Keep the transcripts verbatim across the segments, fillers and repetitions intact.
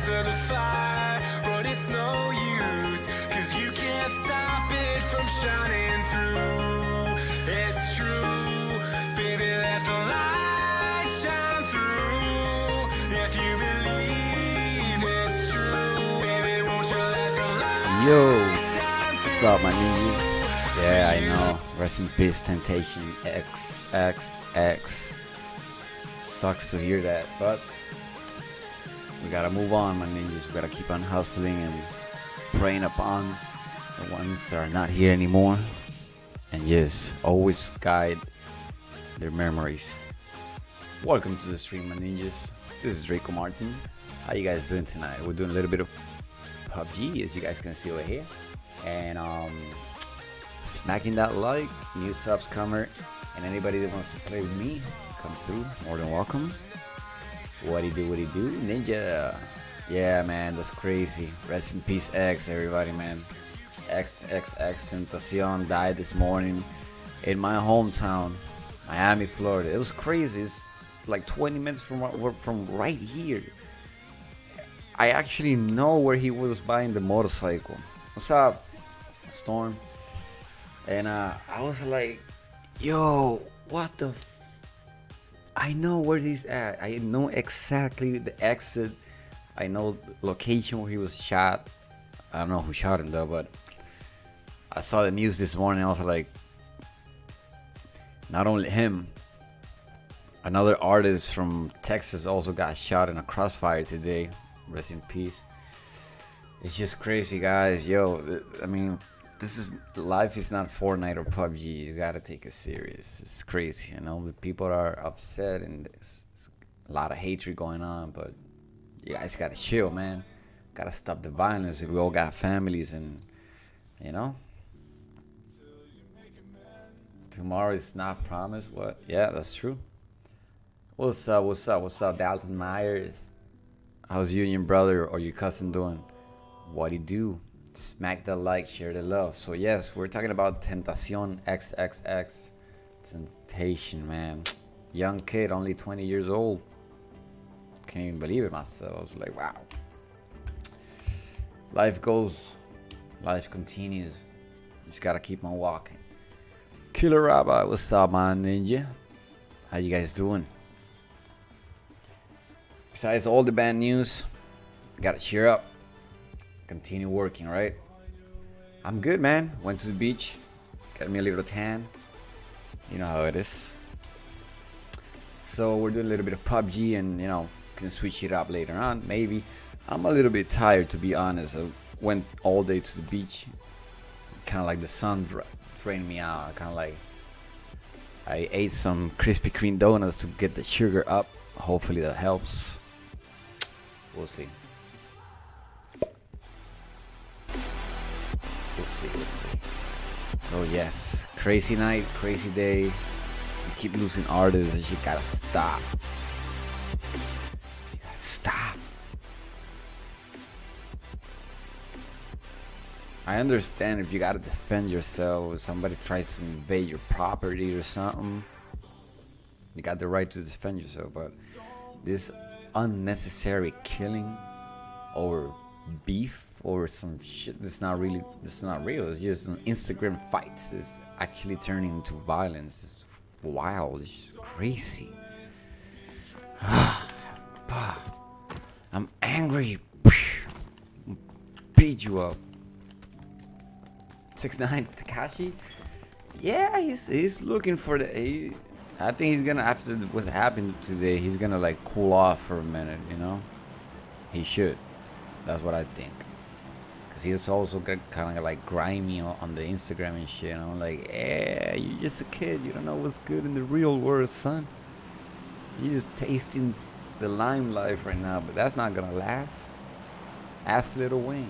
to the fire, but it's no use, cause you can't stop it from shining through. It's true, baby, let the light shine through. If you believe it's true, baby, won't you let the light Yo, shine through? what's up, my ninjas? Yeah, I know. Rest in peace, Temptation X X X. Sucks to hear that, but we gotta move on, my ninjas. We gotta keep on hustling and praying upon the ones that are not here anymore. And yes, always guide their memories. Welcome to the stream, my ninjas. This is Draco Martin. How you guys doing tonight? We're doing a little bit of P U B G, as you guys can see over here. And um, smacking that like, new subs comer, and anybody that wants to play with me, come through, more than welcome. What he do, what he do, Ninja. Yeah, man, that's crazy. Rest in peace, X, everybody, man. X X X Tentacion died this morning in my hometown, Miami, Florida. It was crazy. It's like twenty minutes from from right here. I actually know where he was buying the motorcycle. What's up, Storm? And uh, I was like, yo, what the f I know where he's at. I know exactly the exit. I know the location where he was shot. I don't know who shot him though, but I saw the news this morning. I was like, not only him, another artist from Texas also got shot in a crossfire today. Rest in peace. It's just crazy, guys. Yo, I mean, this is life is not Fortnite or P U B G. You gotta take it serious. It's crazy, you know. The people are upset and there's, there's a lot of hatred going on, but you guys gotta chill, man. Gotta stop the violence. We all got families, and you know, tomorrow is not promised. What? Yeah, that's true. What's up? What's up? What's up, Dalton Myers? How's you and your brother or your cousin doing? What do you do? Smack the like, share the love. So yes, we're talking about Tentacion X X X. Temptation, man. Young kid, only twenty years old. Can't even believe it myself. I was like, wow. Life goes. Life continues. Just gotta keep on walking. Killer Rabbi, what's up, my ninja? How you guys doing? Besides all the bad news, gotta cheer up. Continue working, right? I'm good, man. Went to the beach, got me a little tan. You know how it is. So we're doing a little bit of P U B G, and you know, can switch it up later on, maybe. I'm a little bit tired, to be honest. I went all day to the beach. Kind of like the sun drained me out. Kind of like I ate some Krispy Kreme donuts to get the sugar up. Hopefully that helps. We'll see. We'll see, we'll see. So yes, crazy night, crazy day. We keep losing artists. You gotta stop. You gotta stop. I understand if you gotta defend yourself, if somebody tries to invade your property or something. You got the right to defend yourself, but this unnecessary killing over beef or some shit that's not really, it's not real. It's just an Instagram fights. It's actually turning into violence. It's wild. It's crazy. I'm angry. Beat you up. six nine Takashi. Yeah, he's he's looking for the. He, I think he's gonna, after what happened today, he's gonna like cool off for a minute. You know, he should. That's what I think. Cause he's also got kind of like grimy on the Instagram and shit. And I'm like, yeah, you're just a kid. You don't know what's good in the real world, son. You're just tasting the limelight right now, but that's not gonna last. Ask Lil Wayne.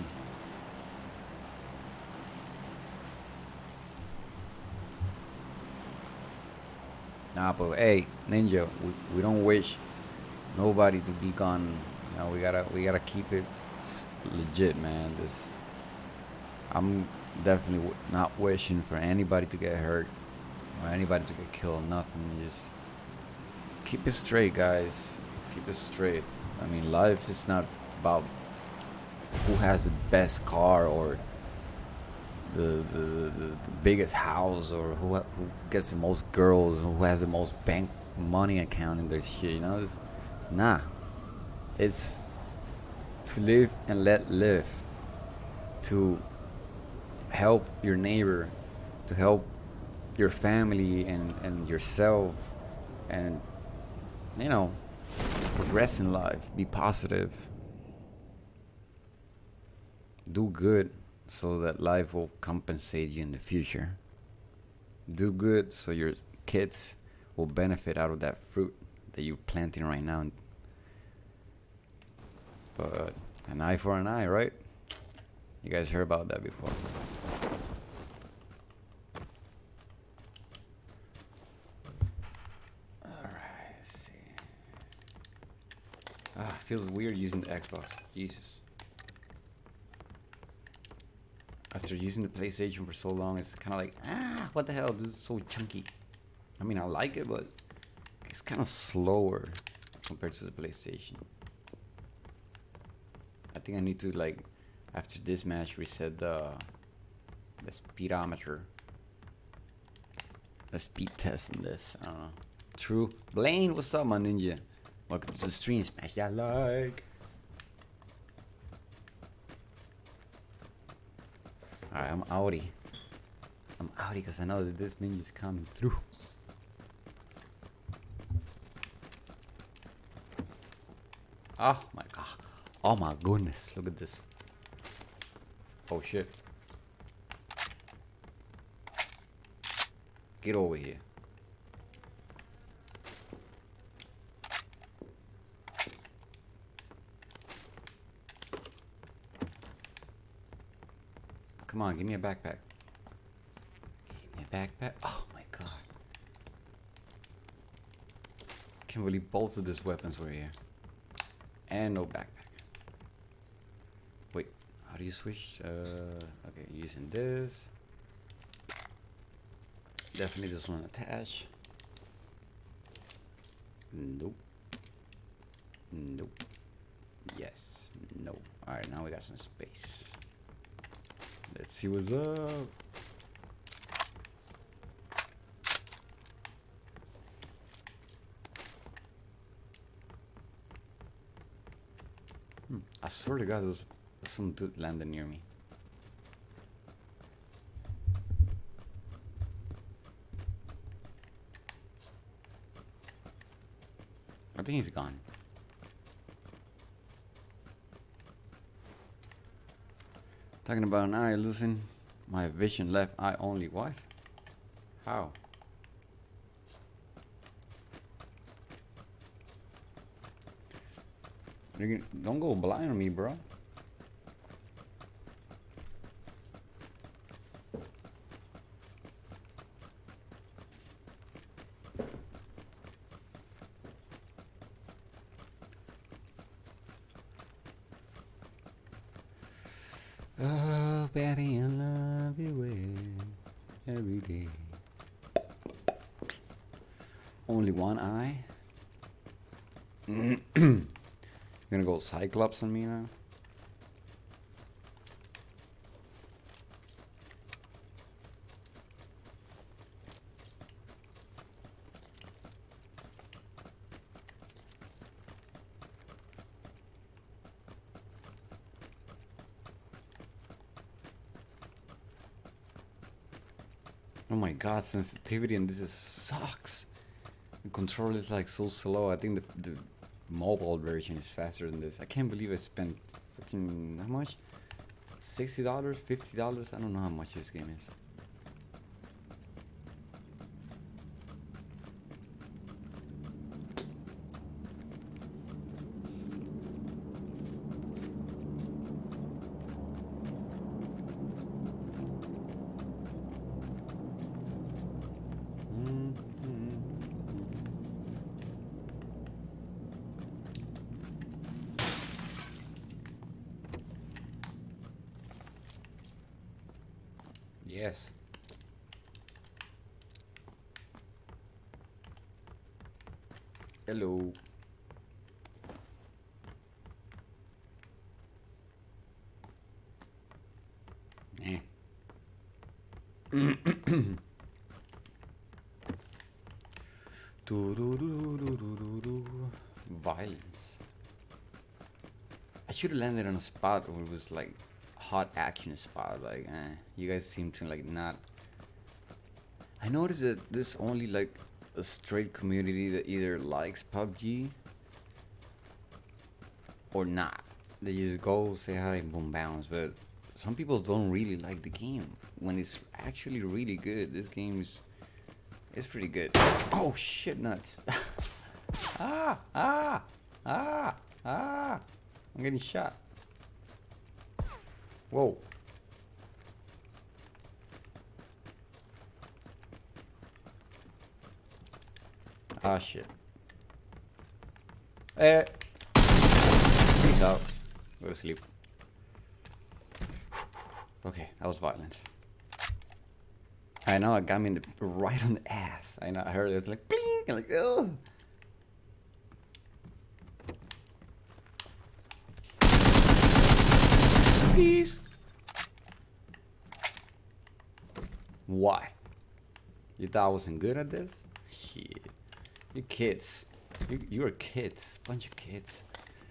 Nah, but hey, Ninja, we, we don't wish nobody to be gone. You know, we gotta we gotta keep it legit, man. This, I'm definitely w not wishing for anybody to get hurt or anybody to get killed. Nothing. Just keep it straight, guys. Keep it straight. I mean, life is not about who has the best car or the the, the, the biggest house or who who gets the most girls, who has the most bank money account in their shit. You know, it's, nah. It's to live and let live. To help your neighbor, to help your family and and yourself, and you know, progress in life. Be positive. Do good so that life will compensate you in the future. Do good so your kids will benefit out of that fruit that you're planting right now. But an eye for an eye, right? You guys heard about that before. Alright, let's see. Ah, it feels weird using the Xbox. Jesus. After using the PlayStation for so long, it's kind of like, ah, what the hell? This is so chunky. I mean, I like it, but it's kind of slower compared to the PlayStation. I think I need to, like, after this match, reset the the speedometer. The speed test in this. I don't know. True. Blaine, what's up, my ninja? Welcome to the stream. Smash that like. Alright, I'm outie. I'm outie because I know that this ninja's coming through. Oh my god. Oh my goodness. Look at this. Oh shit. Get over here. Come on, give me a backpack. Give me a backpack. Oh my god. Can't believe both of these weapons were here. And no backpack. Wait, how do you switch? Uh, okay, using this. Definitely this one attach. Nope. Nope. Yes. No. Alright, now we got some space. Let's see what's up. Hmm. I swear to God, there was some dude landing near me. I think he's gone. Talking about an eye, losing my vision, left eye only. What? How? You don't go blind on me, bro. Oh, baby, I love you with every day. Only one eye? You're gonna go Cyclops on me now? Oh my god, sensitivity and this is sucks. The control is like so slow. I think the, the mobile version is faster than this. I can't believe I spent freaking, how much? sixty dollars, fifty dollars? I don't know how much this game is. Yes. Hello. Violence. I should have landed on a spot where it was like hot action spot. Like, eh, you guys seem to like not. I noticed that this only like a straight community that either likes P U B G or not. They just go say hi and boom bounce. But some people don't really like the game when it's actually really good. This game is it's pretty good. Oh shit nuts. ah ah ah ah I'm getting shot. Whoa. Ah shit. Eh. Peace out. Go to sleep. Okay, that was violent. I know it got me in the, right on the ass. I know I heard it was like bling and like ugh. Peace. Why? You thought I wasn't good at this? Shit. You kids. You you are kids. Bunch of kids.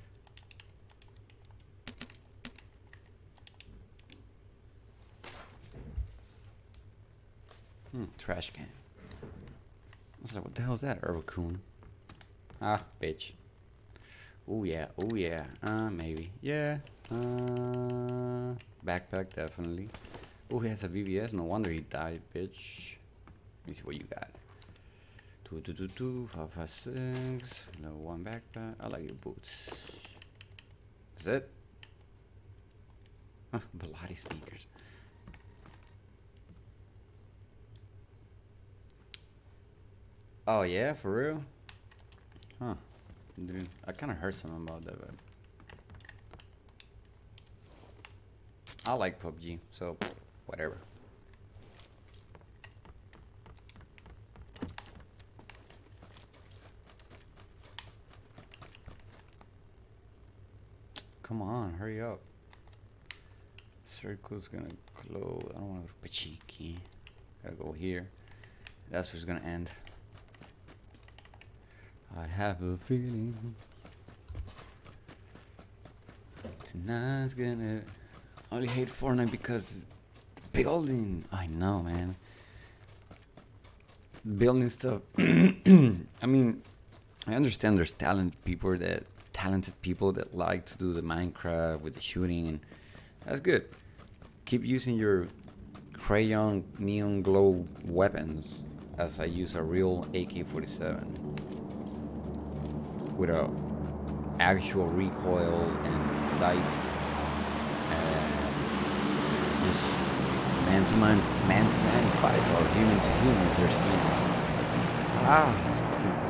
Hmm, trash can. I was like, what the hell is that, Urbacoon? Ah, bitch. Oh yeah, oh yeah. Uh, maybe. Yeah. Uh, backpack, definitely. Oh, he has a V V S. No wonder he died, bitch. Let me see what you got. Two, two, two, two, five, five, six. Level one backpack. I like your boots. Is it? Huh, bloody sneakers. Oh yeah, for real? Huh. Dude, I kind of heard something about that, but I like P U B G, so whatever. Come on, hurry up. Circle's gonna close. I don't want to go Pachiki. Gotta go here. That's where it's gonna end. I have a feeling tonight's gonna. I only hate Fortnite because the building. I know, man. Building stuff. I mean, I understand there's talented people that talented people that like to do the Minecraft with the shooting, and that's good. Keep using your crayon neon glow weapons, as I use a real A K forty-seven. With a actual recoil and sights, and just man to man, man to man fight, or human to humans. There's humans. Ah, it's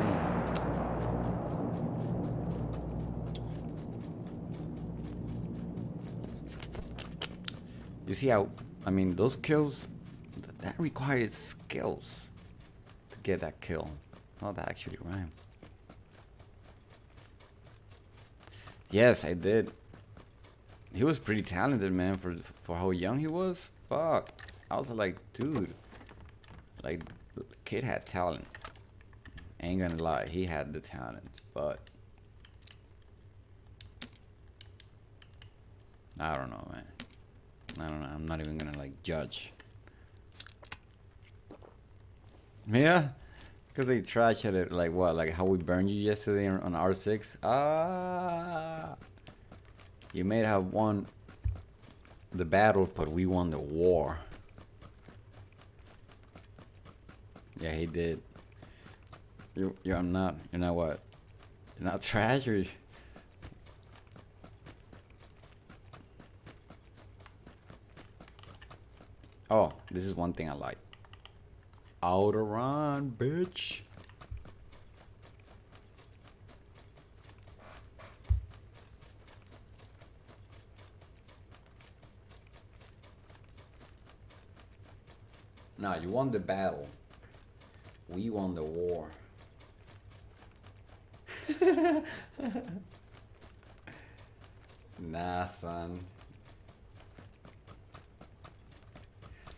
fucking clean. You see how? I mean, those kills that requires skills to get that kill. Oh, that actually rhymed. Yes, I did. He was pretty talented, man, for for how young he was. Fuck. I was like, dude. Like, the kid had talent. Ain't gonna lie, he had the talent, but I don't know, man. I don't know. I'm not even gonna like judge. Yeah. Because they trash at it, like what, like how we burned you yesterday on R six? Ah, you may have won the battle, but we won the war. Yeah, he did. You, you're not, you're not what? You're not trash, or? Oh, this is one thing I like. Outer run, bitch. Nah, you won the battle. We won the war. Nah, son.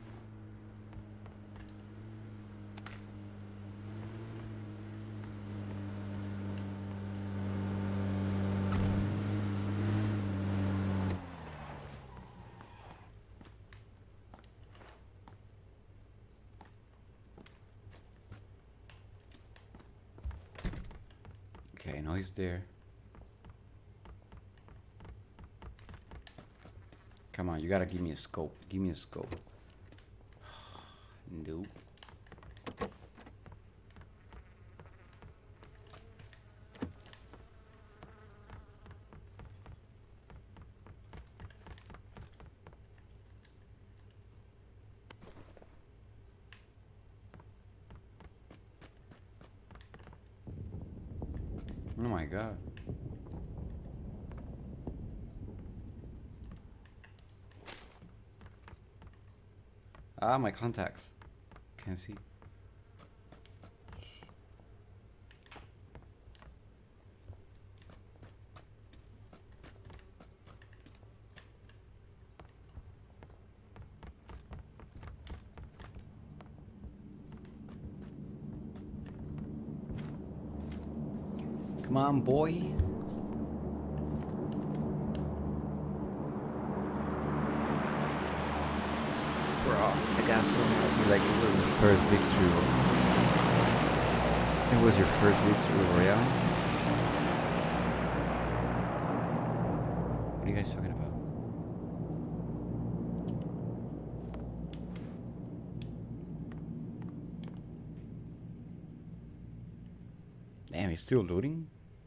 know he's there. Come on, you gotta give me a scope. Give me a scope. Nope. Oh my god. Ah, my contacts. Can't see. Come on, boy. Bro, I got so happy. Like, it was the first victory. It was your first victory, Royale. What are you guys talking about? Damn, he's still looting?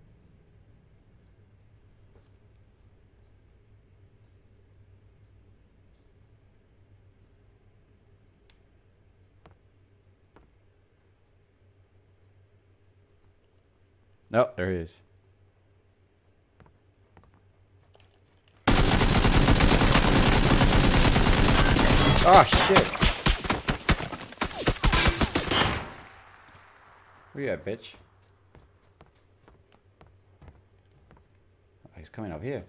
Oh, there it is. Oh, shit. Where you at, bitch? Oh, he's coming up here.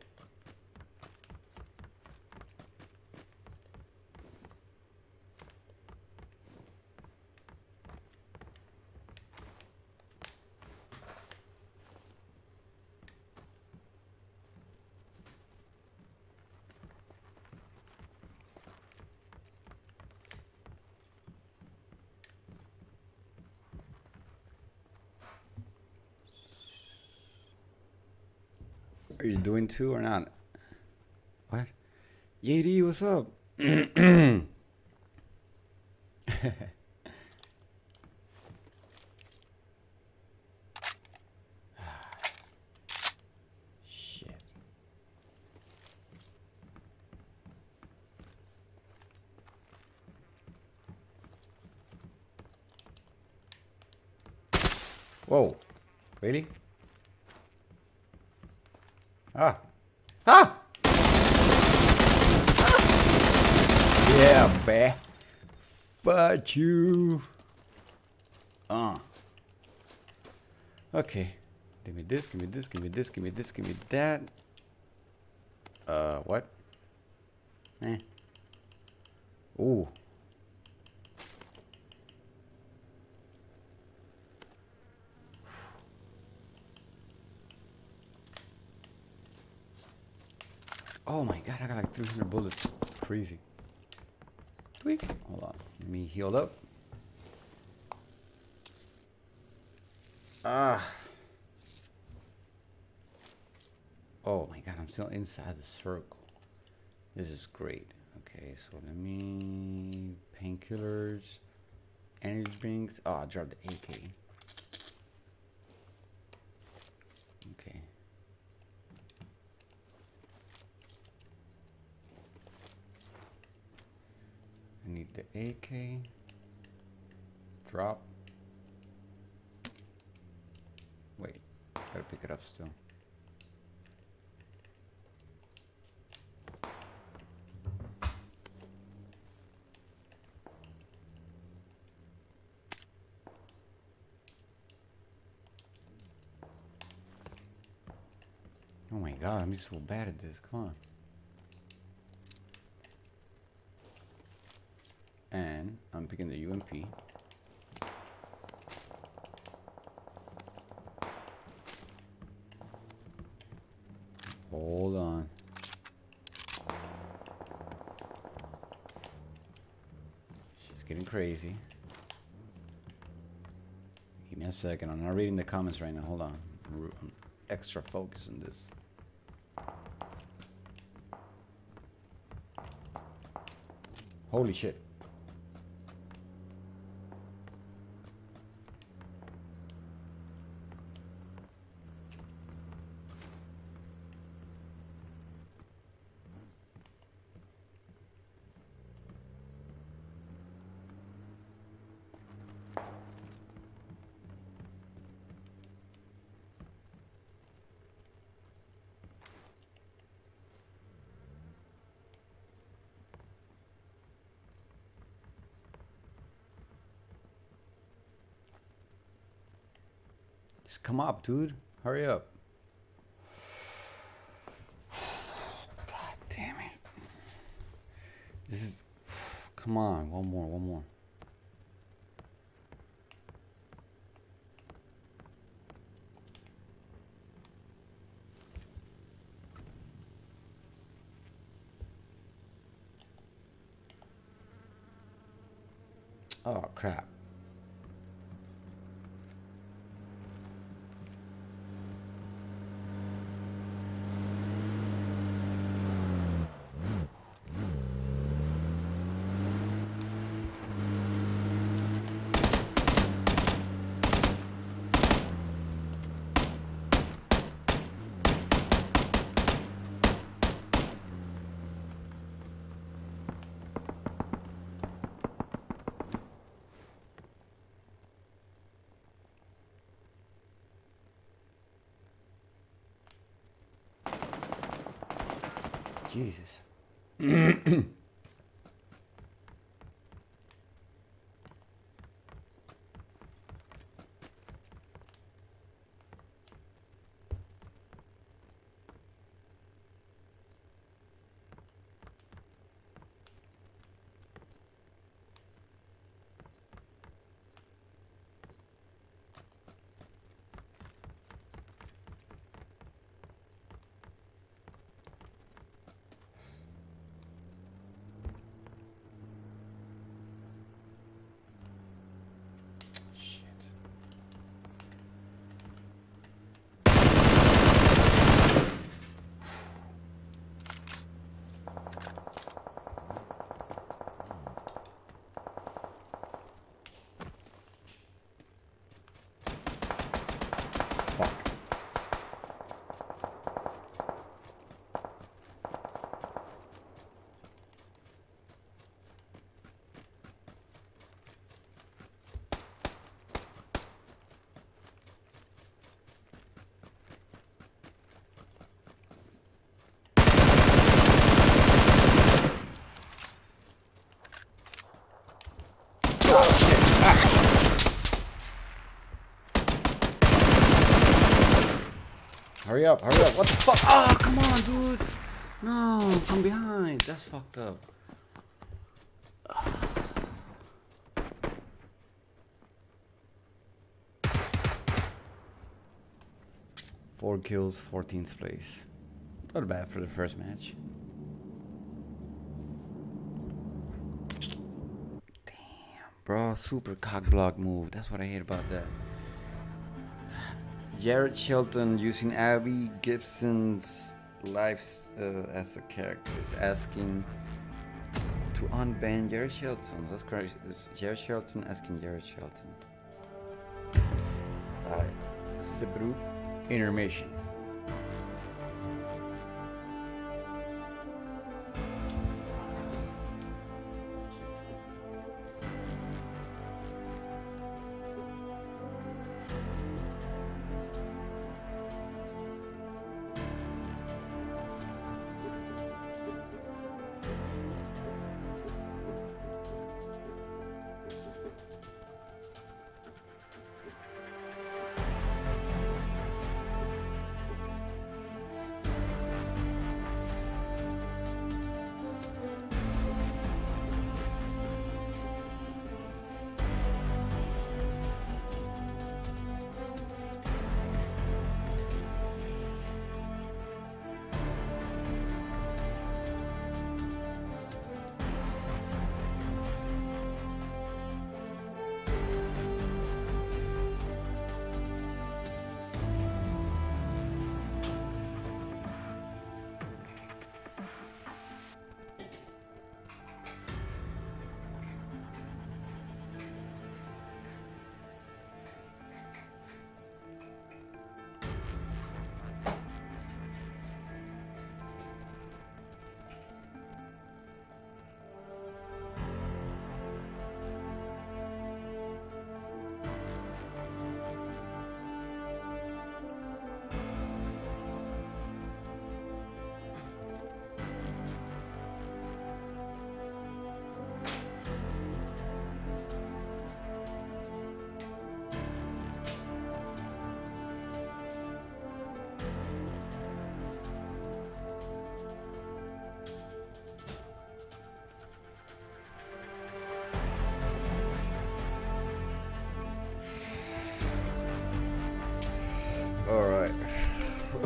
Are you doing two or not? What? Yadi, what's up? Shit. Whoa. Really? Ah. Ah! Yeah, bear. Fuck you. Ah. Okay. Give me this, give me this, give me this, give me this, give me that. Uh, what? Eh. Ooh. Oh my god, I got like three hundred bullets. Crazy. Tweak. Hold on. Let me heal up. Ah. Oh my god, I'm still inside the circle. This is great. Okay, so let me... Painkillers. Energy drinks. Oh, I dropped the A K. Okay. I need the A K. Drop. Wait, gotta pick it up still. Oh my god, I'm so bad at this. Come on. And I'm picking the U M P. Hold on. She's getting crazy. Give me a second. I'm not reading the comments right now. Hold on. extra focus on this. Holy shit. Just come up, dude. Hurry up. God damn it. This is... Come on. One more, one more. Oh, crap. Jesus. Hurry up, hurry up. What the fuck? Oh, come on, dude. No, from behind. That's fucked up. Four kills, fourteenth place. Not bad for the first match. Damn, bro. Super cock block move. That's what I hate about that. Jared Shelton using Abby Gibson's life uh, as a character is asking to unban Jared Shelton. That's correct. It's Jared Shelton asking Jared Shelton. Alright. Sibru. Intermission.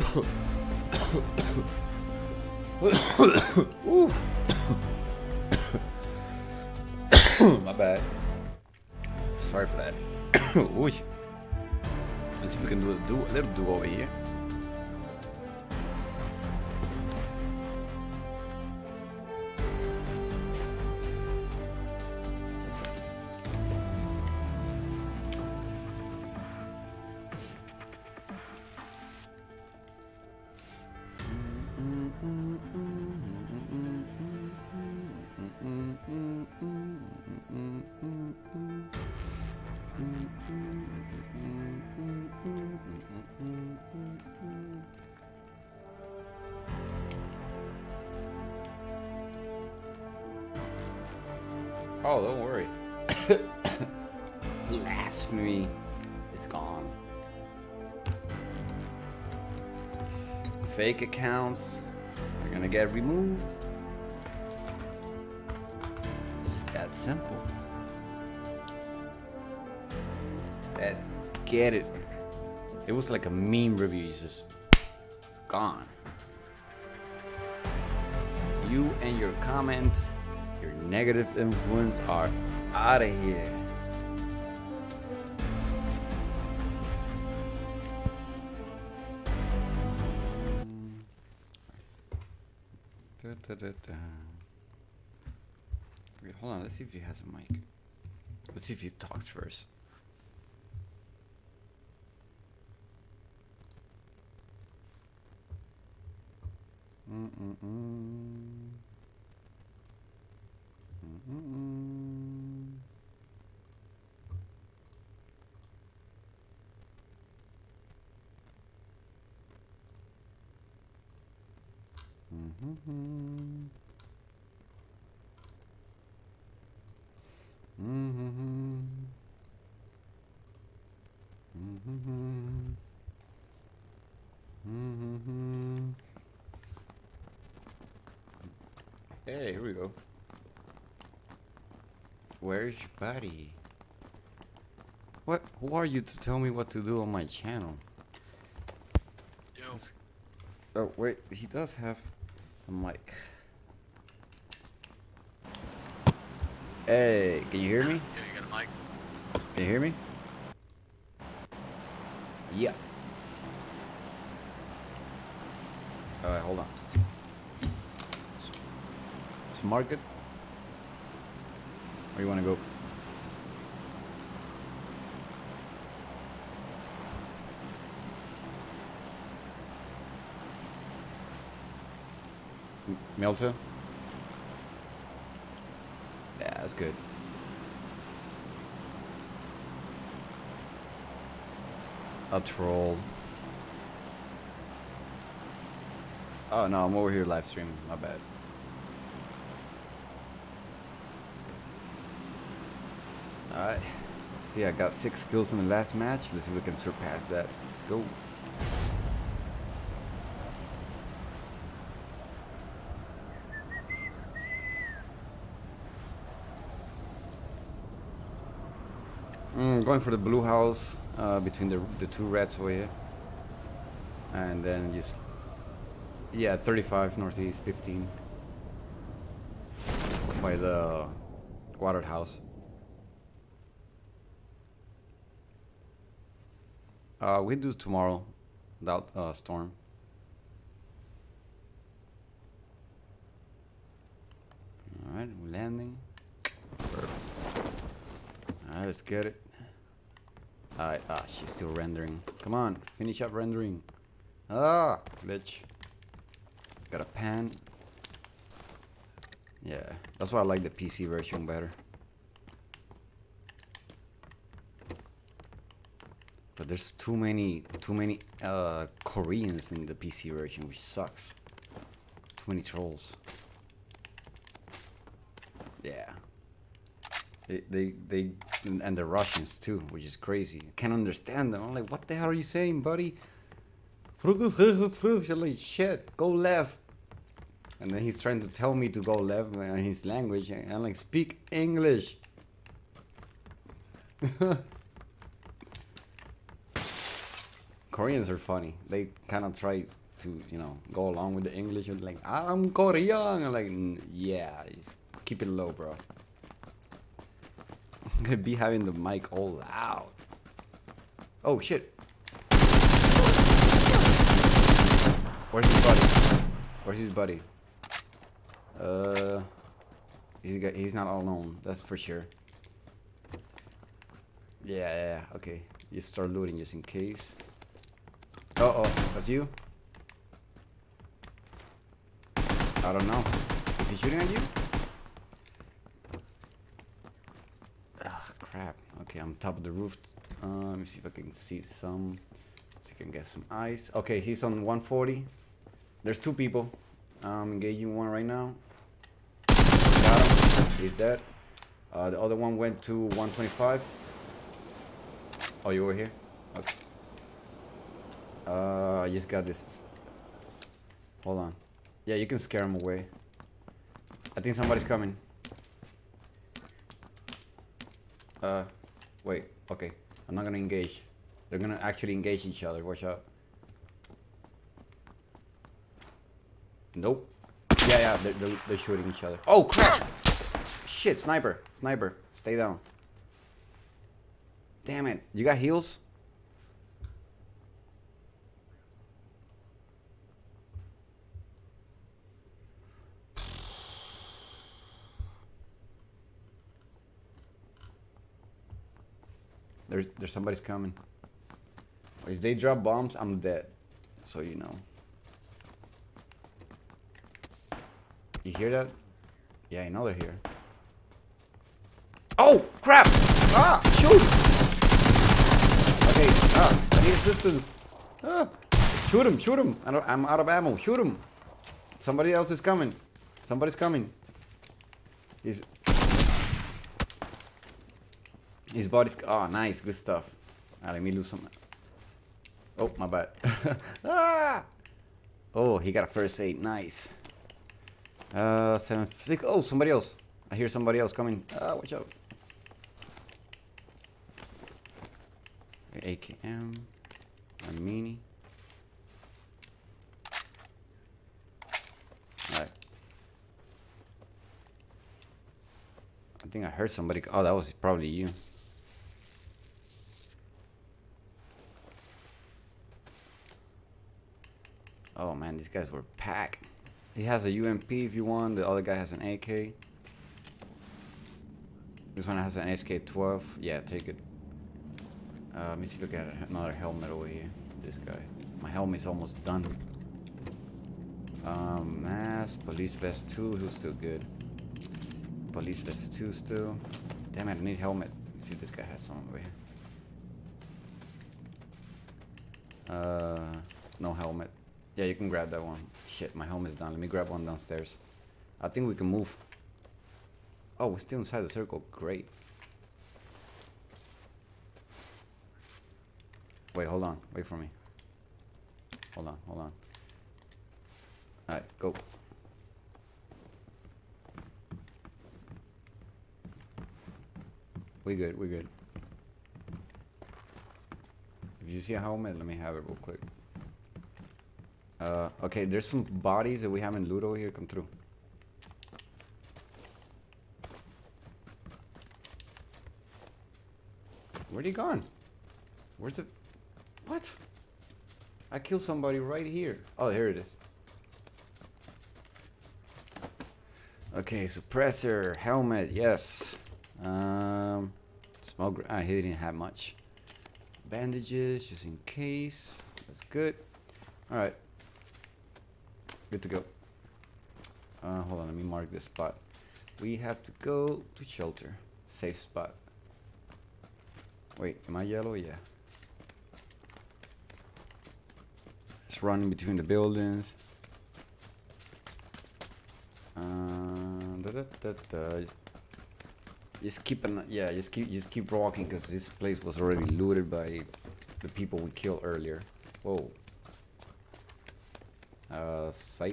Ooh. My bad. Sorry for that. Ooh. Let's see if we can do a, do a little do over here. Oh, don't worry. Blasphemy is gone. Fake accounts are gonna get removed. It's that simple. Let's get it. It was like a meme review, it's just gone. You and your comments, your negative influence are out of here. Da, da, da, da. Wait, hold on, let's see if he has a mic. Let's see if he talks first. Mm-mm-mm. Mm-mm-mm. Mm-hmm. Mm-hmm. Mm-hmm. Mm-hmm. Hey, here we go. Where's your buddy? What? Who are you to tell me what to do on my channel? Yo. Oh wait, he does have a mic. Hey, can you hear me? Yeah, you got a mic? Can you hear me? Yeah. Alright, hold on. To market? Where you wanna go? M- Melta? Yeah, that's good. A troll. Oh no, I'm over here live streaming. My bad. Alright. See, I got six kills in the last match. Let's see if we can surpass that. Let's go. Mm, going for the blue house uh, between the the two reds over here, and then just yeah, thirty-five northeast, fifteen by the watered house. Uh, we do tomorrow without uh, storm. All right, we're landing. Alright, let's get it. Alright, ah, she's still rendering. Come on, finish up rendering. Ah, glitch. Got a pan. Yeah, that's why I like the P C version better. But there's too many, too many uh, Koreans in the P C version, which sucks. Too many trolls. Yeah. They, they, they, and the Russians too, which is crazy. I can't understand them. I'm like, what the hell are you saying, buddy? Like, shit, go left. And then he's trying to tell me to go left in his language. And I'm like, speak English. Koreans are funny. They kind of try to, you know, go along with the English. And like, I'm Korean. And like, "N- yeah, just keep it low, bro. I'm gonna be having the mic all loud. Oh shit. Where's his buddy? Where's his buddy? Uh, he's got, he's not all alone. That's for sure. Yeah, yeah, okay. You start looting just in case. Uh oh, that's you? I don't know. Is he shooting at you? Ah, crap. Okay, I'm top of the roof. Uh, let me see if I can see some. See if I can get some ice. Okay, he's on one forty. There's two people. I'm engaging one right now. Got him. He's dead. Uh, the other one went to one twenty-five. Oh, you were here? Okay. Uh, I just got this. Hold on. Yeah, you can scare him away. I think somebody's coming. Uh, wait. Okay. I'm not gonna engage. They're gonna actually engage each other. Watch out. Nope. Yeah, yeah. They're, they're, they're shooting each other. Oh, crap! Shit, sniper. Sniper. Stay down. Damn it. You got heals? There's, there's somebody's coming. If they drop bombs, I'm dead. So you know. You hear that? Yeah, I know they're here. Oh, crap! Ah, shoot! Okay, ah, I need assistance. Ah, shoot him, shoot him. I don't, I'm out of ammo. Shoot him. Somebody else is coming. Somebody's coming. He's... His body's... Oh, nice. Good stuff. Ah, let me lose some... Oh, my bad. Ah! Oh, he got a first aid. Nice. Uh, seven... Six... Oh, somebody else. I hear somebody else coming. Ah, watch out. A K M. A mini. Alright. I think I heard somebody. Oh, that was probably you. Oh man, these guys were packed. He has a U M P if you want. The other guy has an A K. This one has an S K twelve. Yeah, take it. Uh, let me see if I got another helmet over here. This guy. My helmet's almost done. Um, mask, police vest two. Who's still good? Police vest two still. Damn it, I need helmet. Let me see if this guy has some over here. Uh, no helmet. Yeah, you can grab that one. Shit, my helmet's done. Let me grab one downstairs. I think we can move. Oh, we're still inside the circle. Great. Wait, hold on. Wait for me. Hold on, hold on. Alright, go. We good, we good. If you see a helmet, let me have it real quick. Uh, okay, there's some bodies that we haven't looted over here. Come through. Where'd he gone? Where's it? What? I killed somebody right here. Oh, here it is. Okay, suppressor, helmet, yes. Um, smoke. Ah, he didn't have much. Bandages, just in case. That's good. All right. Good to go. Uh, hold on, let me mark this spot. We have to go to shelter. Safe spot. Wait, am I yellow? Yeah. Just running between the buildings. Uh, da, da, da, da. Just keep an yeah, just keep just keep walking because this place was already looted by the people we killed earlier. Whoa. Uh, sight.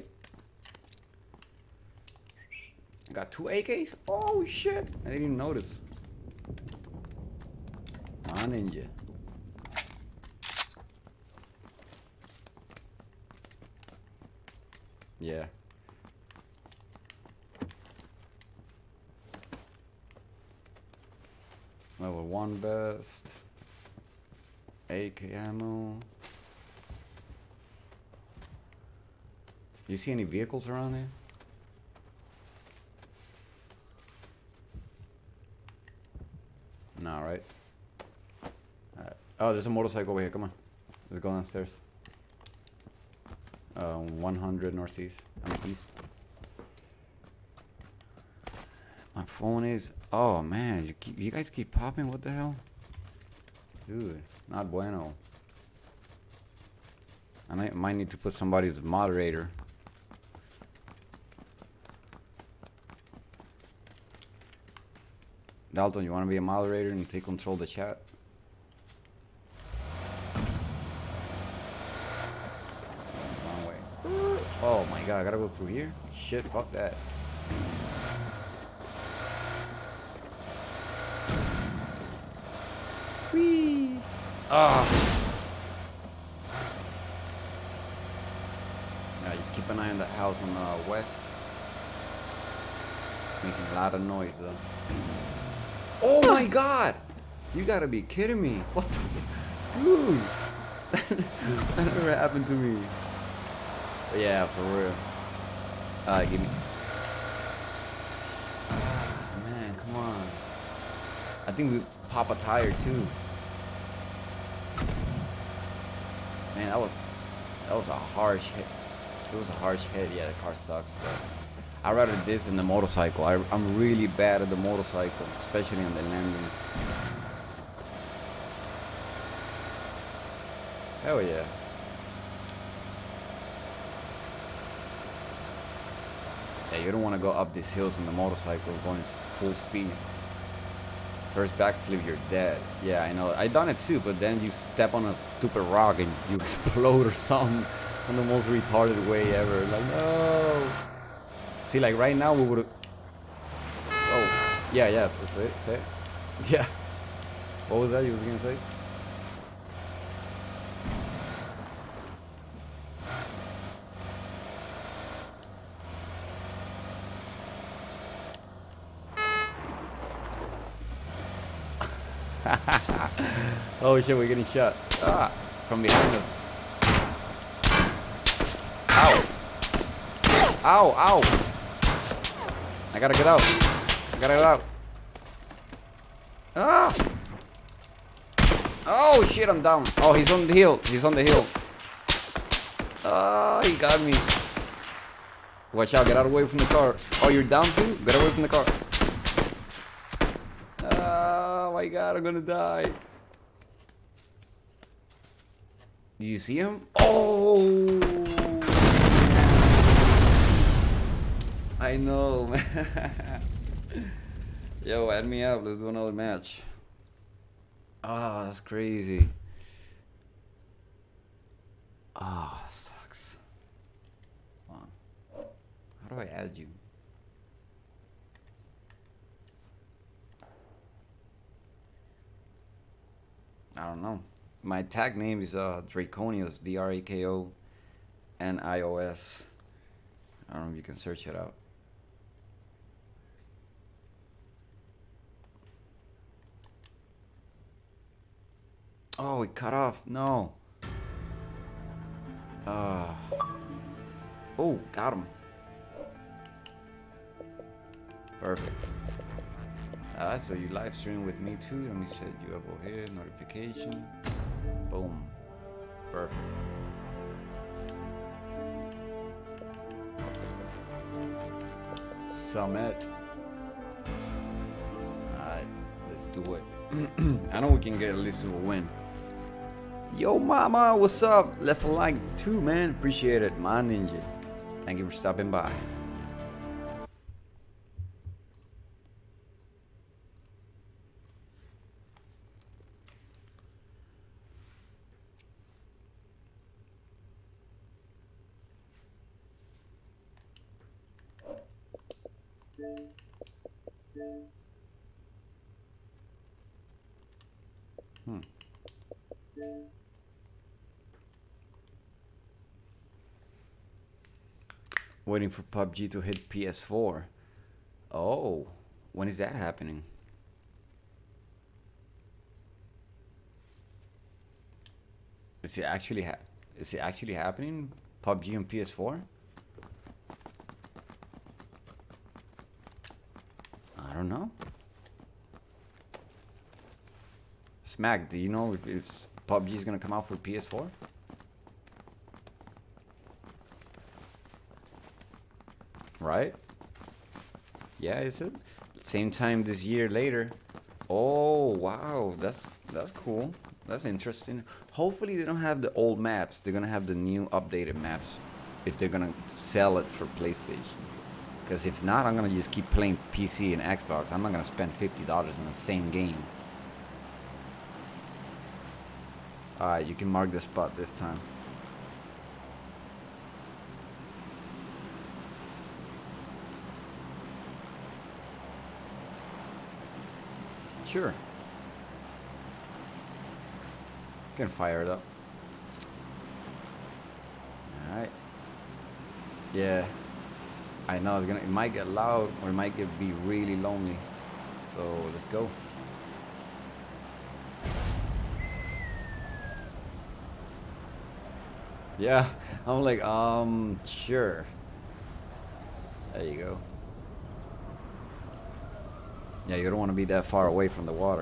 Got two A Ks? Oh shit! I didn't even notice. My ninja. Yeah. Level one best. A K ammo. You see any vehicles around here? No, right? Alright. Oh, there's a motorcycle over here. Come on. Let's go downstairs. Uh, one hundred northeast. I mean, east. My phone is. Oh man, you keep, you guys keep popping. What the hell, dude? Not bueno. I might, might need to put somebody as moderator. Dalton, you want to be a moderator and take control of the chat? Wrong way. Oh my god, I gotta go through here? Shit, fuck that. Whee! Ah! Yeah, just keep an eye on the house on the west. Making a lot of noise though. Oh my god! You gotta be kidding me. What the f- dude? That never happened to me. But yeah, for real. Uh, give me. Ah, man, come on. I think we pop a tire too. Man, that was that was a harsh hit. It was a harsh hit. Yeah, the car sucks, but I'd rather this than the motorcycle. I, I'm really bad at the motorcycle, especially on the landings. Hell yeah. Yeah, you don't want to go up these hills on the motorcycle going full speed. First backflip, you're dead. Yeah, I know. I done it too, but then you step on a stupid rock and you explode or something in the most retarded way ever. Like, no. See, like right now we would have. Oh, yeah, yeah. So say it, say it. Yeah. What was that you was gonna say? Oh shit, we're getting shot. Ah, from behind us. Ow. Ow, ow. I gotta get out. I gotta get out. Ah. Oh shit, I'm down. Oh, he's on the hill. He's on the hill. Ah, he got me. Watch out, get out away from the car. Oh, you're down too? Get away from the car. Oh my god, I'm gonna die. Did you see him? Oh! I know, man. Yo, add me up. Let's do another match. Ah, oh, that's crazy. Ah, oh, sucks. Hold on. How do I add you? I don't know. My tag name is uh, Draconios, D R A K O N I O S. I don't know if you can search it out. Oh, it cut off. No. Uh. Oh, got him. Perfect. Ah, so you live stream with me too. Let me set you up over here. Notification. Boom. Perfect. Summit. Alright, let's do it. I know we can get at least a win. Yo, mama, what's up? Left a like too, man. Appreciate it, my ninja. Thank you for stopping by. Hmm. Waiting for P U B G to hit P S four. Oh, when is that happening? Is it actually ha is it actually happening? P U B G on P S four? I don't know. Smack, do you know if, if P U B G is gonna come out for P S four? Right? Yeah, is it? Same time this year later. Oh wow, that's that's cool. That's interesting. Hopefully they don't have the old maps. They're gonna have the new updated maps if they're gonna sell it for PlayStation. Because if not, I'm gonna just keep playing P C and Xbox. I'm not gonna spend fifty dollars on the same game. Alright, you can mark the spot this time. Sure. You can fire it up. Alright. Yeah. I know it's gonna it might get loud or it might get be really lonely. So let's go. Yeah, I'm like, um, sure. There you go. Yeah, you don't want to be that far away from the water.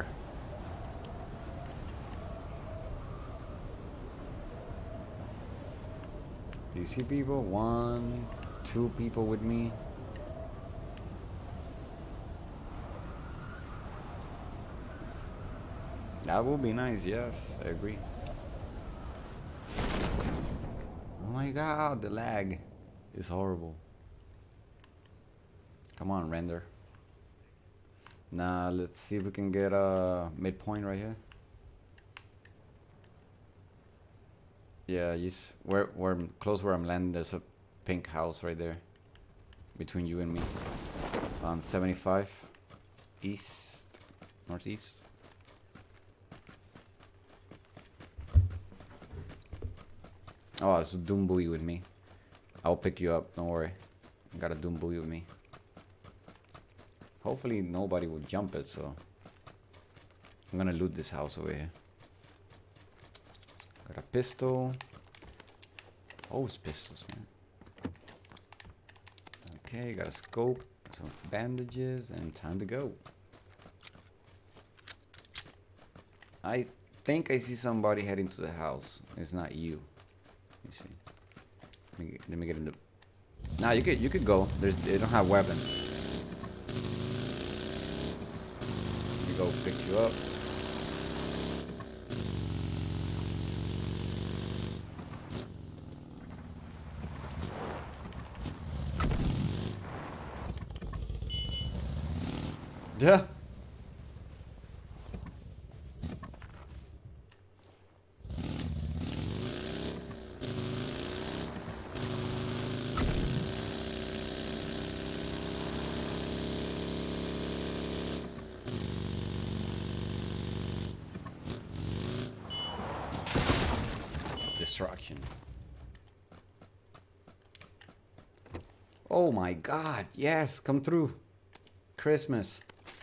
Do you see people? One, two people with me. That would be nice, yes, I agree. Oh my god, the lag is horrible. Come on, render. Now let's see if we can get a midpoint right here. Yeah, just where where I'm close where I'm landing. There's a pink house right there between you and me. On seventy-five east, northeast. Oh, it's a doom buoy with me. I'll pick you up. Don't worry. I got a doom buoy with me. Hopefully nobody will jump it, so I'm gonna loot this house over here. Got a pistol. Oh, it's pistols, man. Okay, got a scope, some bandages, and time to go. I think I see somebody heading to the house. It's not you. Let me see. Let me, let me get in the. Nah, you could you could go. There's they don't have weapons. Go pick you up. Yeah. Destruction. Oh my god, yes, come through. Christmas.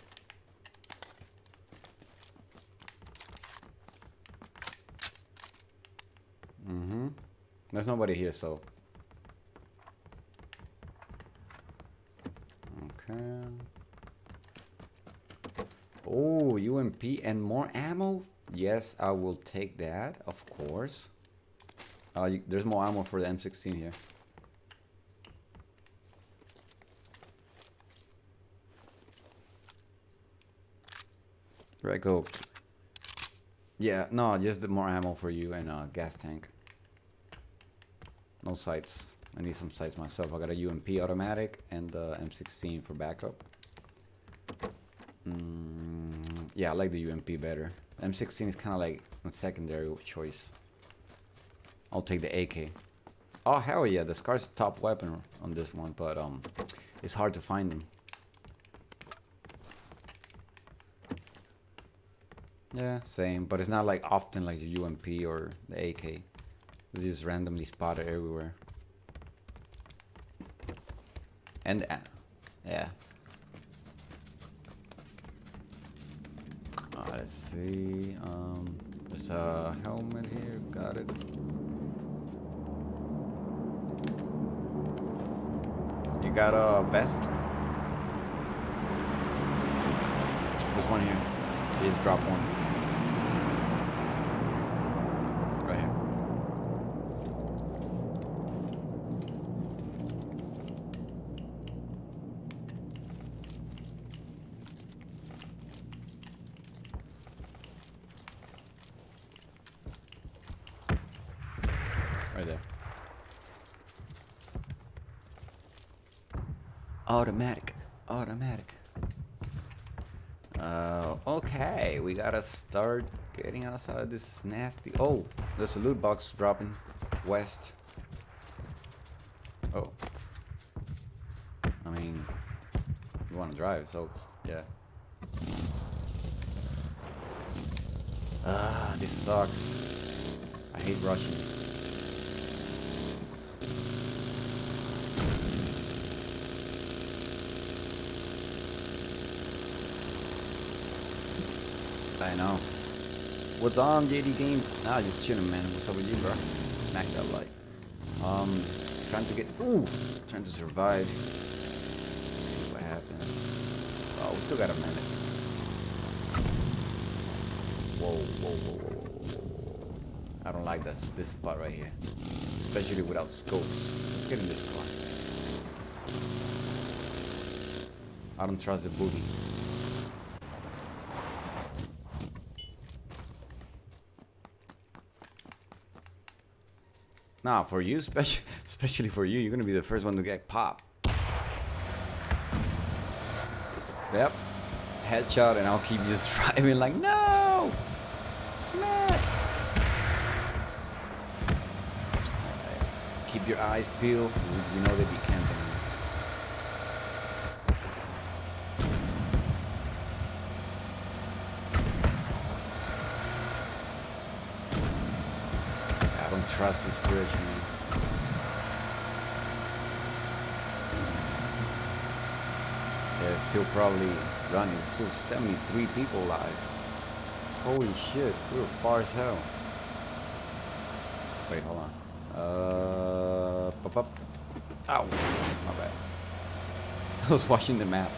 Mm-hmm. There's nobody here, so. Okay. Oh, U M P and more ammo? Yes, I will take that, of course. Uh, you, there's more ammo for the M sixteen here. Right, go. Yeah, no, just the more ammo for you and a uh, gas tank. No sights. I need some sights myself. I got a U M P automatic and the M sixteen for backup. Mm, yeah, I like the U M P better. M sixteen is kind of like a secondary choice. I'll take the A K. Oh hell yeah, the Scar's top weapon on this one, but um, it's hard to find them. Yeah, same, but it's not like often like the U M P or the A K. It's just randomly spotted everywhere. And uh, yeah. Uh, let's see. Um, there's a helmet here. Got it. You got a vest? There's one here. Just drop one. Right here. Right there. Automatic. Automatic. Uh, okay, we gotta start getting outside of this nasty. Oh, there's a loot box dropping west. Oh, I mean, you want to drive, so yeah. Ah, this sucks. I hate rushing. I know. What's on, J D Game? Nah, just chilling, man. What's up with you, bro? Smack that like. Um, trying to get. Ooh, trying to survive. See what happens. Oh, we still got a minute. Whoa, whoa, whoa, whoa, whoa, whoa, whoa. I don't like this this spot right here, especially without scopes. Let's get in this car. I don't trust the boogie. Nah, for you, especially, especially for you, you're gonna be the first one to get popped. Yep. Headshot, and I'll keep just driving like, no! Smack! Keep your eyes peeled. You know they be camping. I don't trust this bridge, man. Yeah, it's still probably running. It's still seventy-three people alive. Holy shit, we were far as hell. Wait, hold on. Uh, pop up. Ow, my bad. I was watching the map.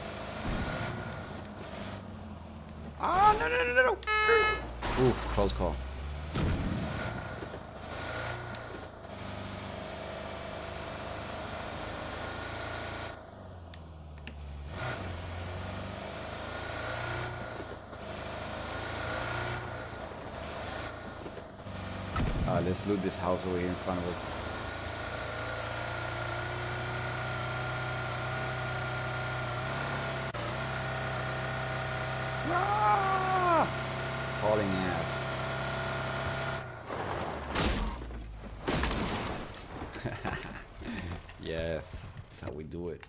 Ah, no, no, no, no, no. Oof, close call. Uh, let's loot this house over here in front of us. Ah! Falling ass. Yes, that's how we do it.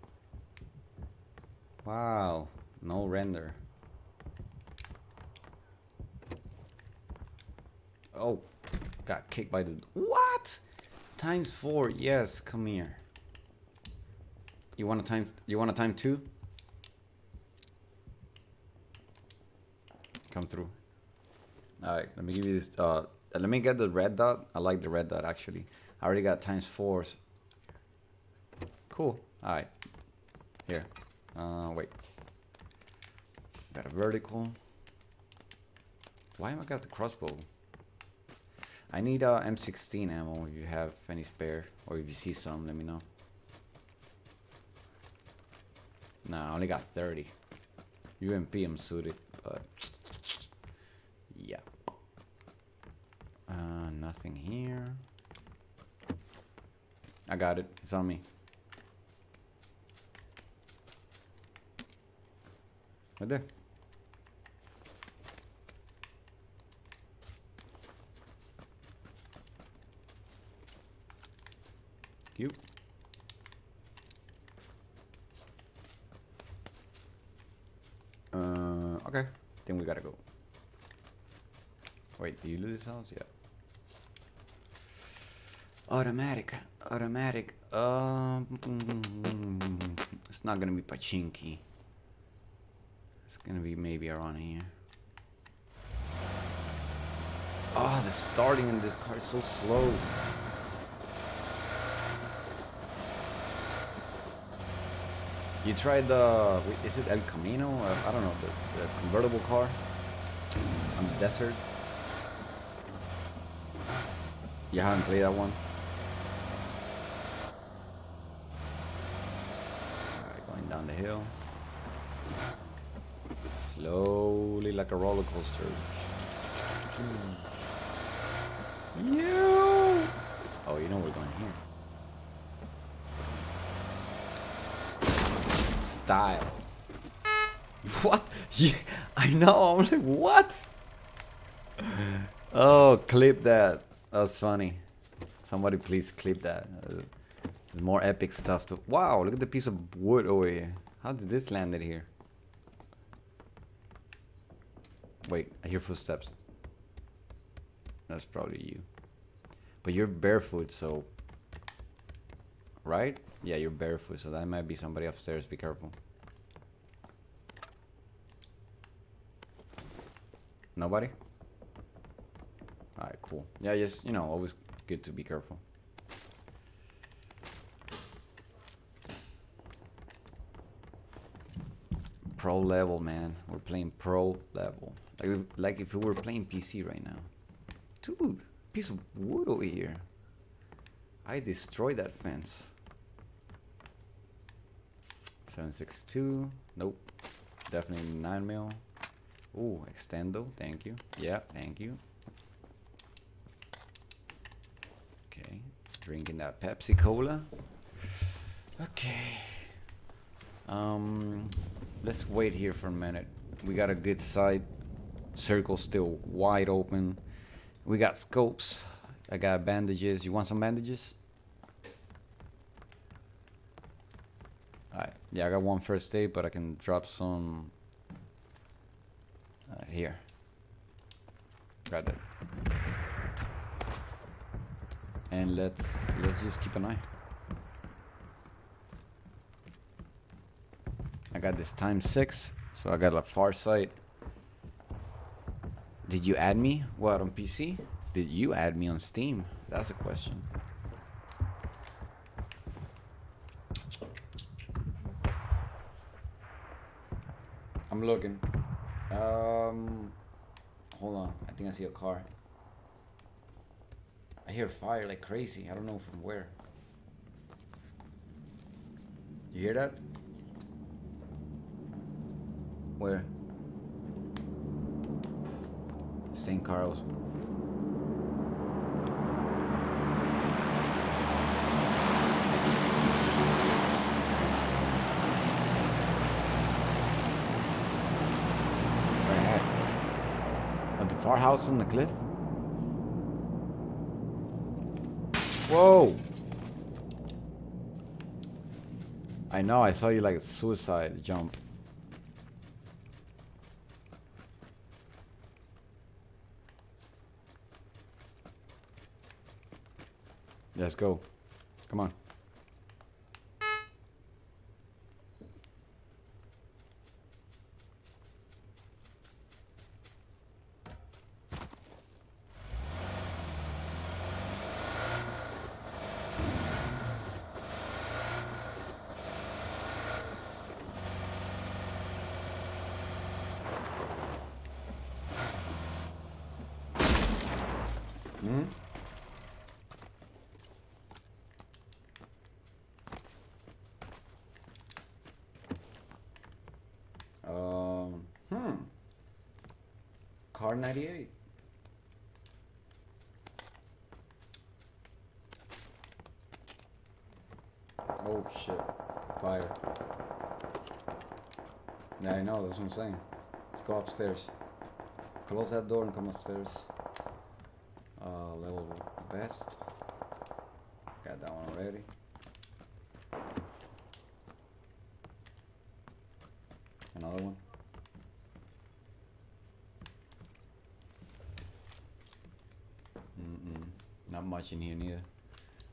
Wow, no render. Oh. Got kicked by the... What? Times four. Yes, come here. You want a time... You want a time two? Come through. Alright, let me give you this... Uh, let me get the red dot. I like the red dot, actually. I already got times fours. Cool. Alright. Here. Uh, wait. Got a vertical. Why am I got the crossbow? I need uh, M sixteen ammo if you have any spare, or if you see some, let me know. Nah, I only got thirty. U M P I'm suited, but yeah. Uh, nothing here. I got it. It's on me. Right there. You. Uh, okay. Then we gotta go. Wait, do you lose this house? Yeah. Automatic, automatic. Um, it's not gonna be Pachinki. It's gonna be maybe around here. Oh, the starting in this car is so slow. You tried the, is it El Camino? Uh, I don't know, the, the convertible car on the desert. You haven't played that one? Alright, going down the hill. Slowly like a roller coaster. You. Oh, you know we're going here. Style. What? Yeah, I know. I'm like, what? Oh, clip that. That's funny. Somebody please clip that. Uh, there's more epic stuff to. Wow, look at the piece of wood over here. How did this land it here? Wait, I hear footsteps. That's probably you. But you're barefoot, so. Right? Yeah, you're barefoot, so that might be somebody upstairs. Be careful. Nobody? Alright, cool. Yeah, just, you know, always good to be careful. Pro level, man. We're playing pro level. Like if, like if we were playing P C right now. Dude, piece of wood over here. I destroyed that fence. seven six two. Nope. Definitely nine mil. Ooh, extendo. Thank you. Yeah, thank you. Okay. Drinking that Pepsi Cola. Okay. Um, let's wait here for a minute. We got a good side. Circle still wide open. We got scopes. I got bandages. You want some bandages? Alright. Yeah, I got one first aid, but I can drop some uh, here. Got that. And let's let's just keep an eye. I got this times six, so I got a far sight. Did you add me? What, on P C? Did you add me on Steam? That's a question. I'm looking. Um, hold on. I think I see a car. I hear fire like crazy. I don't know from where. You hear that? Where? Saint Carlos. Where at? At the far house on the cliff? Whoa! I know, I saw you like a suicide jump. Let's go. Come on. Hmm? Um, hmm. Car ninety-eight. Oh shit. Fire. Yeah, I know, that's what I'm saying. Let's go upstairs. Close that door and come upstairs. Uh, level vest. Got that one already. Another one. Mm-mm. Not much in here neither.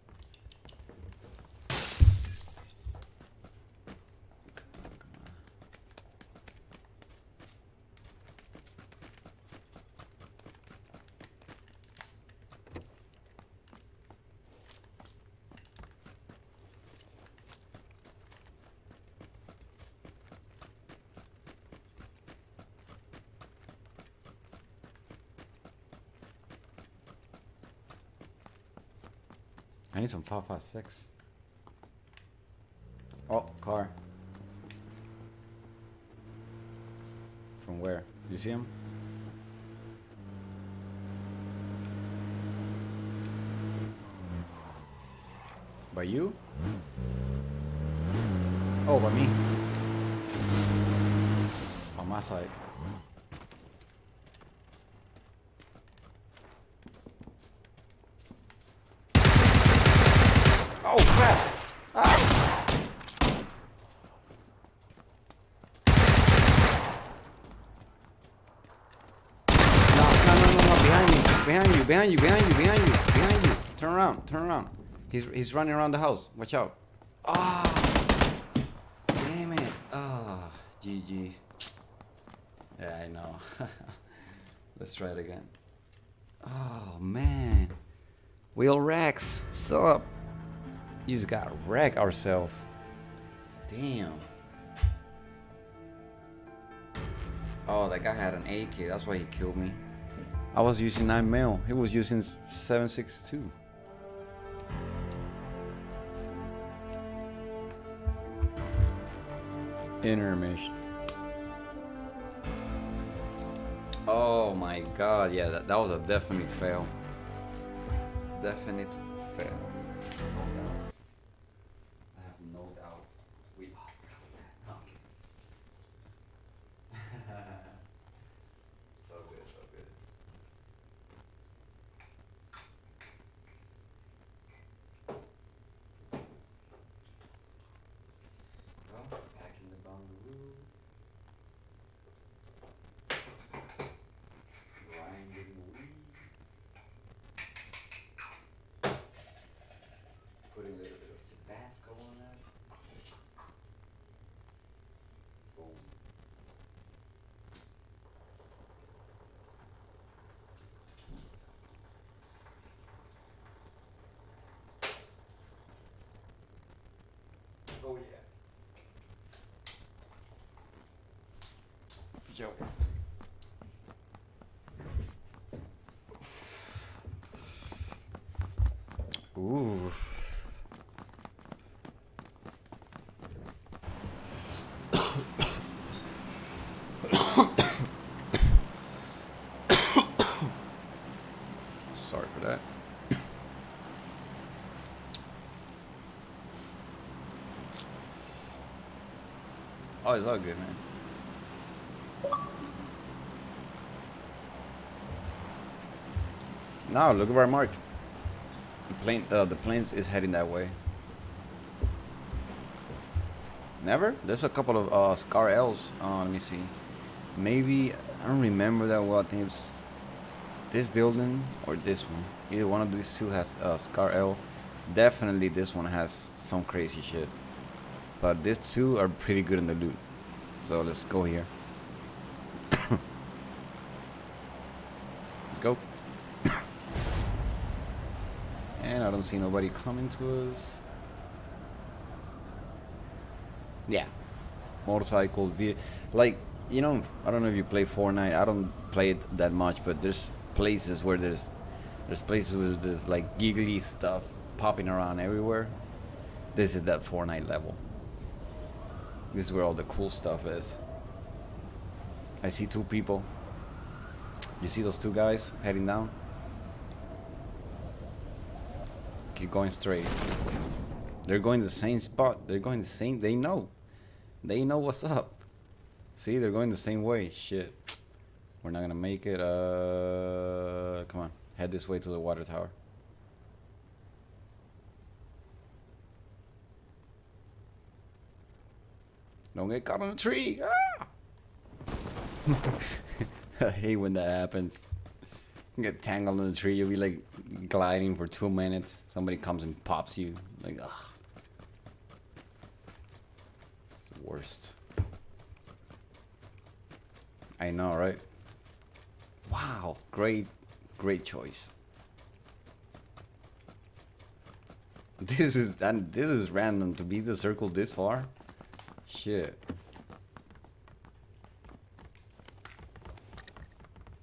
I need some five five six. Oh, car. From where? You see him? By you? Oh, by me. On my side. Oh crap! Ah! No, no, no, no, no! Behind me! Behind you! Behind you! Behind you! Behind you! Behind you! Turn around! Turn around! He's he's running around the house. Watch out! Ah! Damn it! Ah! G G. Yeah, I know. Let's try it again. Oh man! Wheel Rex, what's up? You just gotta wreck ourselves. Damn. Oh, that guy had an A K. That's why he killed me. I was using nine mil. He was using seven six two. Intermission. Oh my god, yeah, that, that was a definite fail. Definite fail. I have no doubt. We lost because of that. No, I'm kidding. So good, so good. Well, packing the bungalow. Grinding weed. Putting a little bit of Tabasco on that. Boom. Oh yeah. Joe. Ooh. Sorry for that. Oh, it's all good, man. Now look where I marked. The plane, uh, the planes is heading that way. Never? There's a couple of uh, Scar L's. Uh, let me see. Maybe I don't remember that well. I think it's this building or this one. Either one of these two has uh, Scar L. Definitely this one has some crazy shit. But these two are pretty good in the loot. So let's go here. Let's go. And I don't see nobody coming to us. Yeah. Motorcycle, ve like, you know, I don't know if you play Fortnite. I don't play it that much, but there's places where there's there's places with this like giggly stuff popping around everywhere. This is that Fortnite level. This is where all the cool stuff is. I see two people. You see those two guys heading down? Keep going straight. They're going the same spot. They're going the same. They know. They know what's up. See, they're going the same way. Shit. We're not gonna make it. Uh, come on. Head this way to the water tower. Don't get caught on a tree. Ah! I hate when that happens. You get tangled in the tree. You'll be like gliding for two minutes. Somebody comes and pops you. Like, ugh. It's the worst. I know, right? Wow. Great, great choice. This is and this is random to be the circle this far. Shit.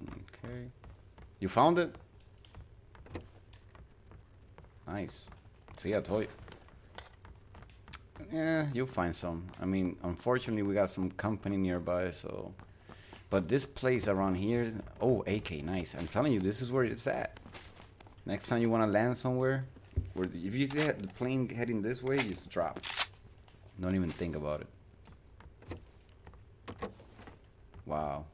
Okay. You found it? Nice. See, I told you. Yeah, you'll find some. I mean, unfortunately, we got some company nearby, so. But this place around here, oh, A K, nice. I'm telling you, this is where it's at. Next time you want to land somewhere, where if you see the plane heading this way, just drop. Don't even think about it. Wow.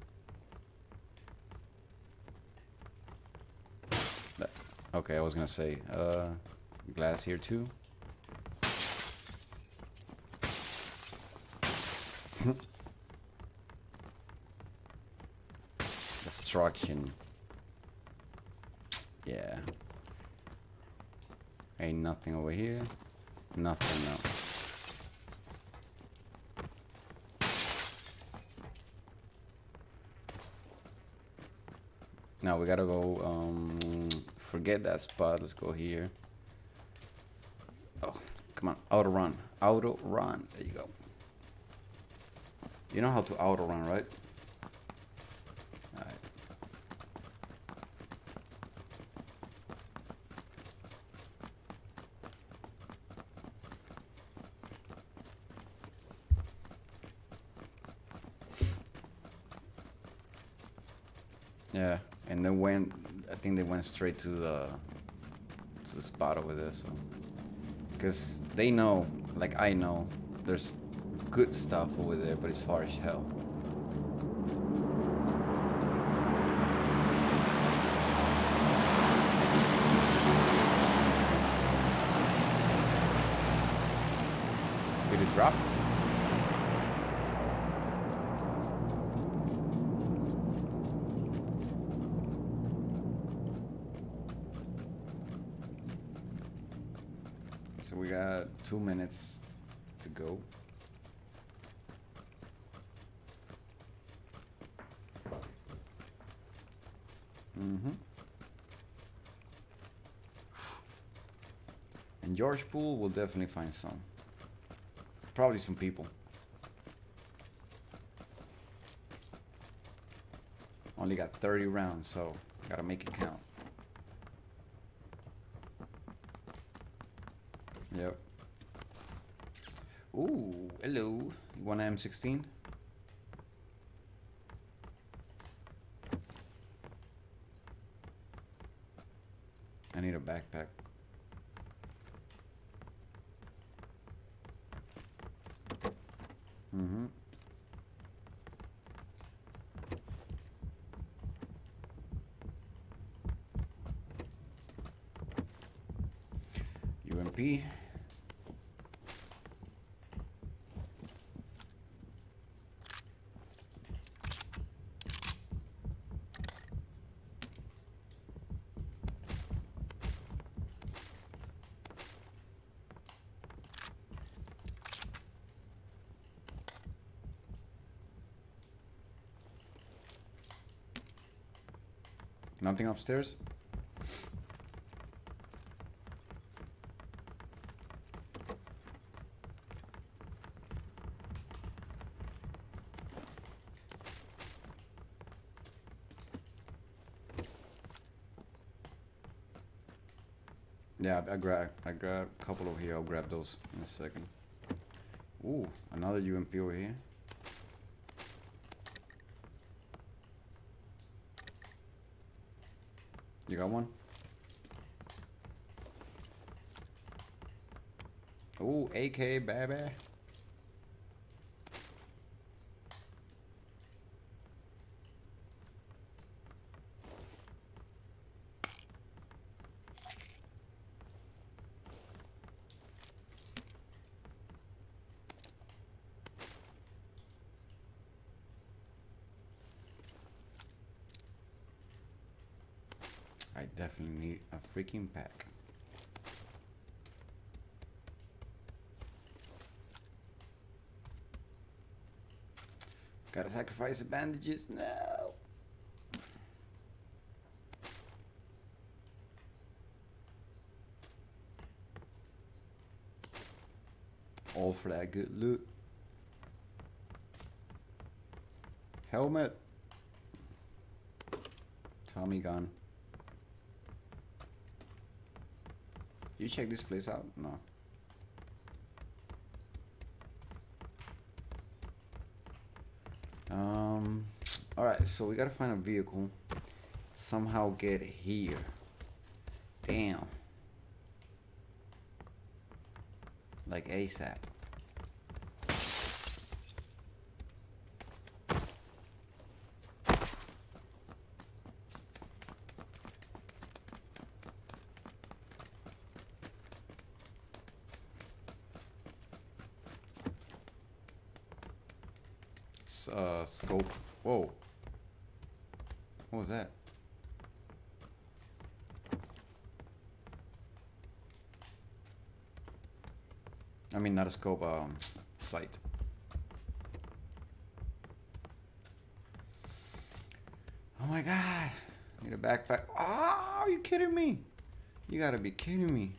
That, okay, I was gonna say, uh, glass here too. Destruction. Yeah. Ain't nothing over here. Nothing, no. Now we gotta go, um, forget that spot. Let's go here. Oh, come on. Auto run. Auto run. There you go. You know how to auto run, right? Alright. Yeah, and then went, I think they went straight to the to the spot over there, so because they know, like I know, there's good stuff over there, but it's far as hell. Did it drop? So we got two minutes to go. Mm-hmm. And George Pool will definitely find some. Probably some people. Only got thirty rounds, so gotta make it count. Yep. Ooh, hello. You want an M sixteen? I need a backpack. Mm-hmm. U M P. Nothing upstairs? Yeah, I grab I grab a couple over here. I'll grab those in a second. Ooh, another U M P over here. You got one? Ooh, A K, baby. I definitely need a freaking pack. Gotta sacrifice the bandages now. All for that good loot. Helmet. Tommy gun. You check this place out? No. Um. All right. So we gotta find a vehicle. Somehow get here. Damn. Like ASAP. Uh, scope. Whoa. What was that? I mean, not a scope, um, sight. Oh my god. Need a backpack. Oh, are you kidding me? You gotta be kidding me.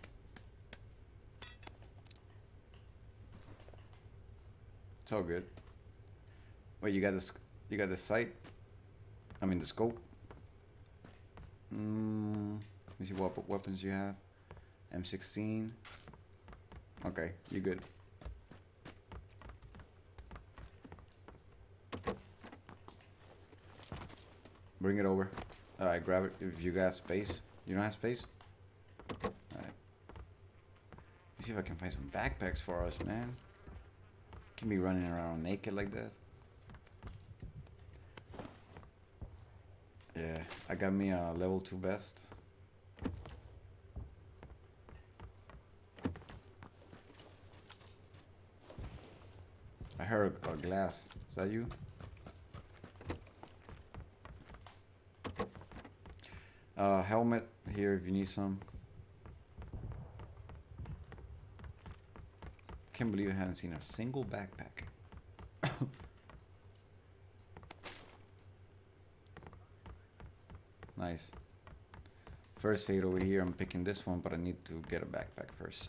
It's all good. Wait, you got this? You got the sight? I mean the scope. Mm, let me see what weapons you have. M sixteen. Okay, you good. Bring it over. All right, grab it if you got space. You don't have space. All right. Let's see if I can find some backpacks for us, man. Can be running around naked like that. Yeah, I got me a level two vest. I heard a glass. Is that you? Uh, helmet here if you need some. Can't believe I haven't seen a single backpack. Nice. First aid over here. I'm picking this one, but I need to get a backpack first.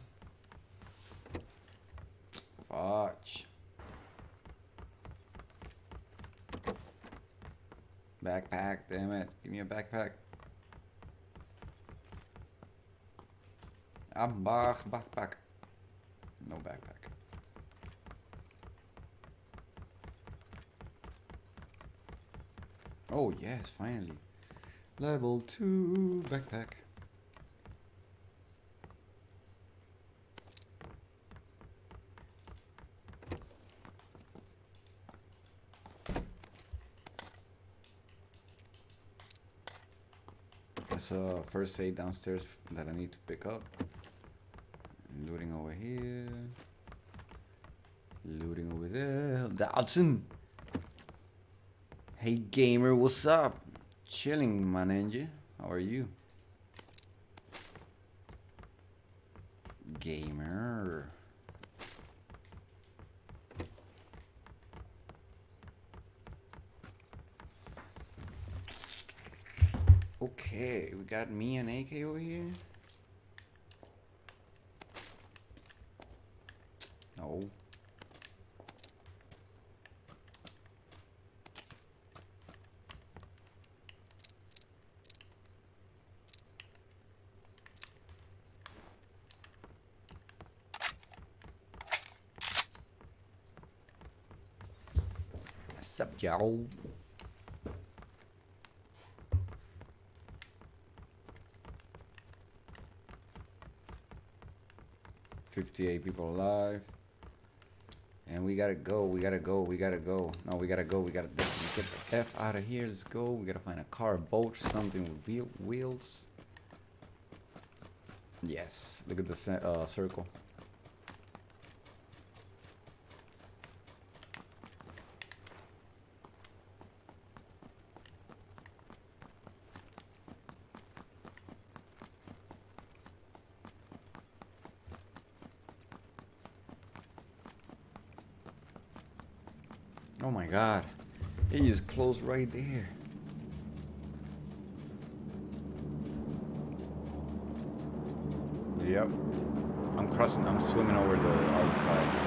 Fudge. Backpack, damn it. Give me a backpack. A backpack. No backpack. Oh yes, finally. Level two backpack. There's a first aid downstairs that I need to pick up. Looting over here. Looting over there. Dalton. Hey gamer, what's up? Chilling, my ninja. How are you? Gamer. Okay, we got me and A K over here. No. What's up, y'all? fifty-eight people alive. And we gotta go, we gotta go, we gotta go. No, we gotta go, we gotta definitely get the F out of here. Let's go. We gotta find a car, a boat, something with wheel wheels. Yes, look at the uh, circle. Oh my god, it just closed right there. Yep, I'm crossing, I'm swimming over the other side.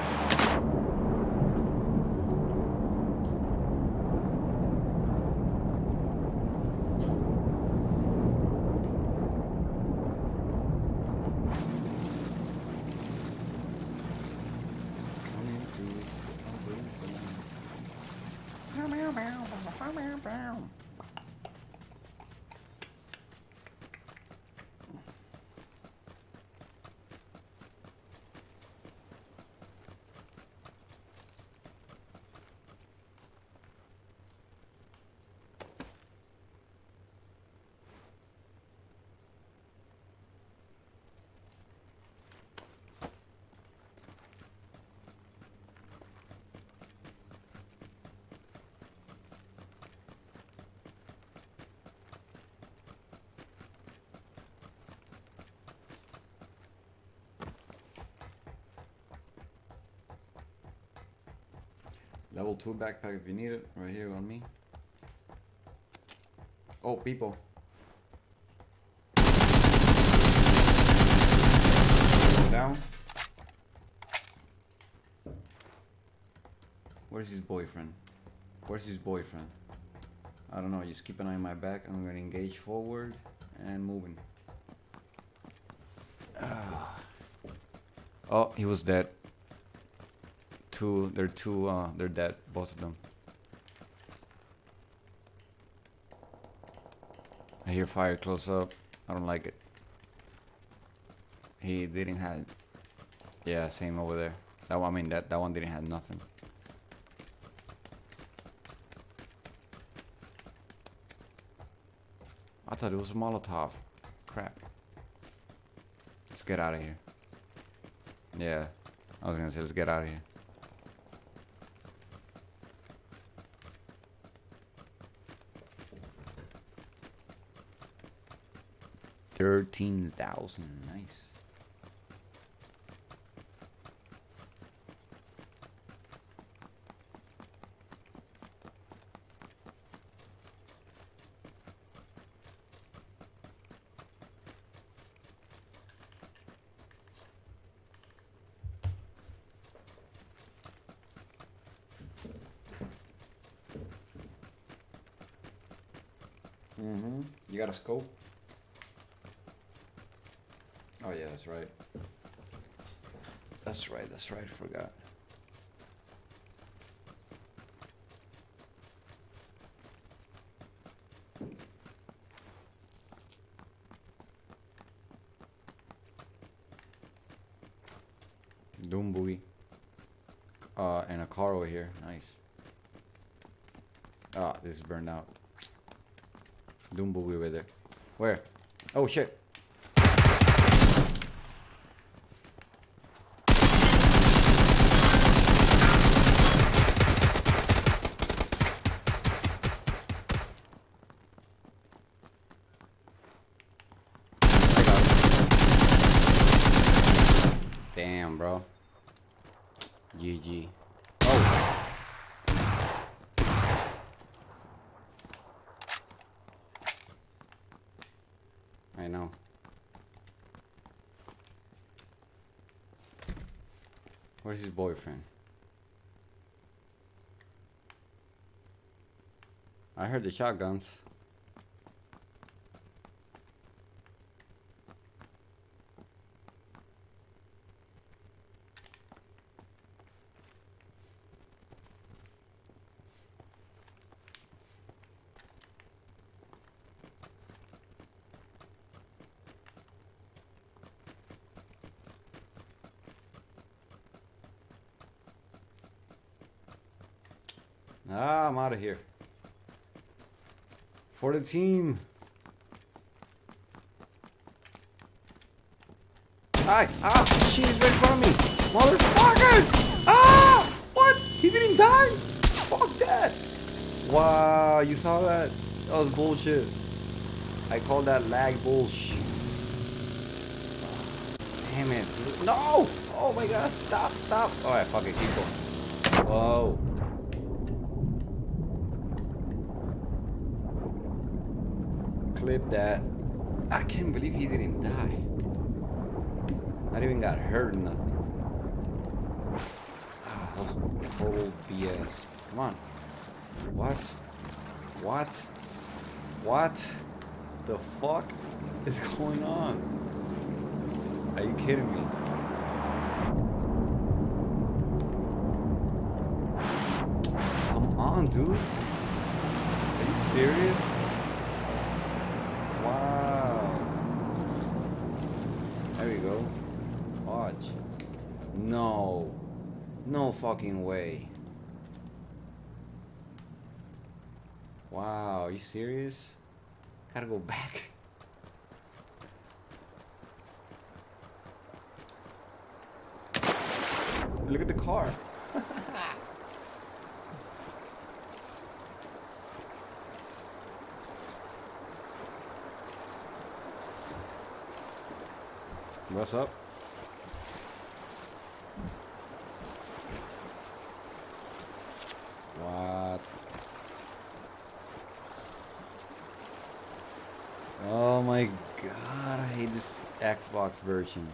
Level two backpack if you need it. Right here on me. Oh, people. Down. Where's his boyfriend? Where's his boyfriend? I don't know. Just keep an eye on my back. I'm gonna engage forward and moving. Oh, he was dead. Two, they're two, uh, they're dead, both of them. I hear fire close up. I don't like it. He didn't have, yeah, same over there. That one, I mean, that, that one didn't have nothing. I thought it was a Molotov. Crap. Let's get out of here. Yeah, I was gonna say, let's get out of here. thirteen thousand, nice. Mm-hmm. You got a scope? Oh yeah, that's right. That's right, that's right, forgot. Doom boogie. Uh, and a car over here, nice. Ah, this is burned out. Doom boogie over there. Where? Oh shit. Damn, bro. G G. Oh. I know. Where's his boyfriend? I heard the shotguns. Ah, I'm out of here. For the team. Hi. Ah, she's right in front of me. Motherfucker. Ah, what? He didn't die? Fuck that. Wow, you saw that? That was bullshit. I call that lag bullshit. Damn it. No. Oh my god, stop, stop. Alright, fuck it, keep going. Whoa. Clip that. I can't believe he didn't die. Not even got hurt or nothing. Ah, that was total B S. Come on. What? What? What the fuck is going on? Are you kidding me? Come on, dude. Are you serious? Wow. There we go. Watch. No. No fucking way. Wow, are you serious? Gotta go back. Look at the car. What's up? What? Oh my god, I hate this Xbox version.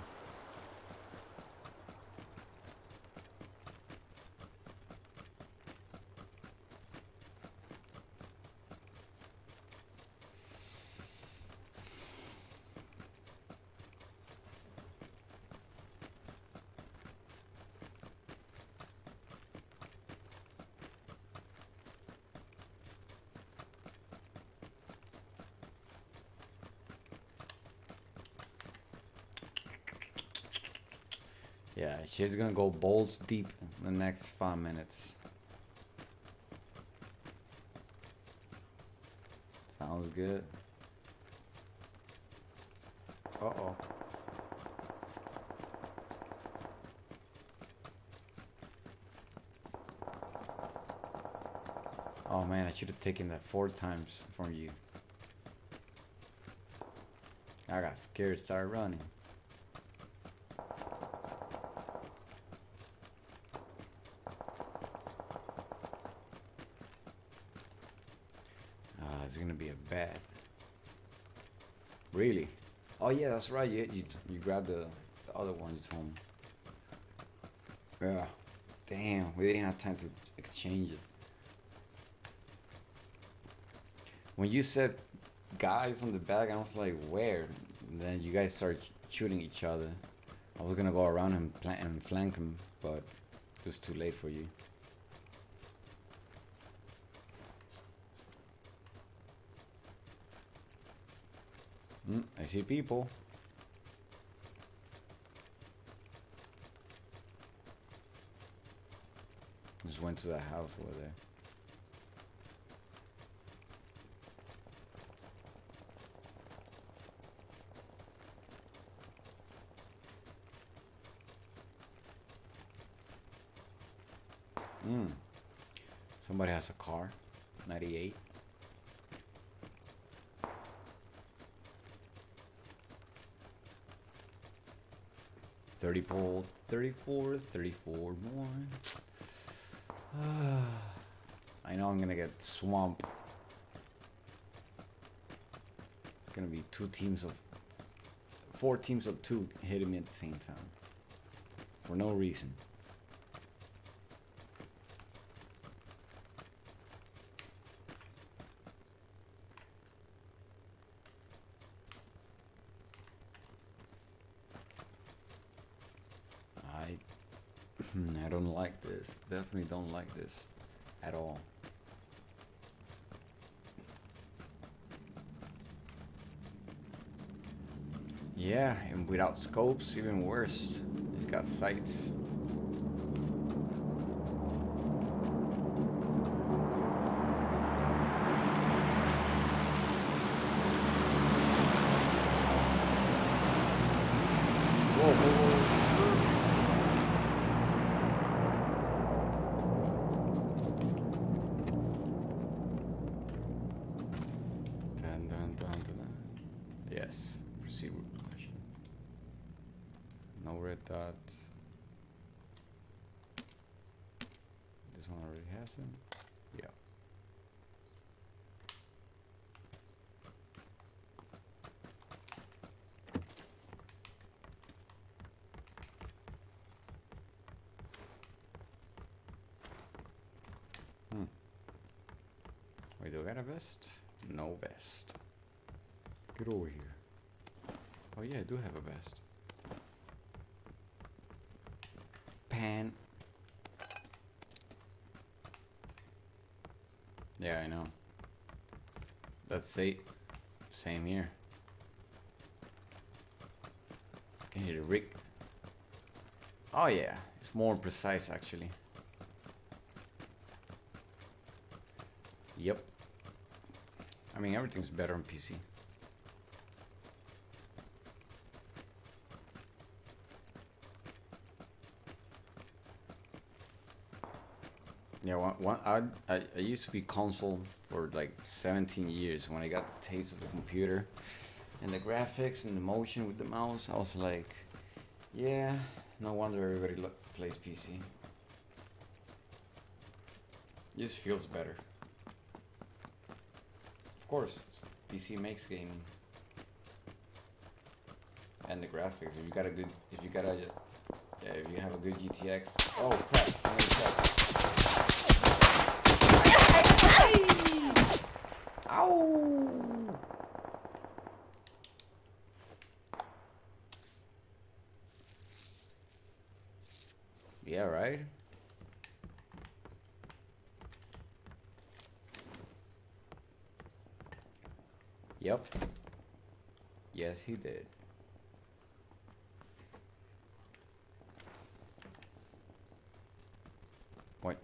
Yeah, she's gonna go balls deep in the next five minutes. Sounds good. Uh-oh. Oh man, I should have taken that four times from you. I got scared, started running. It's gonna be a bad. Really? Oh yeah, that's right. You you you grabbed the, the other one you told me. Yeah. Damn, we didn't have time to exchange it. When you said guys on the back, I was like, where? And then you guys started shooting each other. I was gonna go around him and flank him, but it was too late for you. Mm, I see people. Just went to that house over there. Mm. Somebody has a car. ninety-eight. thirty-four, thirty-four, thirty-four more. I know I'm gonna get swamped. It's gonna be two teams of, four teams of two hitting me at the same time. For no reason. I I don't like this. Definitely don't like this at all. Yeah, and without scopes, even worse. He's got sights. Whoa, whoa, whoa. Dun, dun, dun, dun, dun. Yes, proceed with caution. No red dots. This one already has them. Yeah. Hmm. Wait, do I got a vest? No vest. Get over here. Oh yeah, I do have a vest. Pan. Yeah, I know. That's it. Same here. Can you hear the rig? Oh yeah, it's more precise actually. Yep. I mean, everything's better on P C. Yeah, one, one, I, I, I used to be console for like seventeen years. When I got the taste of the computer and the graphics and the motion with the mouse, I was like, yeah, no wonder everybody lo plays P C. It just feels better. Of course, P C makes gaming. And the graphics. If you got a good, if you got a, yeah, if you have a good G T X. Oh crap! Let me check. Ow! Yeah, right? Yep. Yes, he did. What?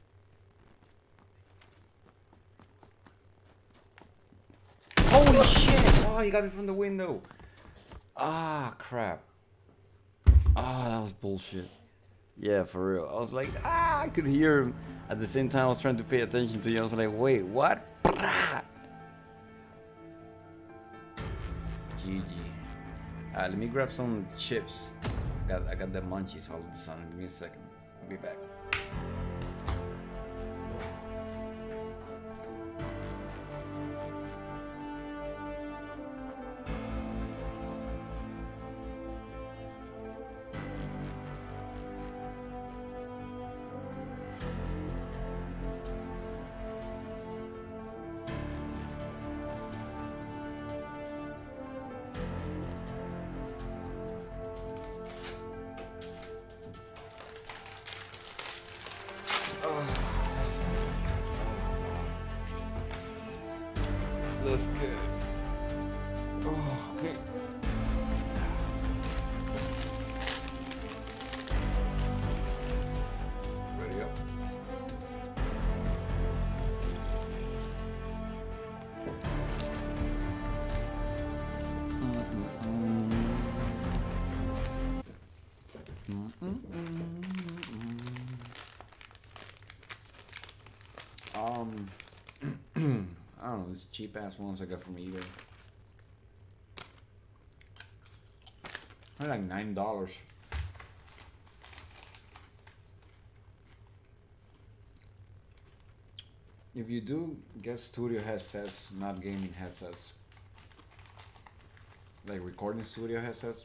Holy shit! Oh, you got me from the window. Ah, crap. Ah, that was bullshit. Yeah, for real. I was like, ah, I could hear him. At the same time, I was trying to pay attention to you. I was like, wait, what? G G. Uh, let me grab some chips. I got, I got the munchies all of a sudden. Give me a second. I'll be back. That's good. Oh, okay. Ready up. Um. I don't know, these cheap ass ones I got from eBay. They're like nine dollars. If you do get studio headsets, not gaming headsets, like recording studio headsets,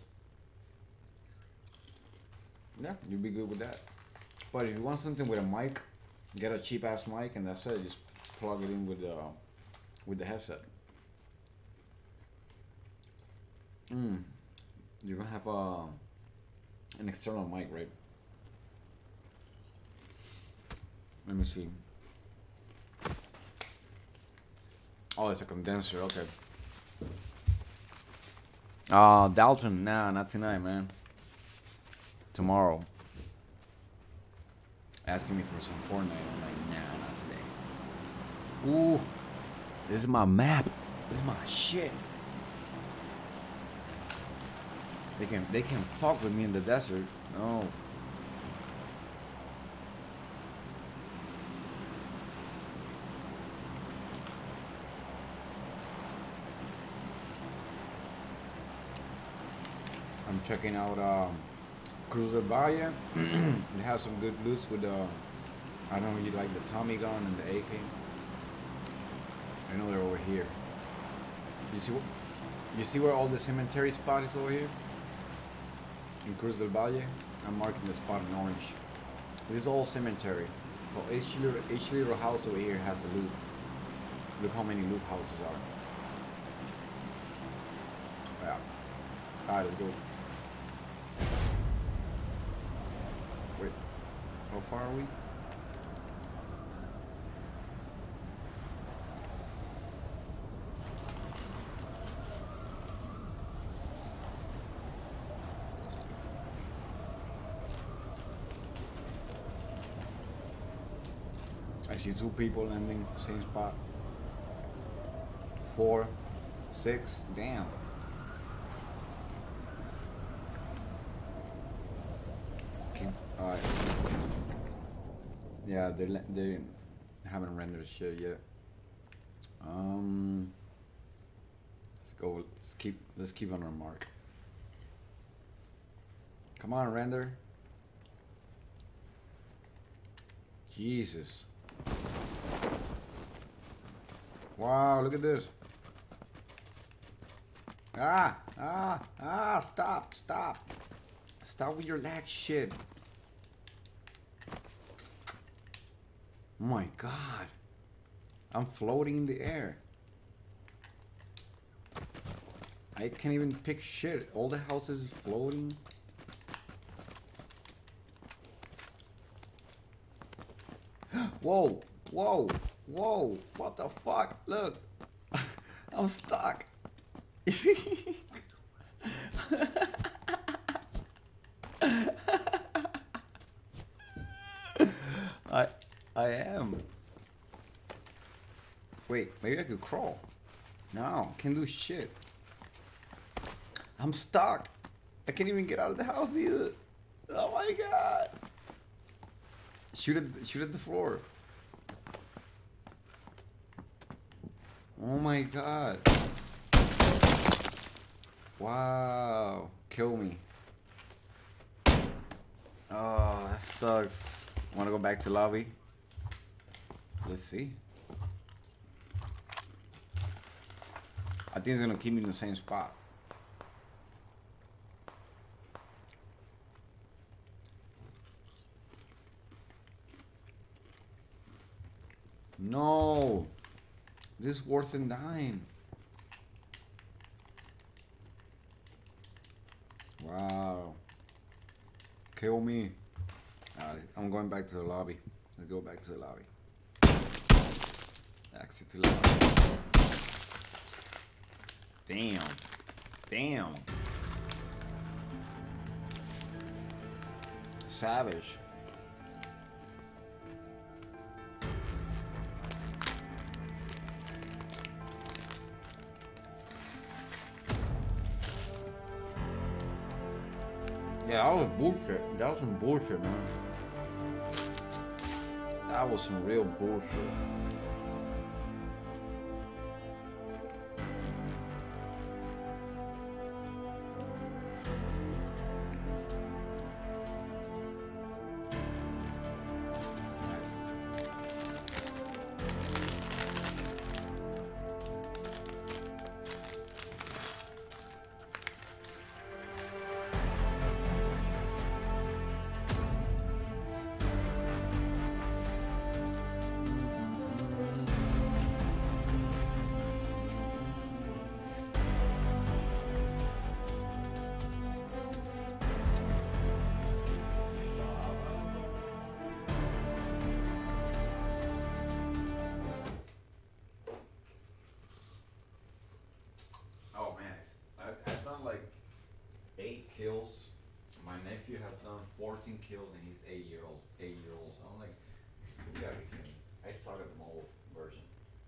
yeah, you'll be good with that. But if you want something with a mic, get a cheap ass mic and that's it. Just plug it in with the with the headset. Mm. You're gonna have a an external mic, right? Let me see. Oh, it's a condenser. Okay. Uh, Dalton. Nah, not tonight, man. Tomorrow. Asking me for some Fortnite. I'm like, nah, not today. Ooh. This is my map. This is my shit. They can they can fuck with me in the desert. No. I'm checking out um, Cruz del Valle. It has some good loots with the. Uh, I don't know if you like the Tommy gun and the A K. I know they're over here. You see, you see where all the cemetery spot is over here? In Cruz del Valle? I'm marking the spot in orange. This is all cemetery. So each little, each little house over here has a loot. Look how many loot houses are. Yeah. Alright, let's go. Wait. How far are we? I see two people landing same spot. Four, six, damn. Okay, alright. Yeah, they they haven't rendered shit yet. Um, let's go. Let's keep. Let's keep on our mark. Come on, render. Jesus. Wow, look at this. Ah, ah, ah, stop, stop. Stop with your lag shit. Oh my God. I'm floating in the air. I can't even pick shit. All the houses is floating. Whoa, whoa, whoa, what the fuck? Look, I'm stuck. I, I am. Wait, maybe I could crawl. No, can't do shit. I'm stuck. I can't even get out of the house either. Oh my God. Shoot at, shoot at the floor. Oh my God. Wow. Kill me. Oh, that sucks. Wanna go back to lobby? Let's see. I think it's gonna keep me in the same spot. No, this is worse than dying. Wow. Kill me. Right, I'm going back to the lobby. Let's go back to the lobby. Exit to the lobby. Damn. Damn. Savage. Yeah, that was bullshit. That was some bullshit, man. That was some real bullshit. Kills. My nephew has done fourteen kills and he's eight year old. Eight year old. So I'm like, you gotta be kidding me. I suck at the mobile version.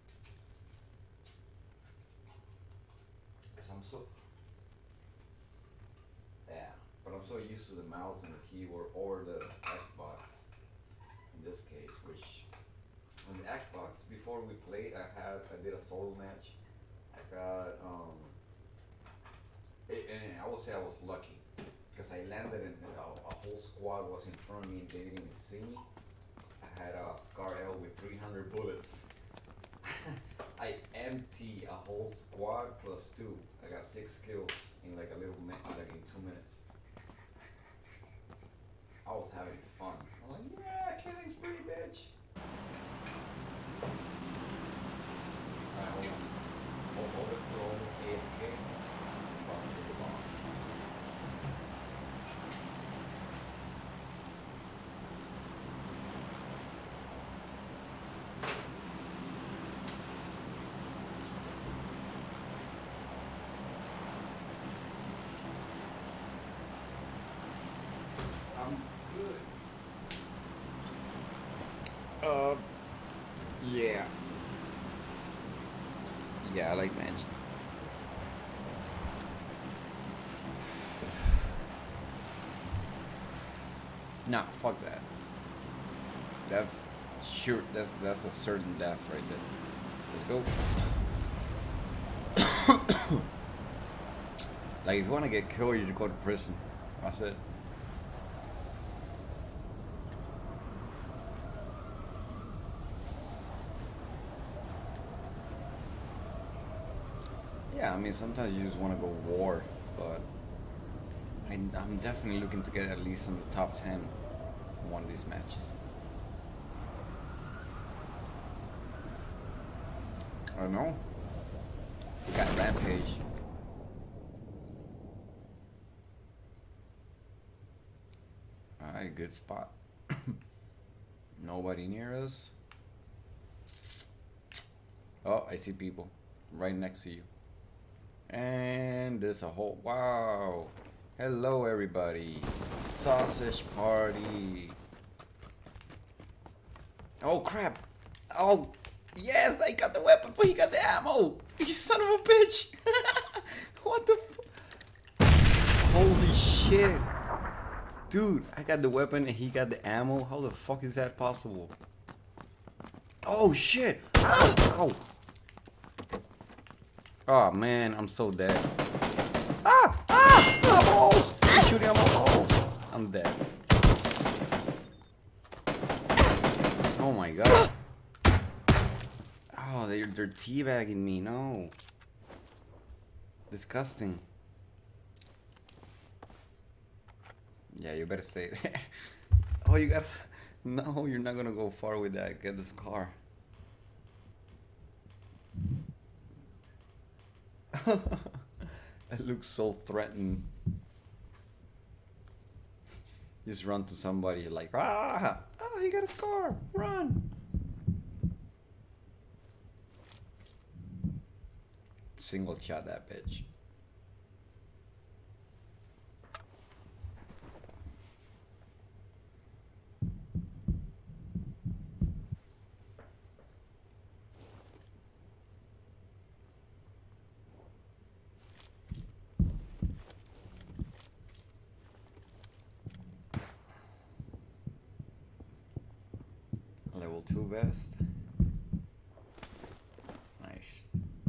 Cause I'm so yeah, but I'm so used to the mouse and the keyboard or the Xbox in this case. Which on the Xbox before we played, I had I did a solo match. I got um. It, and I will say I was lucky because I landed and a, a whole squad was in front of me and they didn't even see me. I had a Scar L with three hundred bullets. I empty a whole squad plus two. I got six kills in like a little minute, like in two minutes. I was having fun. I'm like, yeah, killing spree, bitch. Alright, hold on. Hold, hold it to almost A F K. I'm good. Yeah, I like mansion. Nah, fuck that. That's sure. That's that's a certain death right there. Let's go. Like if you want to get killed, you just go to prison. That's it. Yeah, I mean sometimes you just want to go war, but I, I'm definitely looking to get at least in the top ten in one of these matches. I don't know. We got Rampage. Alright, good spot. Nobody near us. Oh, I see people right next to you. And there's a whole... Wow. Hello, everybody. Sausage party. Oh, crap. Oh, yes, I got the weapon, but he got the ammo. You son of a bitch. What the f... Holy shit. Dude, I got the weapon and he got the ammo. How the fuck is that possible? Oh, shit. Ow, ow. Oh, man, I'm so dead. Ah! Ah! My balls! He's shooting at my balls. I'm dead. Oh my god. Oh, they're, they're teabagging me. No. Disgusting. Yeah, you better stay there. Oh, you got... No, you're not gonna go far with that. Get this car. It looks so threatening. Just run to somebody like, ah, oh, he got his car, run. Single shot that bitch. Level two vest. Nice.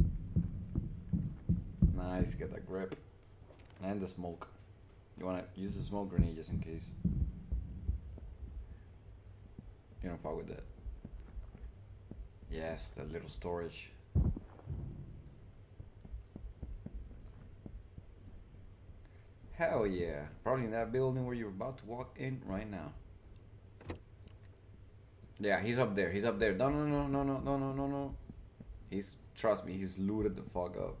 Nice, get the grip. And the smoke. You wanna use the smoke grenade just in case. You don't fuck with that. Yes, the little storage. Hell yeah. Probably in that building where you're about to walk in right now. Yeah, he's up there. He's up there. No, no, no, no, no, no, no, no, no. He's, trust me, he's looted the fuck up.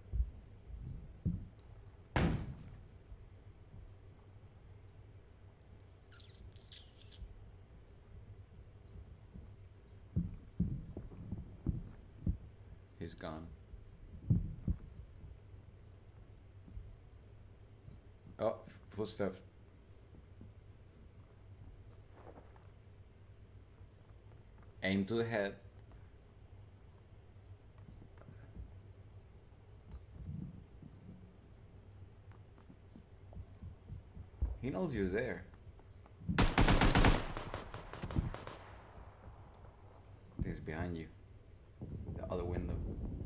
He's gone. Oh, footsteps. Aim to the head. He knows you're there. He's behind you. The other window.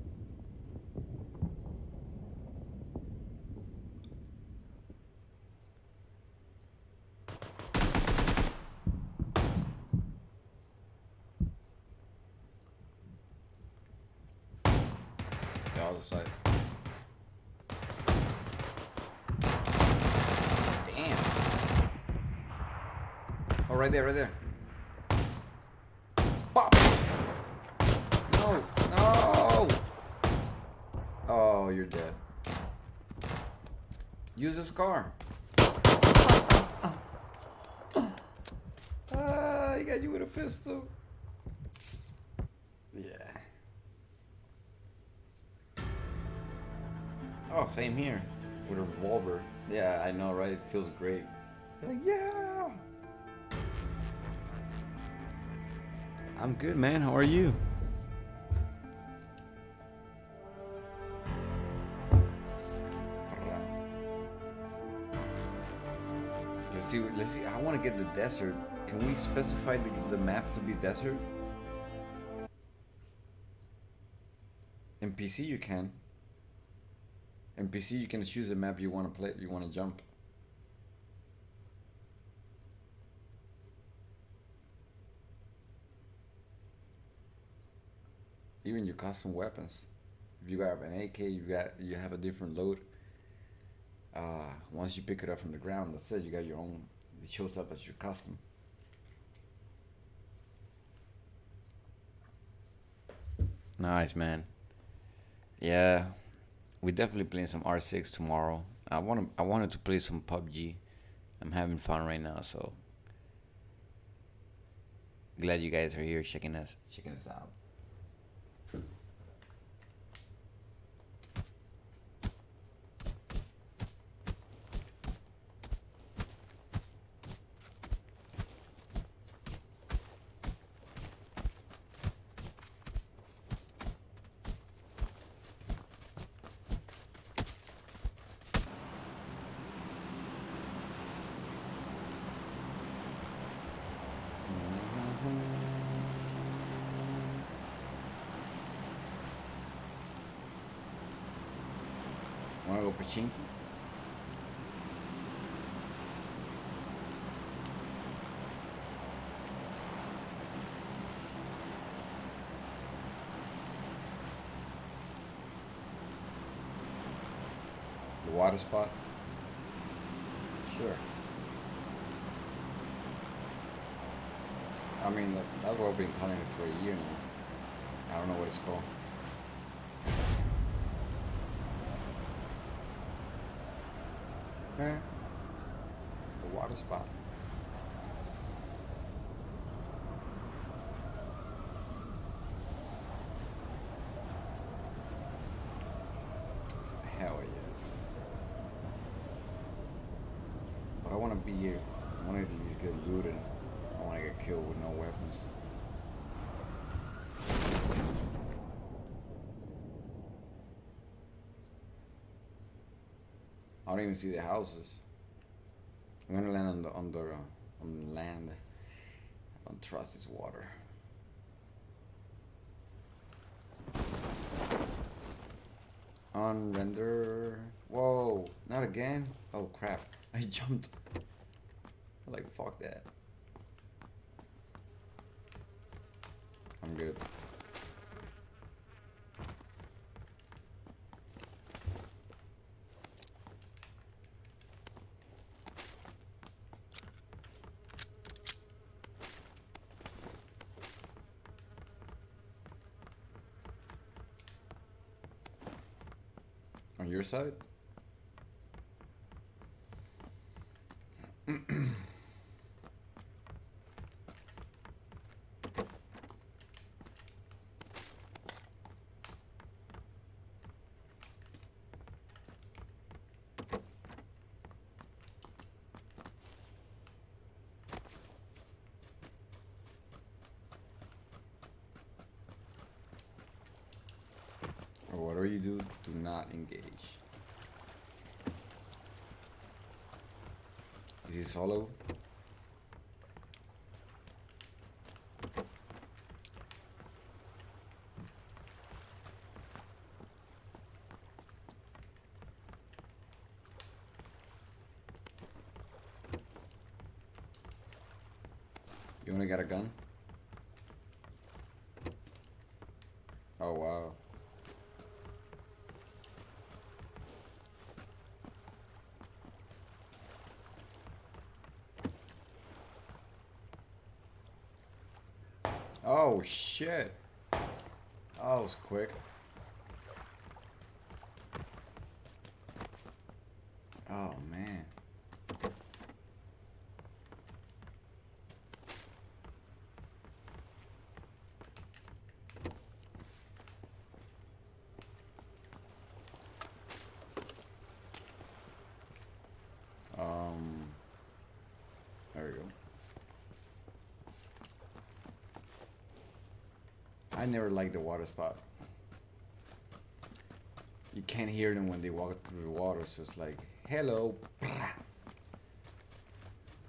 The other side. Damn. Oh, right there, right there. Pop. No, no. Oh, you're dead. Use this car. Ah, he got you with a pistol. Yeah. Oh, same here. With a revolver. Yeah, I know, right? It feels great. You're like, yeah! I'm good, man. How are you? see. Let's see. I want to get the desert. Can we specify the, the map to be desert? In P C you can. In P C you can choose the map you want to play. You want to jump. Even your custom weapons. If you got an A K, you got you have a different load. Uh, once you pick it up from the ground, that's it. You got your own. It shows up as your custom. Nice, man. Yeah, we definitely playing some R six tomorrow. I want to. I wanted to play some P U B G. I'm having fun right now, so glad you guys are here checking us checking us out. Wanna go Pachinki? The water spot? Sure. I mean, that's what we've been calling it for a year now. I don't know what it's called. Eh, the water spot. Hell yes. But I want to be here. I want to at least get looted. I want to get killed with no weapons. I don't even see the houses. I'm gonna land on the on the uh, on land. I don't trust this water. On render. Whoa! Not again. Oh crap! I jumped. I'm like fuck that. I'm good. On your side? Or whatever you do, do not engage. Is he solo? You wanna get a gun? Oh wow. Oh shit. Oh, it was quick. Oh man. Um there we go. I never liked the water spot. You can't hear them when they walk through the water, so it's like, hello.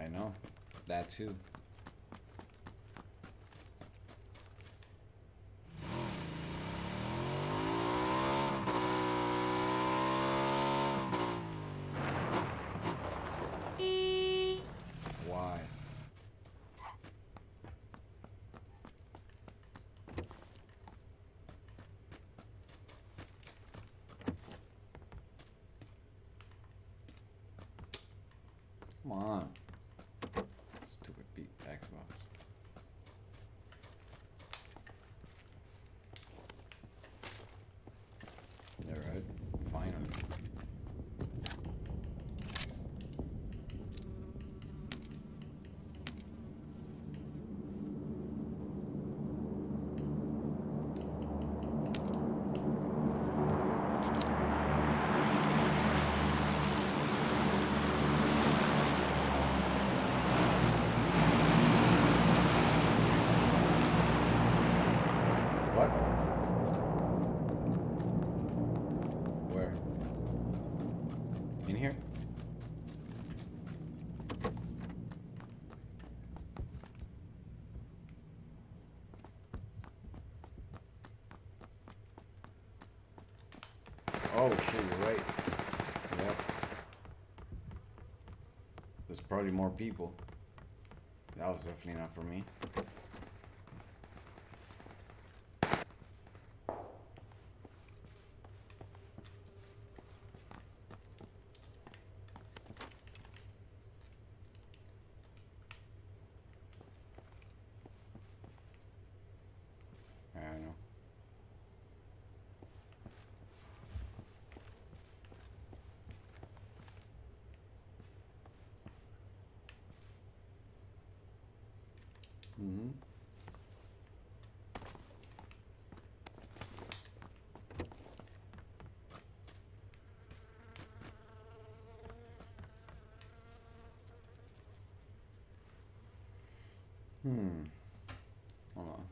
I know. That too. Why? Come on. Stupid beat Xbox. Alright, finally. What? Where? In here? Oh shit, you're right. Yep. There's probably more people. That was definitely not for me. I don't know. Mm-hmm. Hmm. Hold on.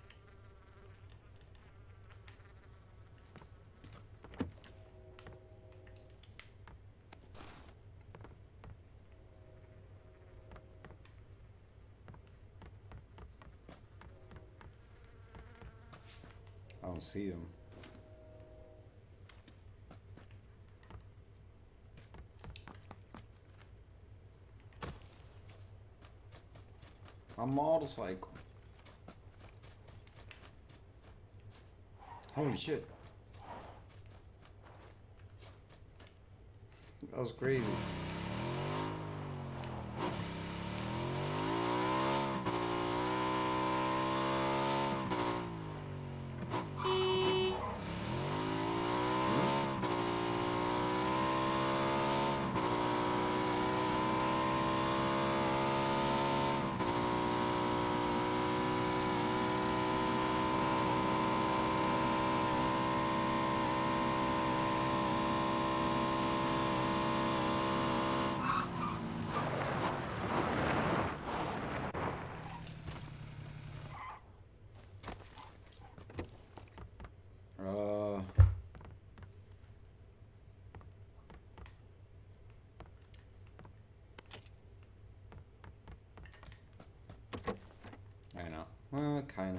I don't see him. A motorcycle. Holy shit. That was crazy. Uh, I know. Well, kind of.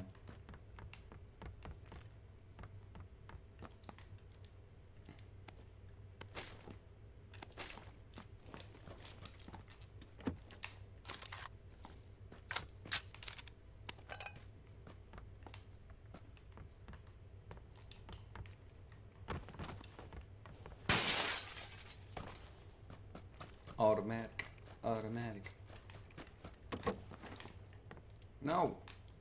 Automatic. Automatic. No.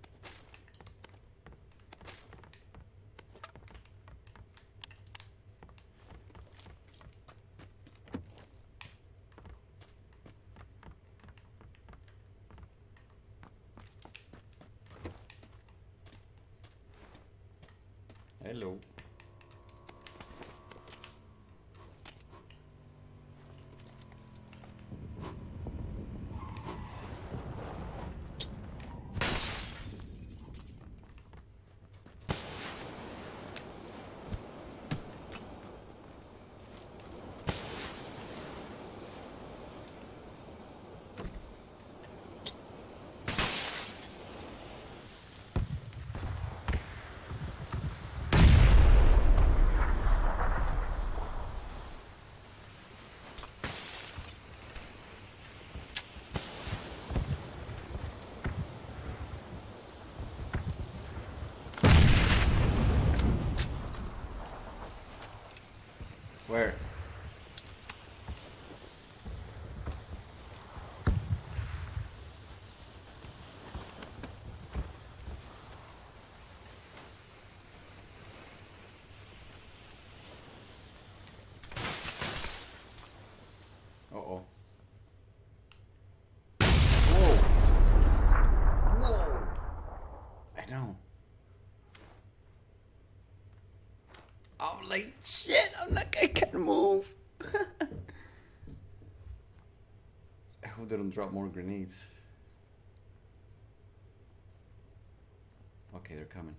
Hello. like, shit, I'm not, I can't move. I hope they don't drop more grenades. Okay, they're coming.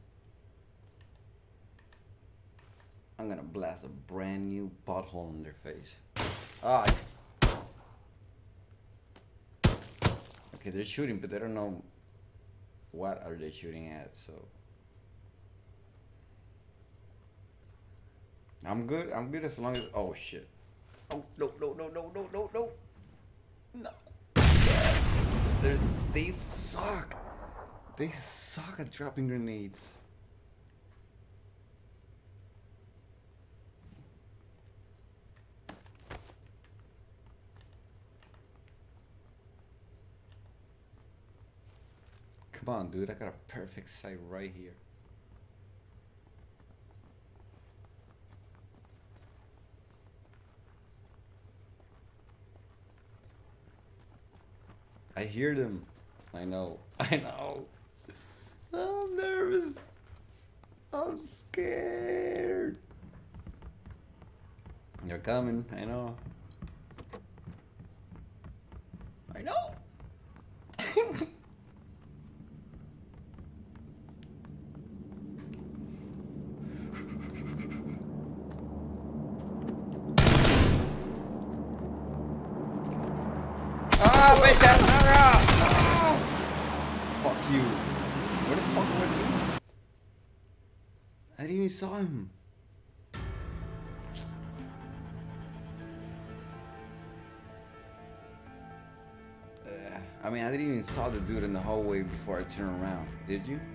I'm gonna blast a brand new butthole in their face. Ah. Okay, they're shooting, but they don't know what are they shooting at, so. I'm good, I'm good as long as, oh shit. Oh, no, no, no, no, no, no, no. No. There's, they suck. They suck at dropping grenades. Come on, dude, I got a perfect site right here. I hear them. I know. I know. I'm nervous. I'm scared. They're coming. I know. I know. Ah, wait, that. No, no. Fuck you. Where the fuck was he? I didn't even saw him. Uh, I mean, I didn't even saw the dude in the hallway before I turned around. Did you?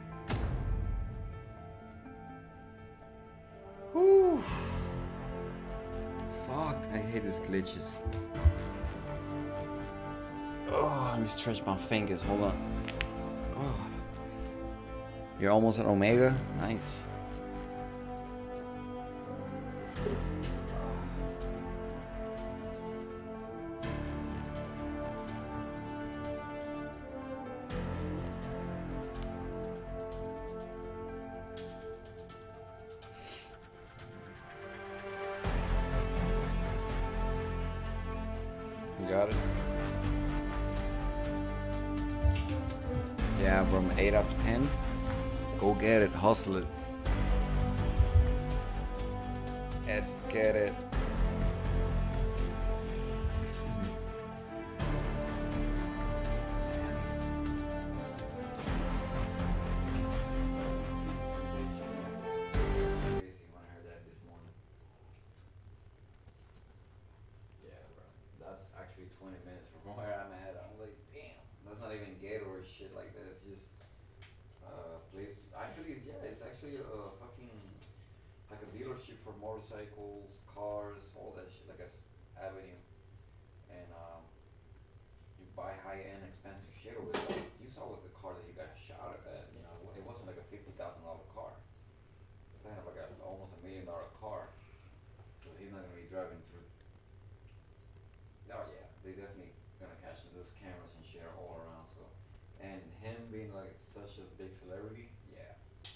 Whew. Fuck, I hate these glitches. Oh, let me stretch my fingers. Hold on. Oh. You're almost at Omega? Nice. You got it? Yeah, from eight out of ten. Go get it, hustle it. Let's get it. That's actually twenty minutes from where I'm at. I'm like, damn, that's not even ghetto or shit like that. It's just uh place. Actually, yeah, it's actually a fucking like a dealership for motorcycles, cars, all that shit. Like a s- avenue, and um, you buy high end, expensive shit over there. You saw what the car that he got shot at. You know, it wasn't like a fifty thousand dollar car. It's kind of like a almost a million dollar car. So he's not gonna be driving through. Oh yeah, they definitely gonna catch those cameras and shit all around. So, and him being like such a big celebrity, yeah.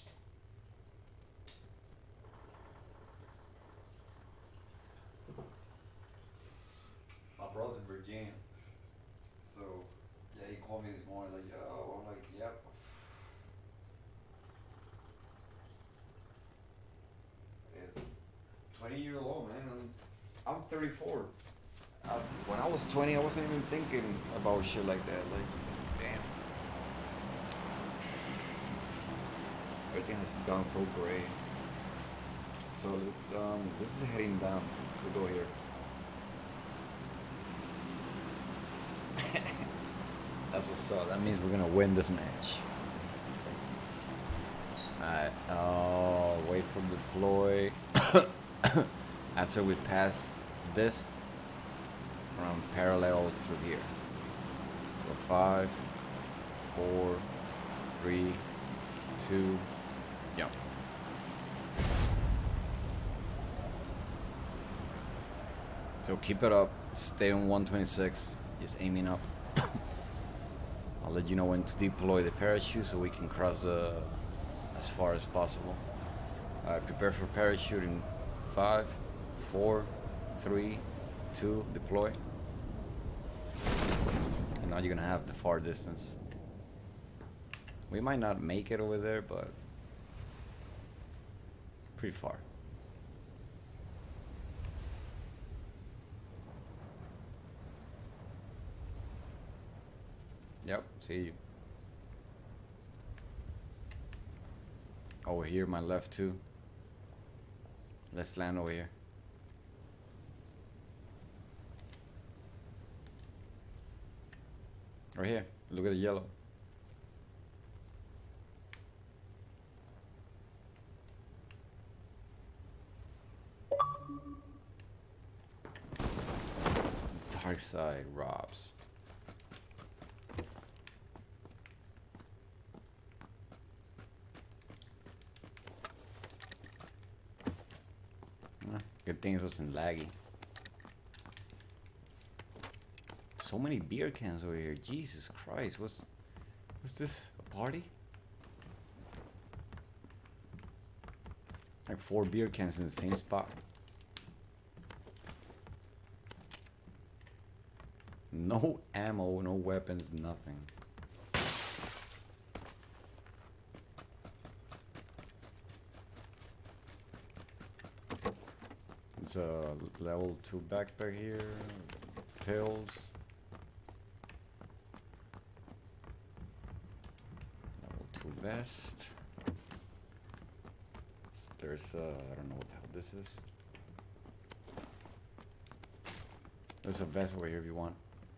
My brother's in Virginia, so yeah, he called me this morning like, yo, I'm like, yep. It's twenty year old man. I'm, I'm thirty-four. I, when I was twenty, I wasn't even thinking about shit like that. Like, damn. Everything has gone so great. So it's um, this is heading down. We'll go here. That's what's up. That means we're gonna win this match. Alright. Oh, wait for deploy. After we pass this. From parallel through here. So five, four, three, two, jump. So keep it up. Stay on one twenty-six. Just aiming up. I'll let you know when to deploy the parachute so we can cross the as far as possible. Uh, prepare for parachute in Five, four, three, two, deploy. And now you're gonna have the far distance. We might not make it over there, but pretty far. Yep, see you. Over here, my left too. Let's land over here. Right here. Look at the yellow. Dark side robs. Good thing it wasn't laggy. So many beer cans over here. Jesus Christ, what's what's this? A party? Like four beer cans in the same spot. No ammo, no weapons, nothing. It's a level two backpack here. Pills. Level two vest. There's uh, I don't know what the hell this is. There's a vest over here if you want.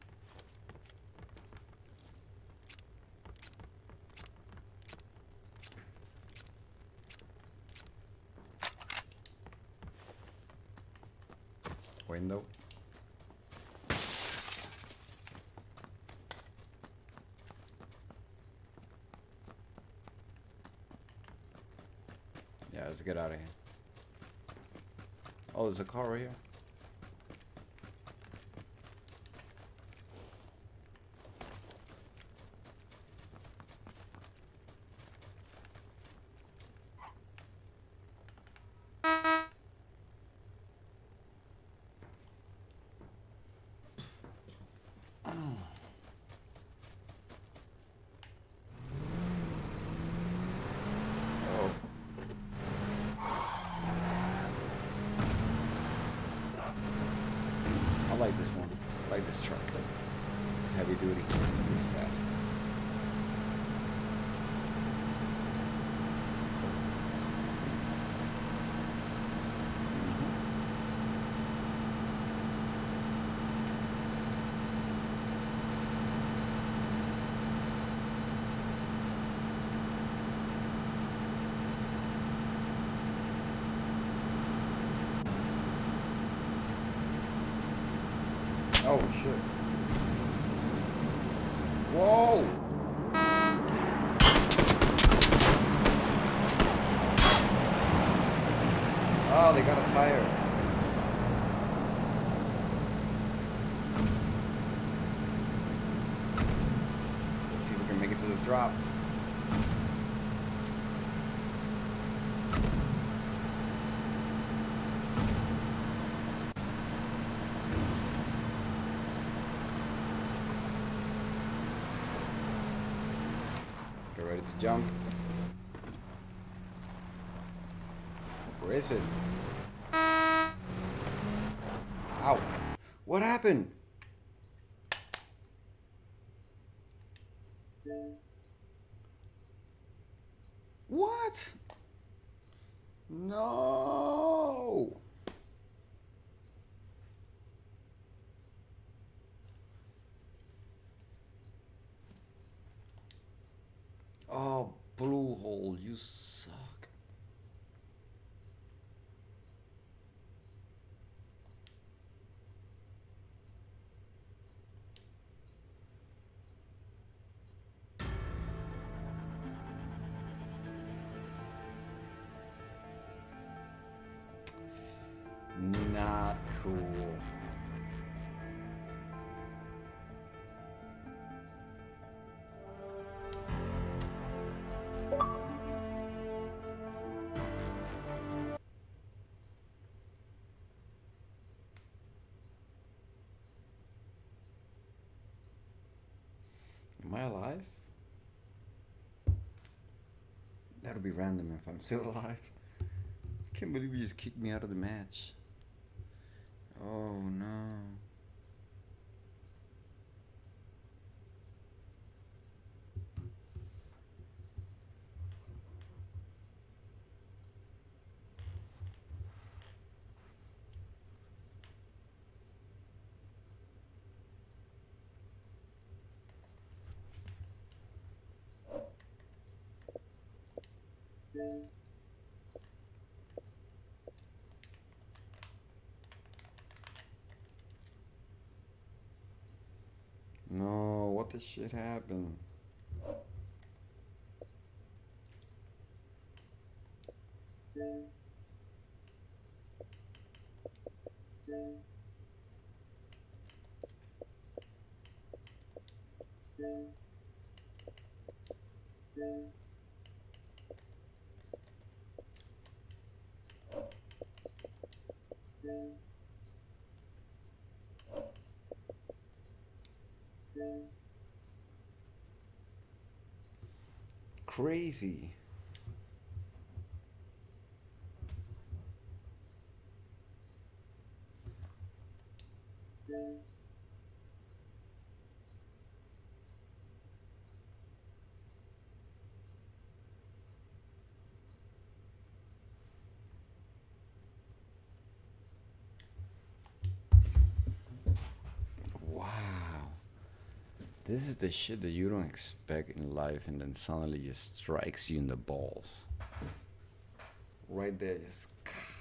Window. Yeah, let's get out of here. Oh, there's a car right here. I like this one. I like this truck. It's heavy duty. It's really fast. Oh shit. Whoa! Oh, they got a tire. Let's see if we can make it to the drop. Ready to jump. Where is it? Ow. What happened? What? No. Oh, blue hole, you suck. Not cool. alive? That'll be random if I'm still alive. I can't believe you just kicked me out of the match. Oh no. No, what the shit happened? Crazy. Wow. This is the shit that you don't expect in life and then suddenly just strikes you in the balls. Right there, just.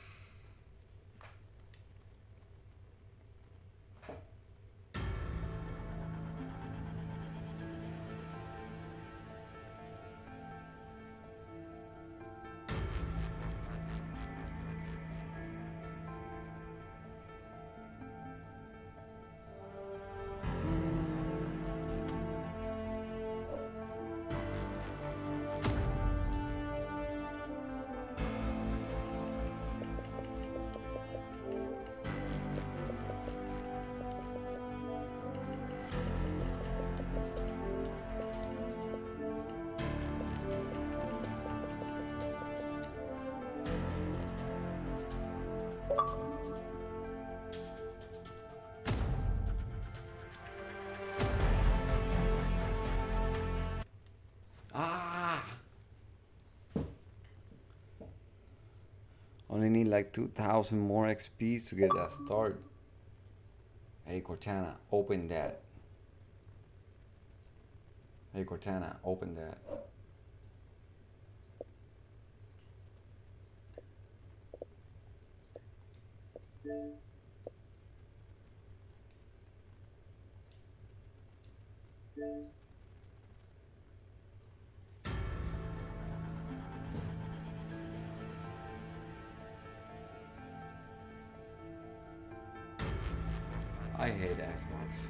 Ah! Only need like two thousand more X P to get that start. Hey Cortana, open that. Hey Cortana, open that. I hate Xbox.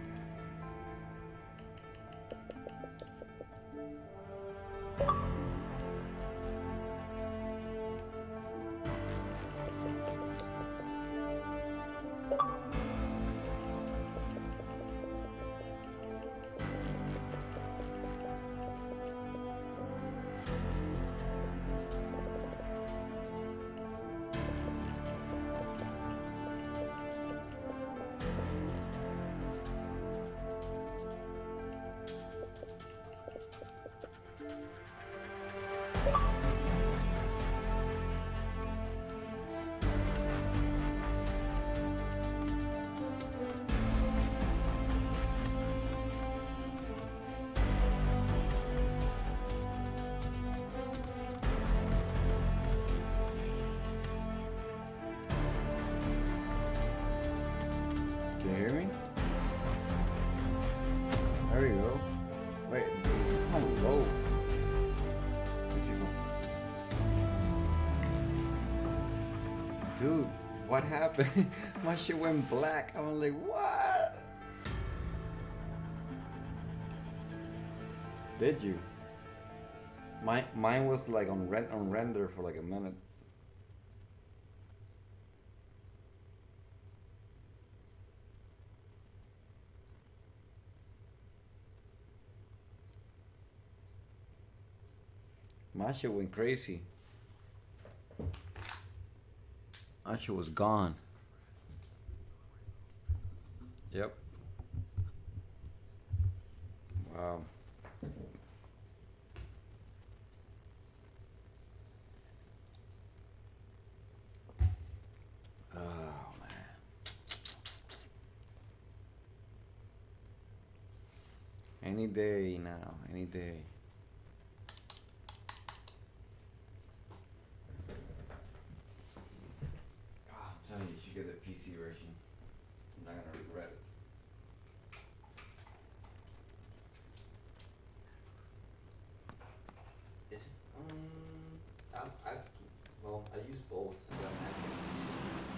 Can you hear me? There you go. Wait, you sound low. Where'd you go? Dude, what happened? My shit went black. I was like, what? Did you? My mine was like on rent on render for like a minute. My shit went crazy. My shit was gone. Yep. Wow. Oh, man. Any day now, any day. Oh, I'm telling you, you should get the P C version. I'm not gonna regret it. Is it? Um, I, I, well, I use both. I got Mac and P C.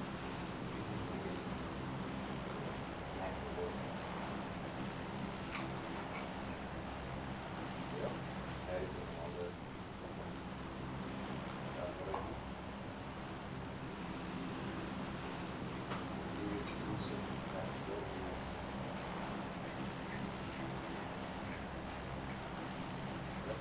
Mac and both. Yep. Everything all good. That's what I do. Do it exclusive. That's what it is. Yep.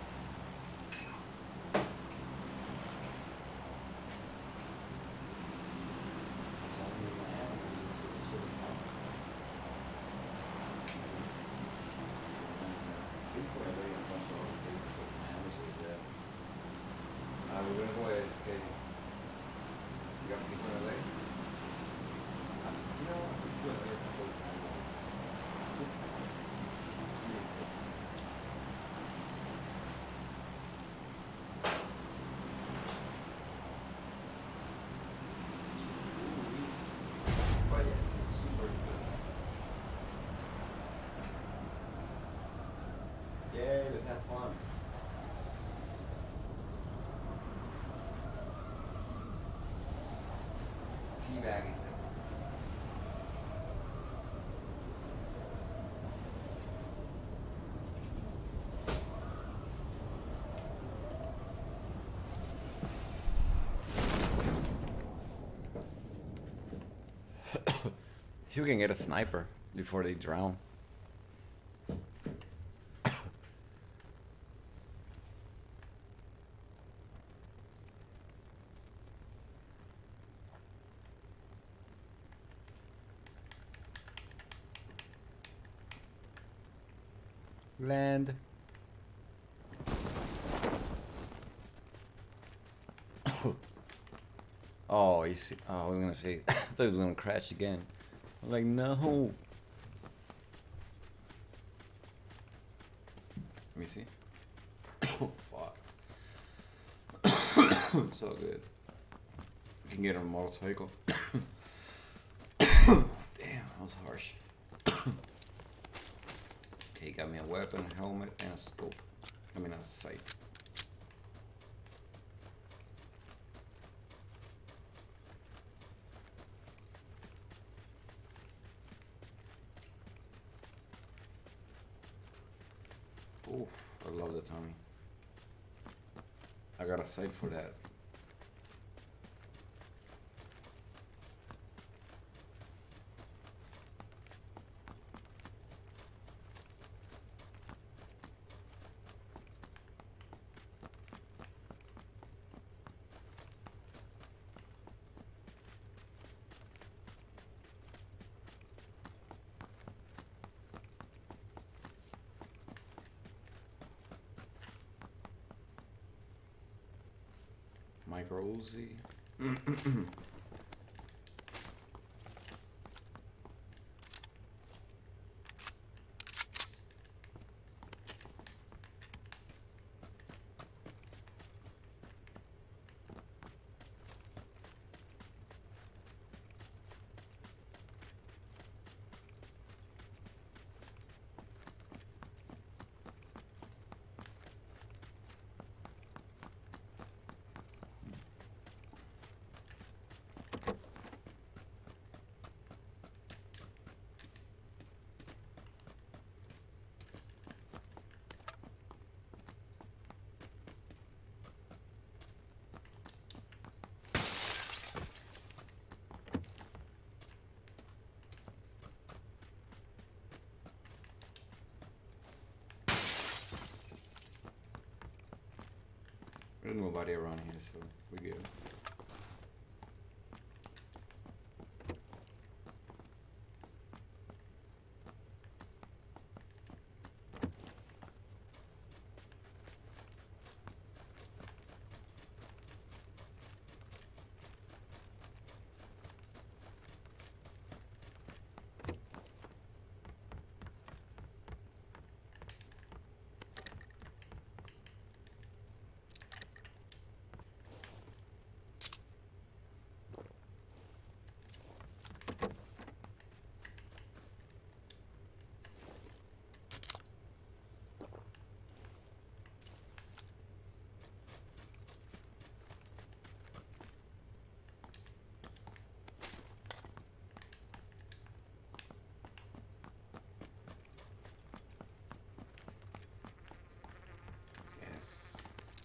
Uh, we're gonna go ahead. Okay. You got people in L A? Uh, you know, I've been to L A a couple of times. It's, it's too, too beautiful. But yeah, it's super good. Yeah, let's have fun. Teabagging. See if we can get a sniper before they drown. Land. Oh, you see? Oh, I was gonna say. I thought it was gonna crash again. I'm like, no. Let me see. Oh, fuck. So good. You can get on a motorcycle. Damn, that was harsh. Okay, got me a weapon, a helmet, and a scope. I mean, a sight. Oof, I love the Tommy. I got a sight for that. Micro Uzi. There's nobody around here, so we good. Yes.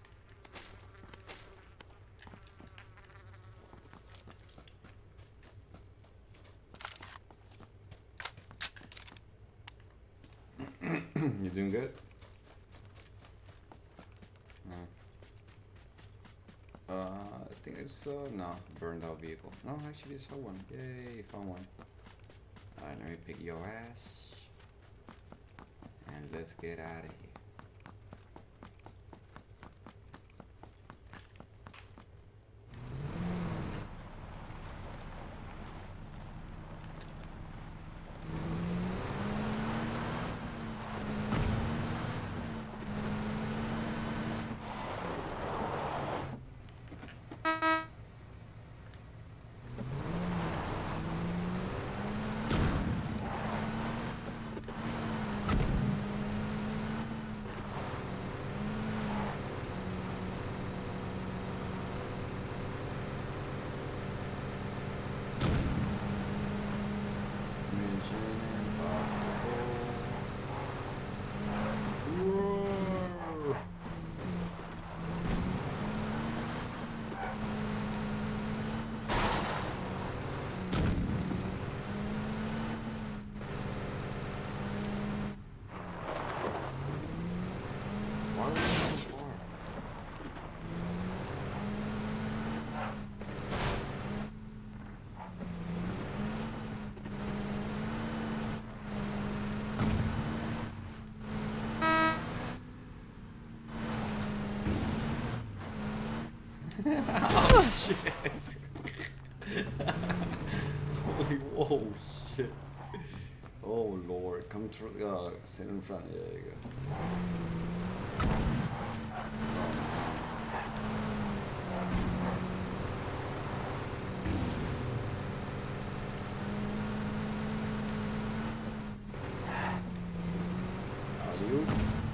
You doing good? No. Uh, I think it's uh no burned out vehicle. No, actually, I saw one. Yay, found one. Alright, let me pick your ass and let's get out of here. Oh shit! Holy whoa shit! Oh lord, come through. Uh, sit in front. Yeah, there you go. Are you?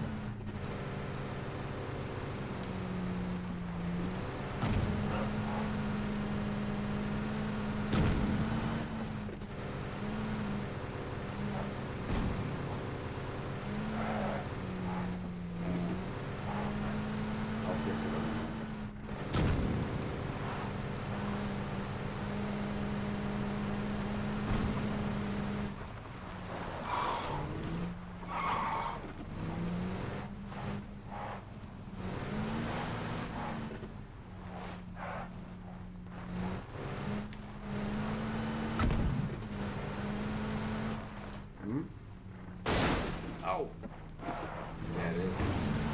Oh! Yeah, it is.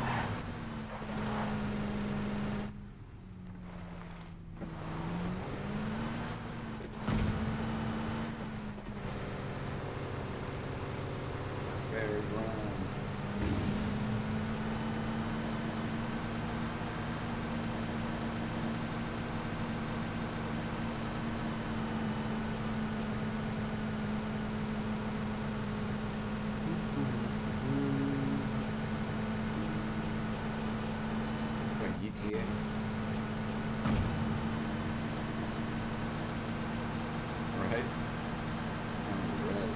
Very brown. G T A. Right? Sounds red.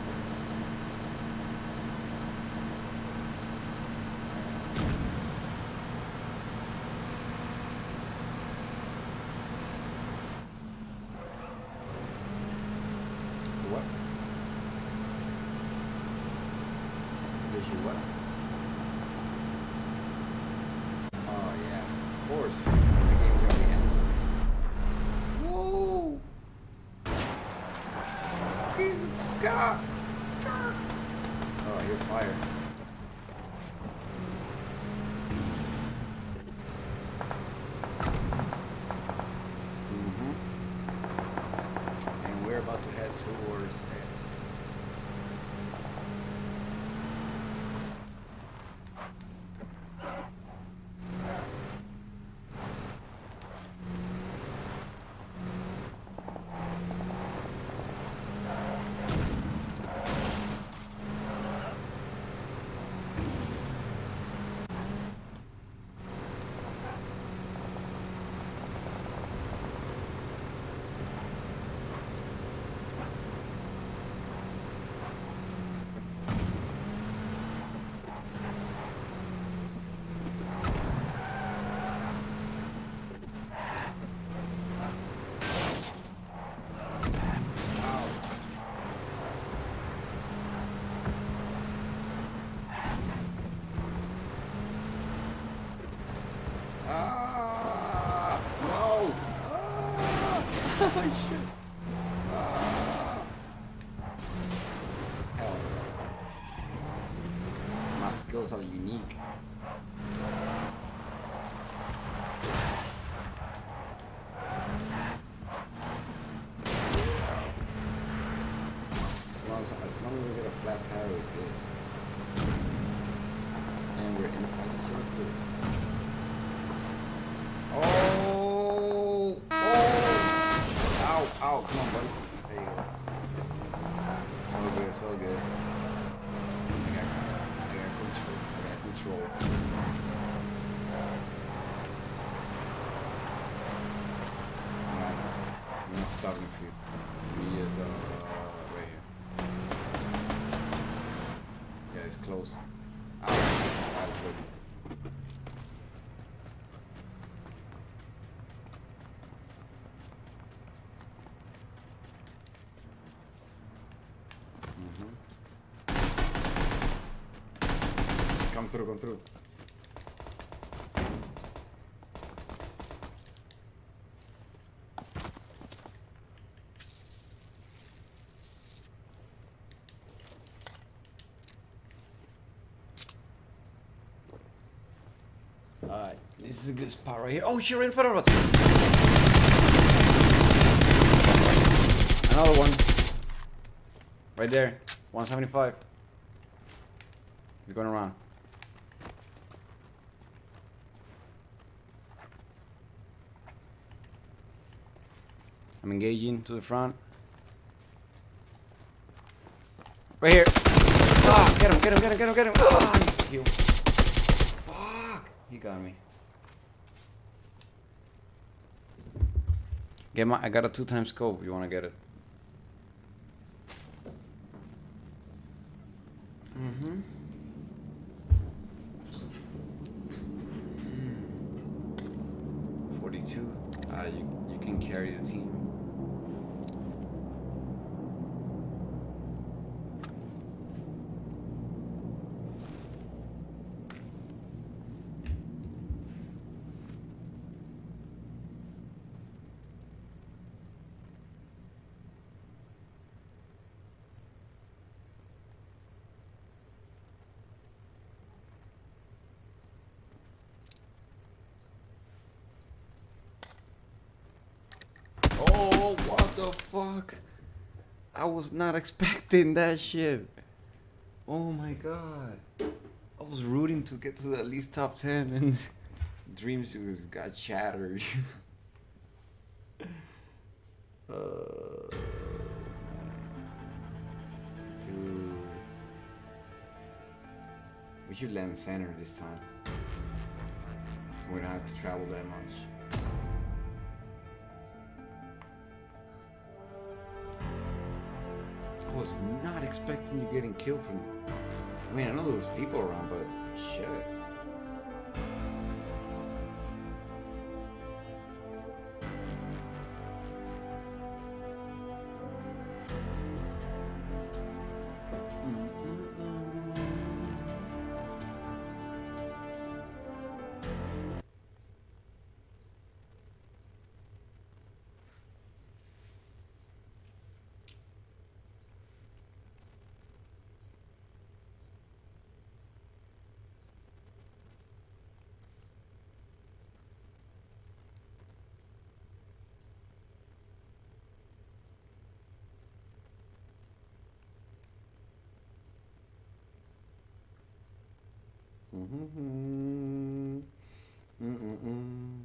What? Visual what? Oh yeah, of course. course. The game really ends. Whoa! Scott! Scott! Oh, I hear fire. Mm-hmm. And we're about to head towards it. Skills are unique. As long as, as long as we get a flat tire, we're good. And we're inside the circle. Oh! Oh! Ow! Ow! Come on, buddy. There you go. So good, so good. Control. Alright, I'm gonna stop him for you. He is uh right here. Yeah, it's close. Ow, that is good. Come through, come through. Alright, this is a good spot right here. Oh shit, right in front of us! Another one. Right there. one seventy-five. He's going around. I'm engaging to the front. Right here. Ah, get him, get him, get him, get him, get him. Ah, he's killed. Fuck. He got me. Get my, I got a two times scope if you want to get it. Mm-hmm. forty-two. Uh, you, you can carry the team. Oh, what the fuck? I was not expecting that shit. Oh my god. I was rooting to get to at least top ten and Dreams just got shattered. uh, dude. We should land center this time. So we don't have to travel that much. I was not expecting you getting killed from... I mean, I know there was people around, but shit. Mm-hmm. Mm-mm-mm.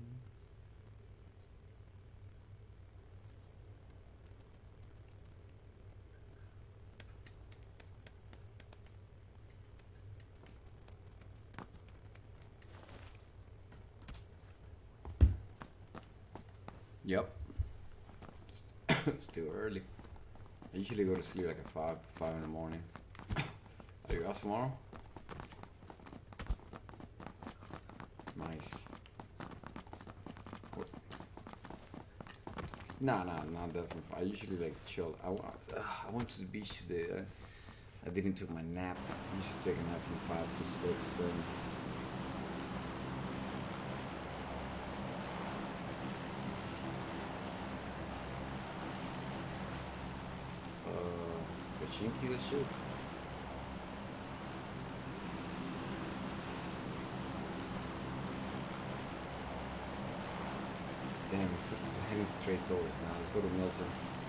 Yep. Still early. I usually go to sleep like at five, five in the morning. Are you off tomorrow? Nice. What? Nah, nah, nah, definitely. I usually like chill. I, wa- ugh, I went to the beach today. I, I didn't take my nap. I usually take a nap from five to six, seven. Uh, Pachinki, that shit. Damn, it's, it's heading straight towards now. Let's go to Milton.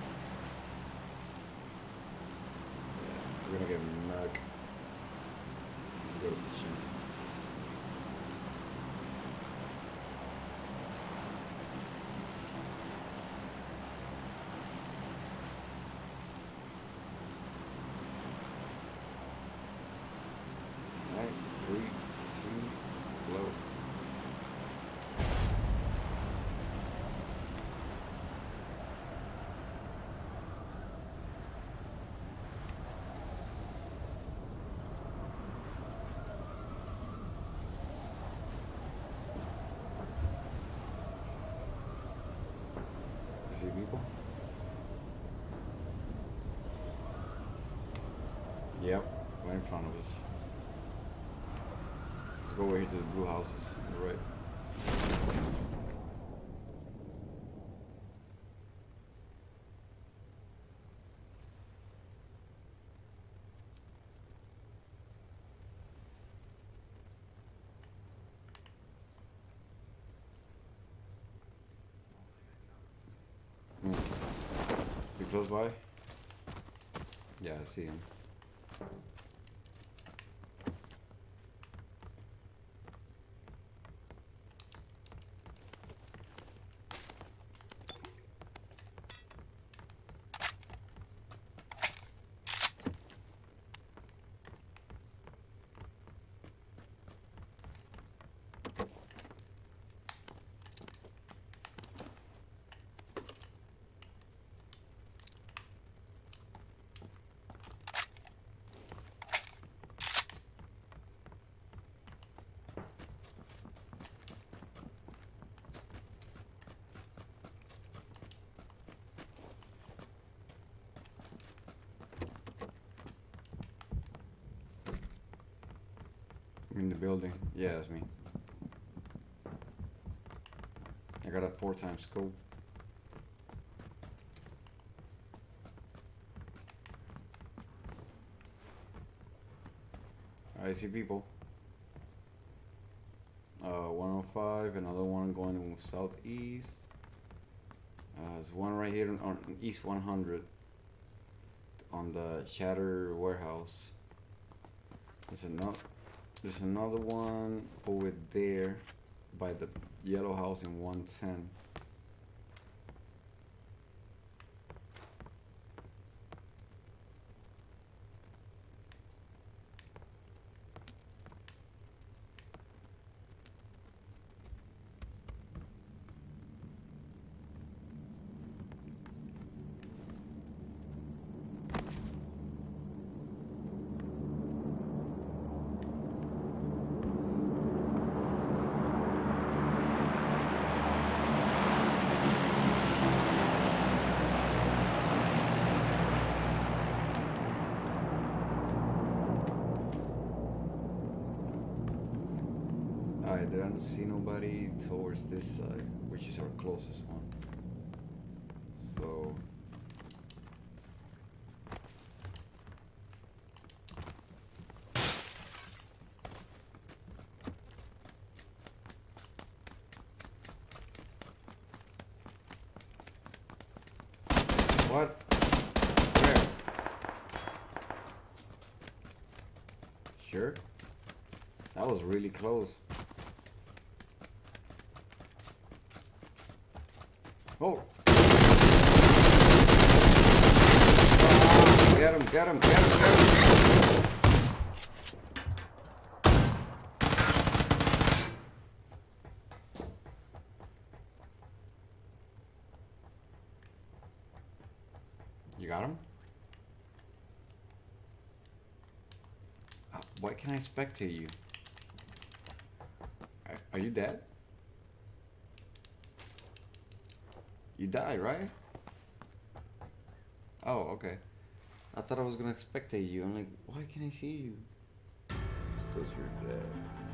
Yeah, we're gonna get murk. Go to Pachinki. Alright, three, two, blow. You see people? Yep, right in front of us. Let's go over here to the blue houses on the right. Hmm. You close by? Yeah, I see him. In the building. Yeah, that's me. I got a four times scope. I see people. Uh, one oh five, another one going southeast. Uh, there's one right here on, on east one hundred on the Shatter warehouse. There's another. There's another one over there by the yellow house in one ten. Alright, I don't see nobody towards this side, which is our closest one. So what? Where? Sure? That was really close. Oh! Get him, get him, get him, get him! You got him? Uh, why can I spectate you? Are, are you dead? You died, right? Oh, okay. I thought I was gonna spectate you. I'm like, why can't I see you? It's because you're dead.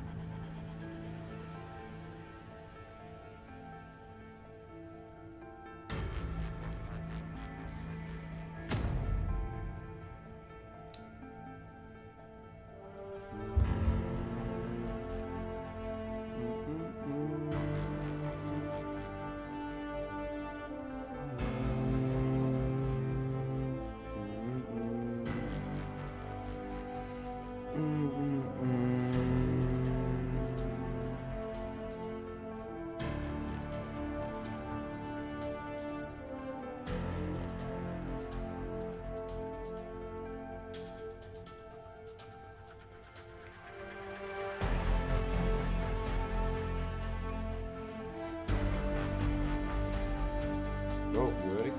Go, you ready?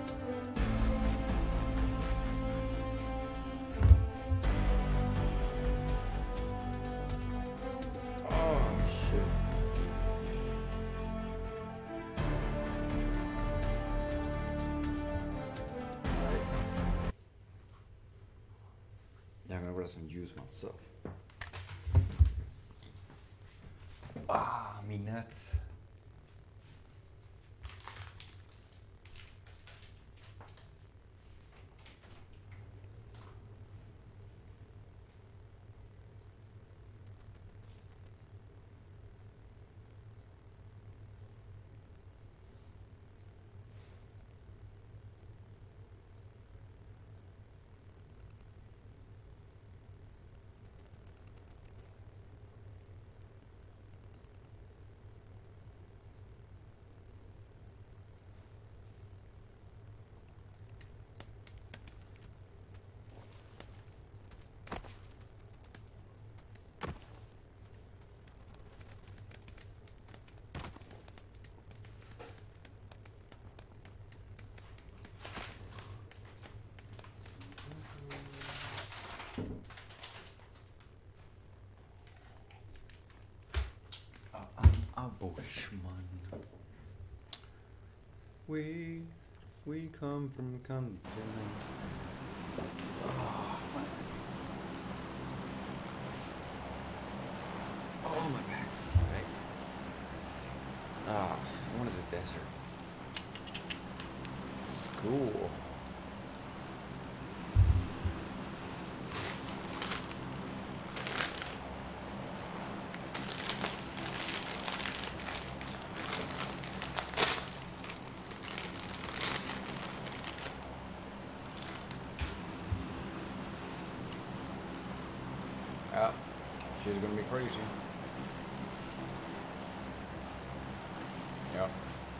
Oh, shit. Alright. Yeah, I'm gonna grab some juice myself. Ah, me nuts. I'm a bushman. We we come from a continent. Oh my, oh, my back. Right. Ah, I wanted the desert. School. Yeah, she's gonna be crazy. Yep.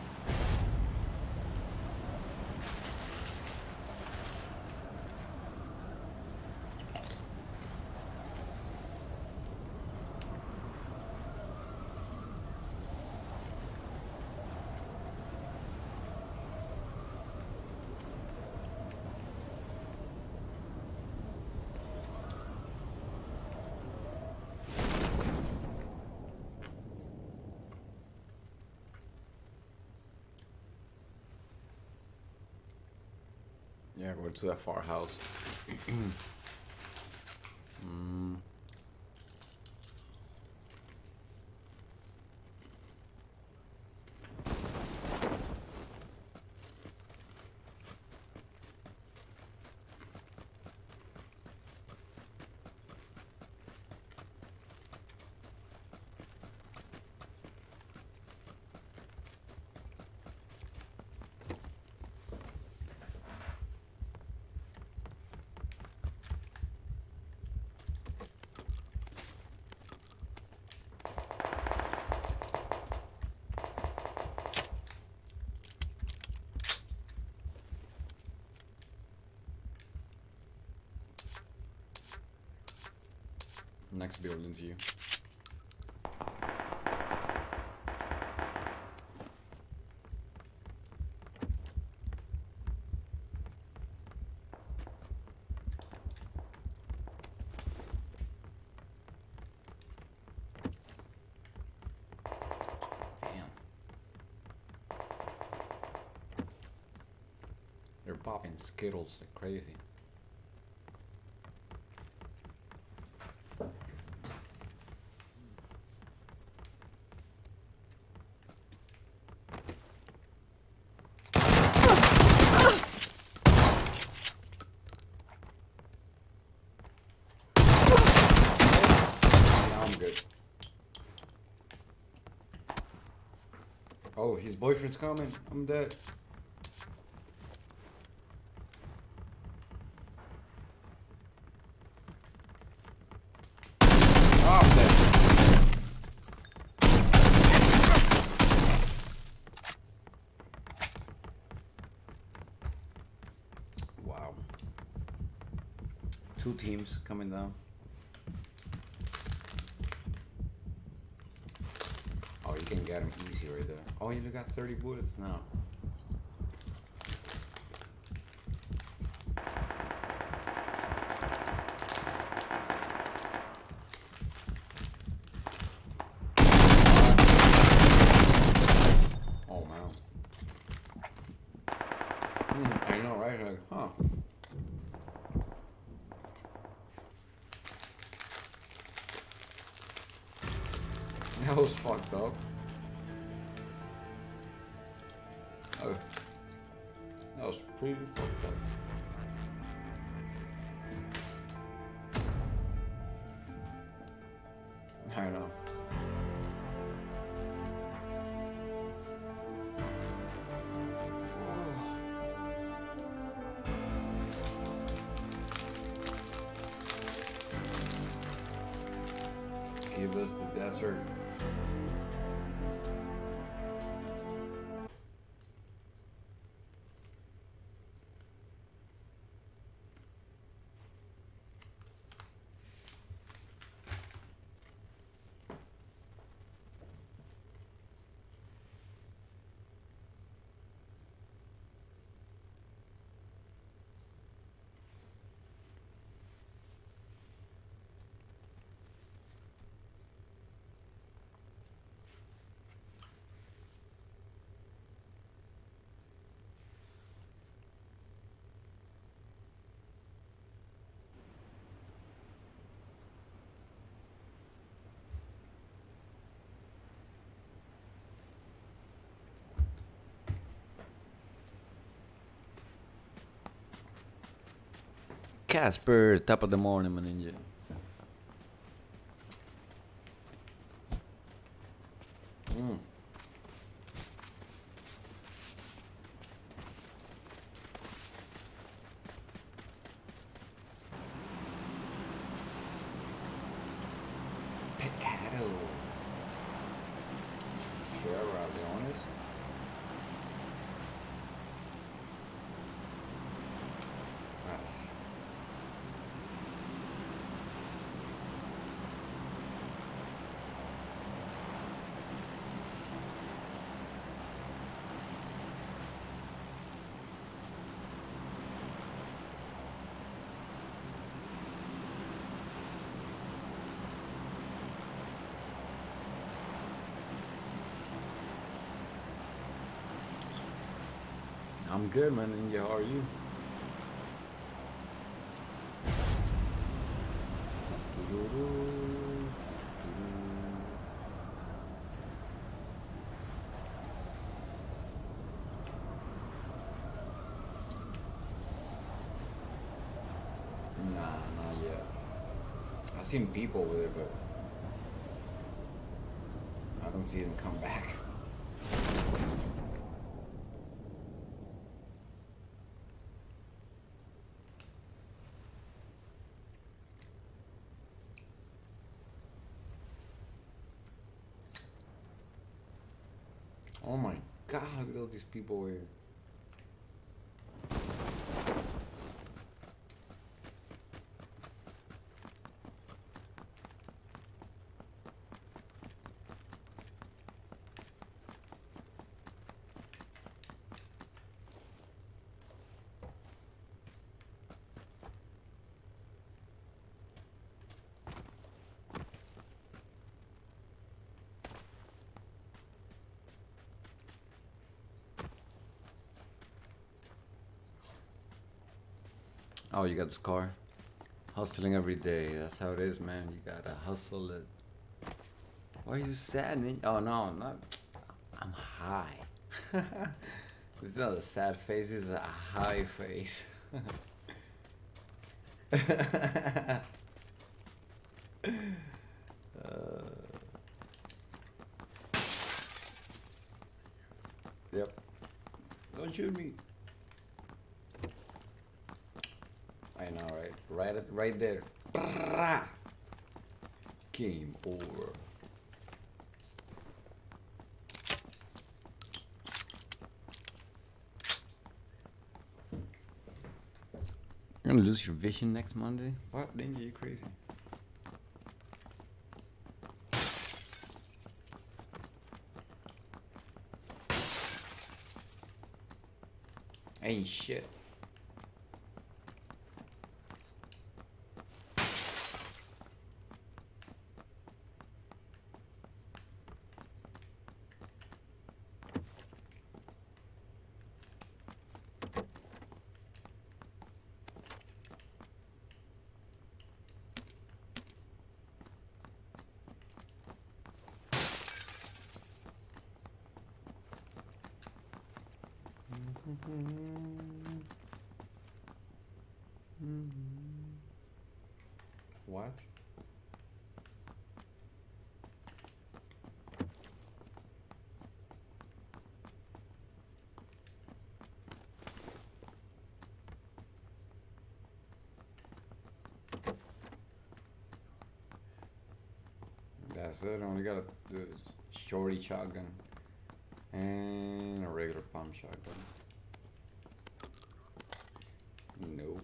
Yeah, go to that far house. mm. Next building to you. Damn. They're popping Skittles like crazy. Good. Oh, his boyfriend's coming. I'm dead. Oh, I'm dead. Wow. Two teams coming down. Oh, you can get him easy right there. Oh, you got thirty bullets now. Oh, man. Hmm, I know, right? Like, huh. That was fucked up. Oh, that was pretty fucked up. I know. Give us the desert. Casper, top of the morning, my ninja. Mm. Potato. Sure, I'll be honest. I'm good, man. Ninja, how are you? Nah, not yet. I've seen people with it, but I don't see them come back. Oh my god, look at all these people here. Oh, you got this car. Hustling every day. That's how it is, man. You gotta hustle it. Why are you sad, man? Oh no, I'm not. I'm high. This is not a sad face. This is a high face. uh, yep. Don't shoot me. I know, right? Right, at, right there. Game over. You're gonna lose your vision next Monday? What? Ninja, you crazy? Ain't shit. What? That's it. Only got a shorty shotgun and a regular pump shotgun. Nope.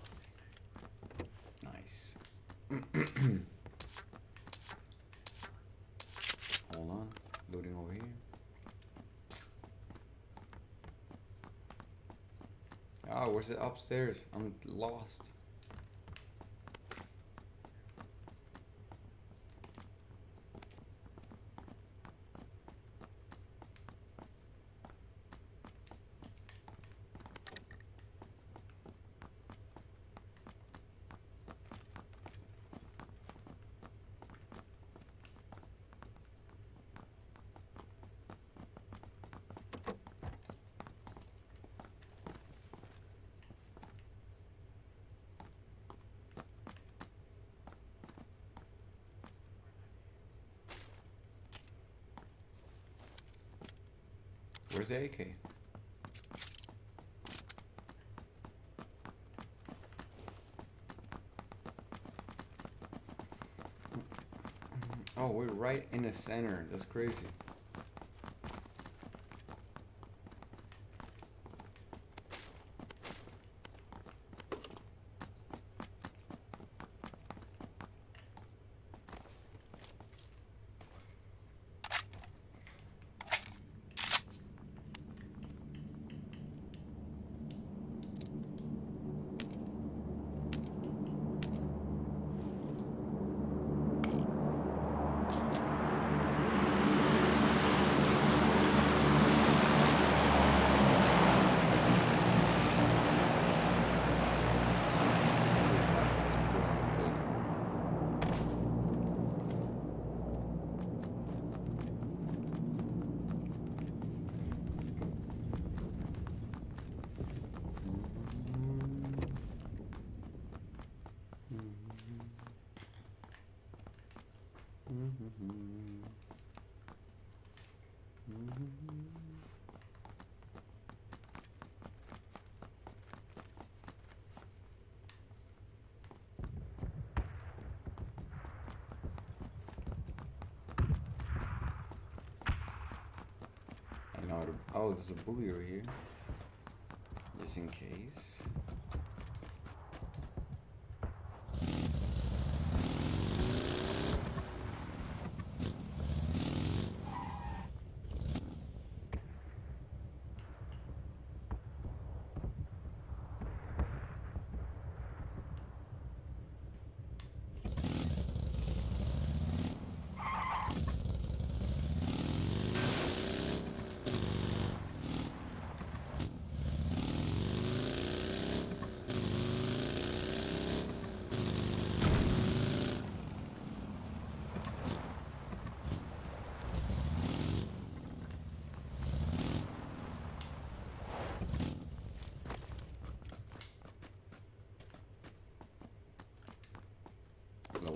Nice. Hold on. Loading over here. Oh, where's it? Upstairs. I'm lost. Where's the A K? Oh, we're right in the center. That's crazy. I know how to, oh, there's a buoy over here. Just in case.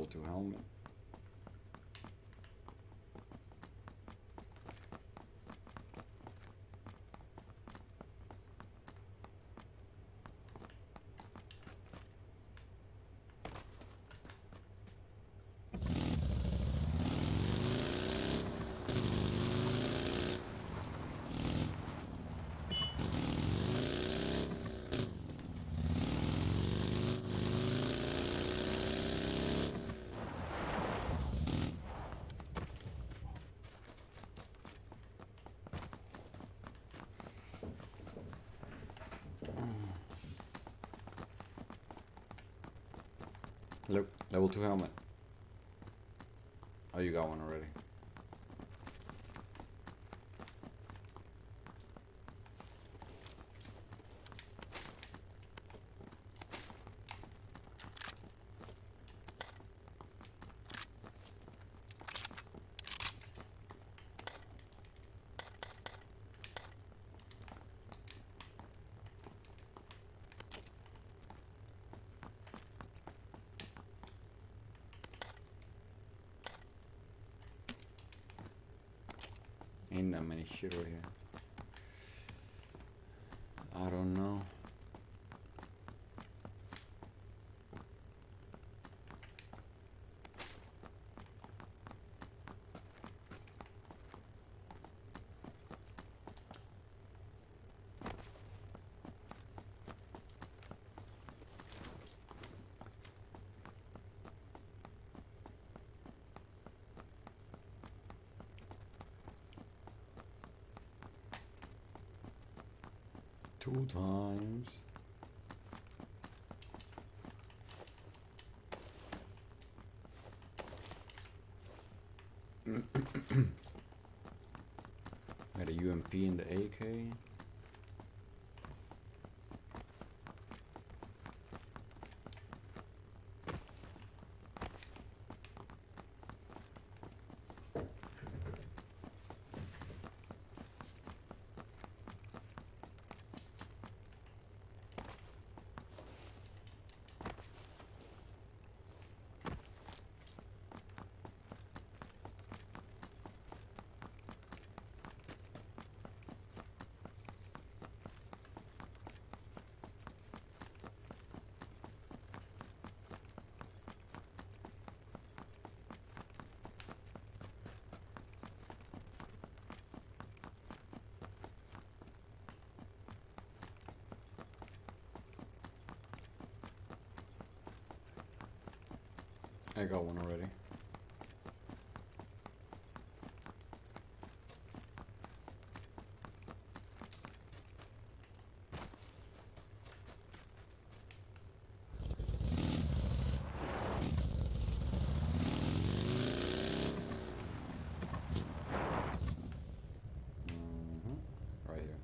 two helmet. Look, level two helmet. Oh, you got one already. Ain't that many shit right here. I don't know. Two times. Got a U M P in the A K. I got one already. Mm-hmm. Right here.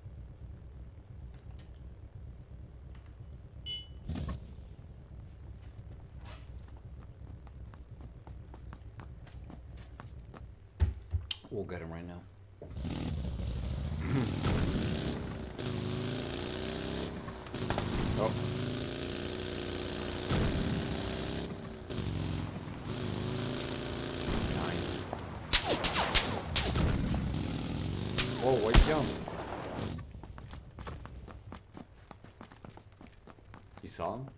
We'll get him right now. Oh. Nice. Whoa, where'd you go? You saw him?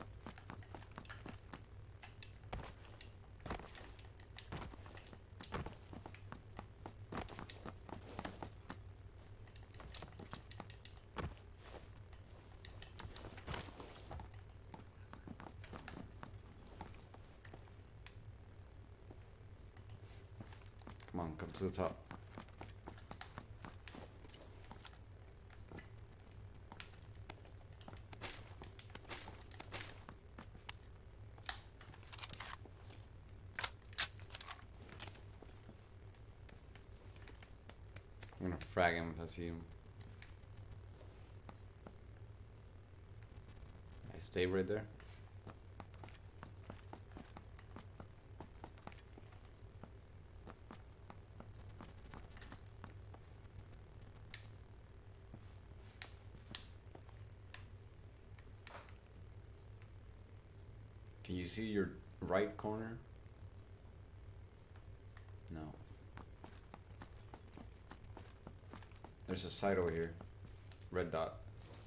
Come on, come to the top. I'm gonna frag him if I see him. I stay right there. Can you see your right corner? There's a site over here. Red dot.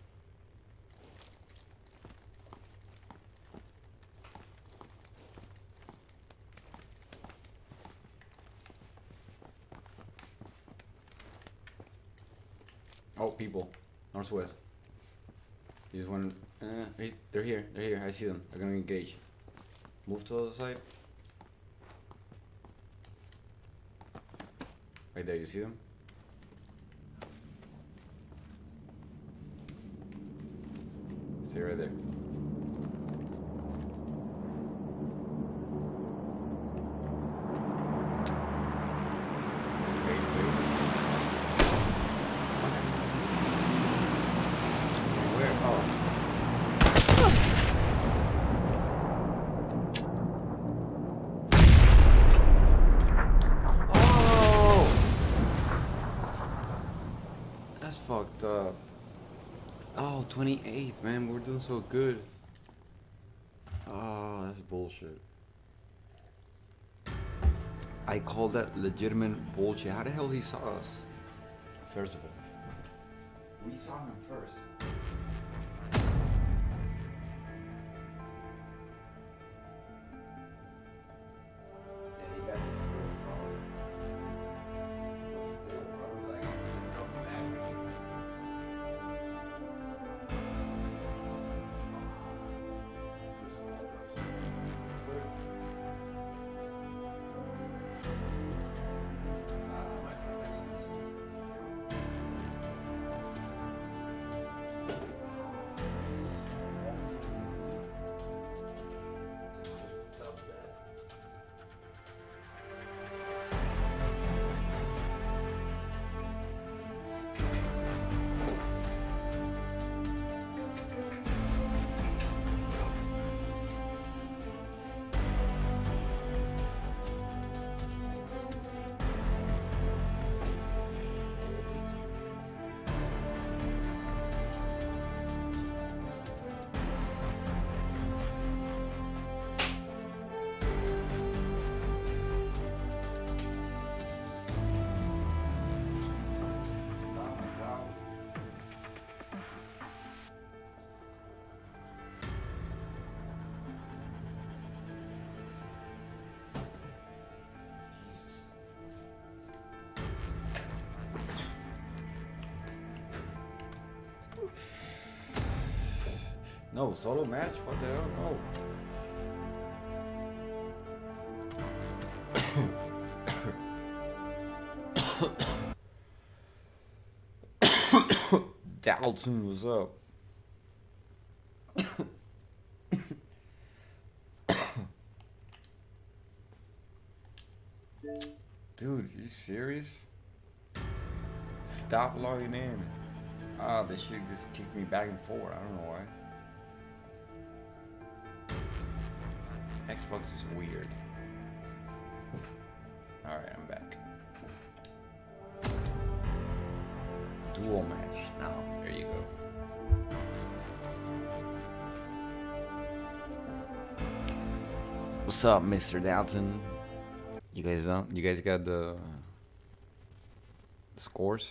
Oh, people. Northwest. These one. Uh, they're here. They're here. I see them. They're gonna engage. Move to the other side. Right there. You see them? Stay right there. Wait, wait. Where? Oh. Oh! That's fucked up. Oh, twenty-eighth, man. We're doing so good. Oh, that's bullshit. I call that legitimate bullshit. How the hell he saw us? First of all, we saw him first. Yeah, he got you first, bro. But still, bro, like, drop back. No, solo match? What the hell? No. Dalton, what's up? Dude, you serious? Stop logging in. Ah, this shit just kicked me back and forth. I don't know why. Xbox is weird. Alright, I'm back. Dual match. Now, there you go. What's up, Mister Dalton? You guys don't? You guys got the scores?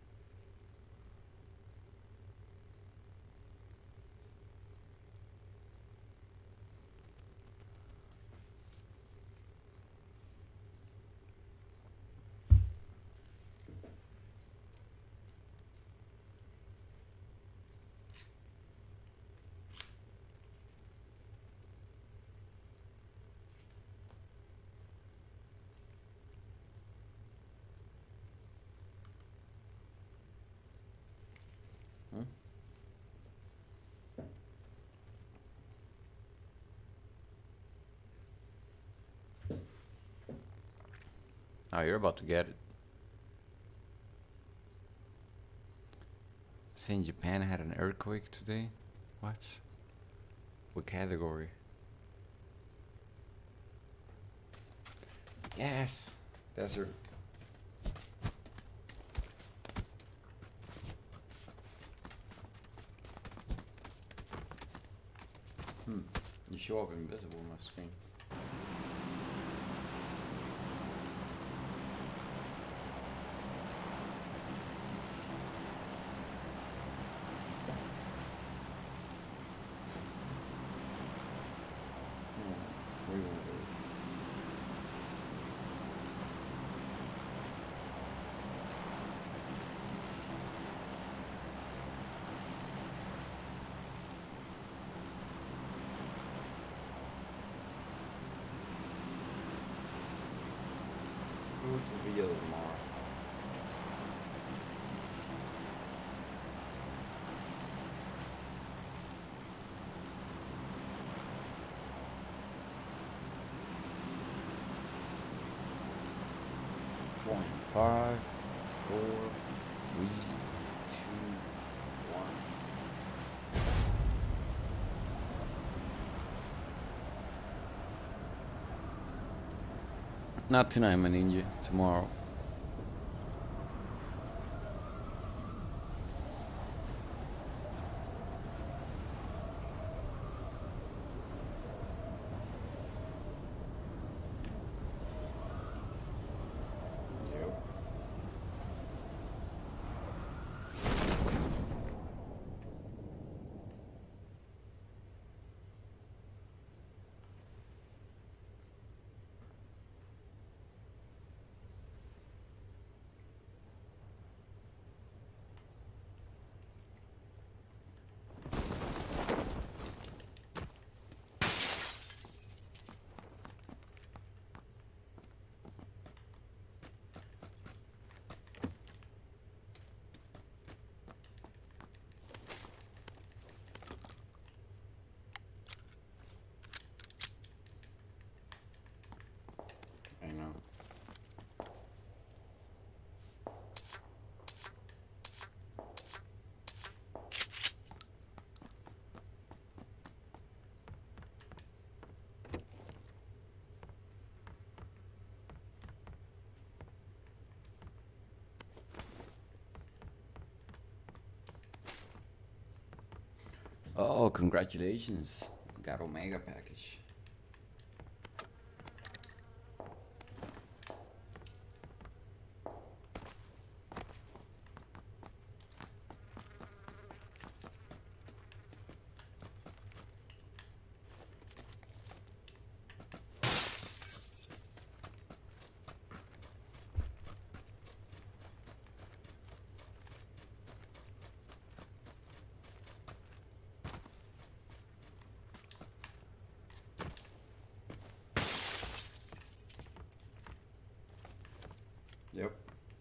Hmm? Oh, you're about to get it. Saying Japan had an earthquake today? What? What category? Yes! Desert. Hmm. You show up invisible on my screen. to video tomorrow. Point five, four, three, two, one. Not tonight, my ninja. Tomorrow. I know. Oh, congratulations. Got Omega package. Yep.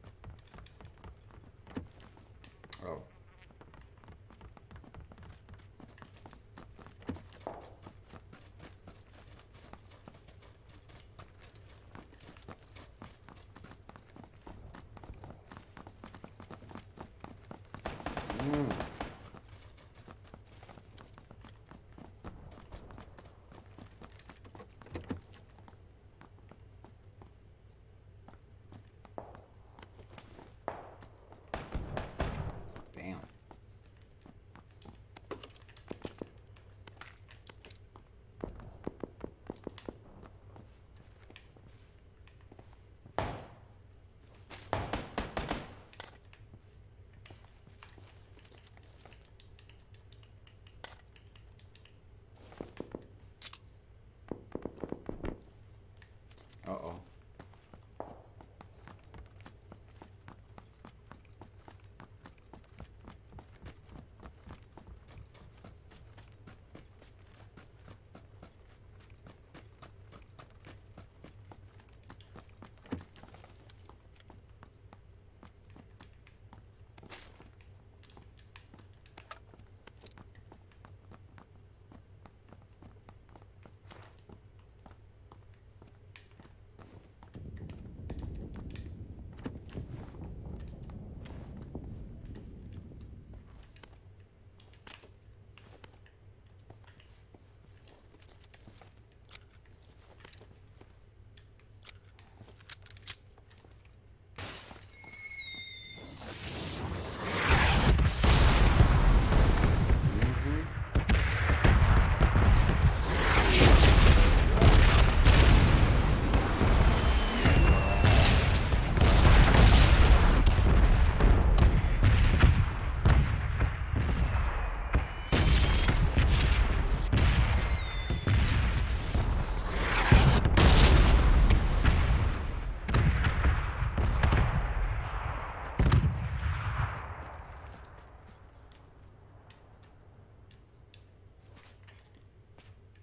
Oh. Mm. Damn. Uh-oh.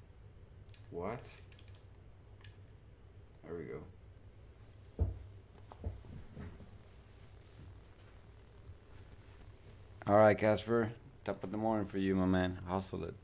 What? There we go. All right, Casper. Top of the morning for you, my man. Hustle it.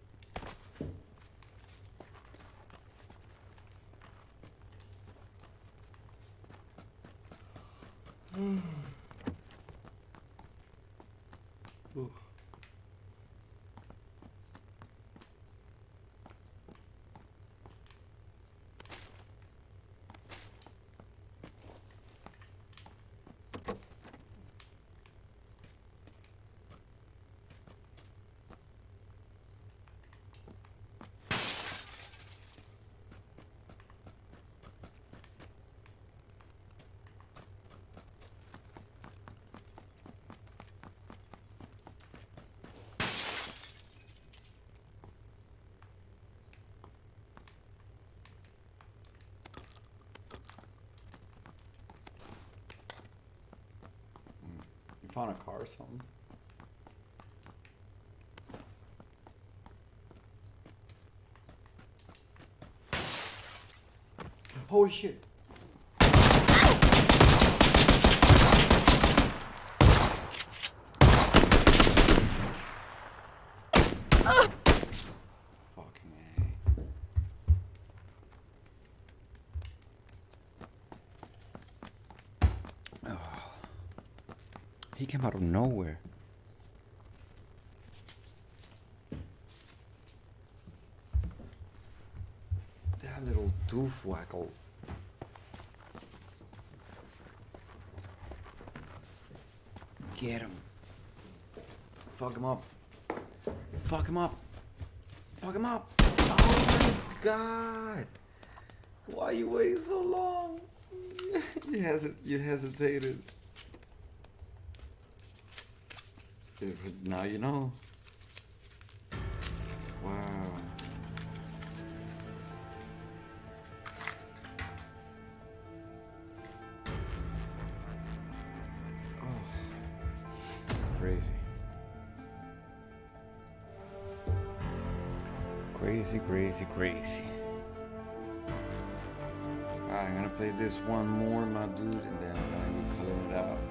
You found a car or something? Holy shit. Fucking A. Oh. He came out of nowhere. That little doofwackle. Get him. Fuck him up. Fuck him up. Fuck him up. Oh my god. Why are you waiting so long? you, hesit you hesitated. Now you know. Wow. Oh. Crazy. Crazy, crazy, crazy. Alright, I'm gonna play this one more, my dude, and then I'm gonna be calling it out.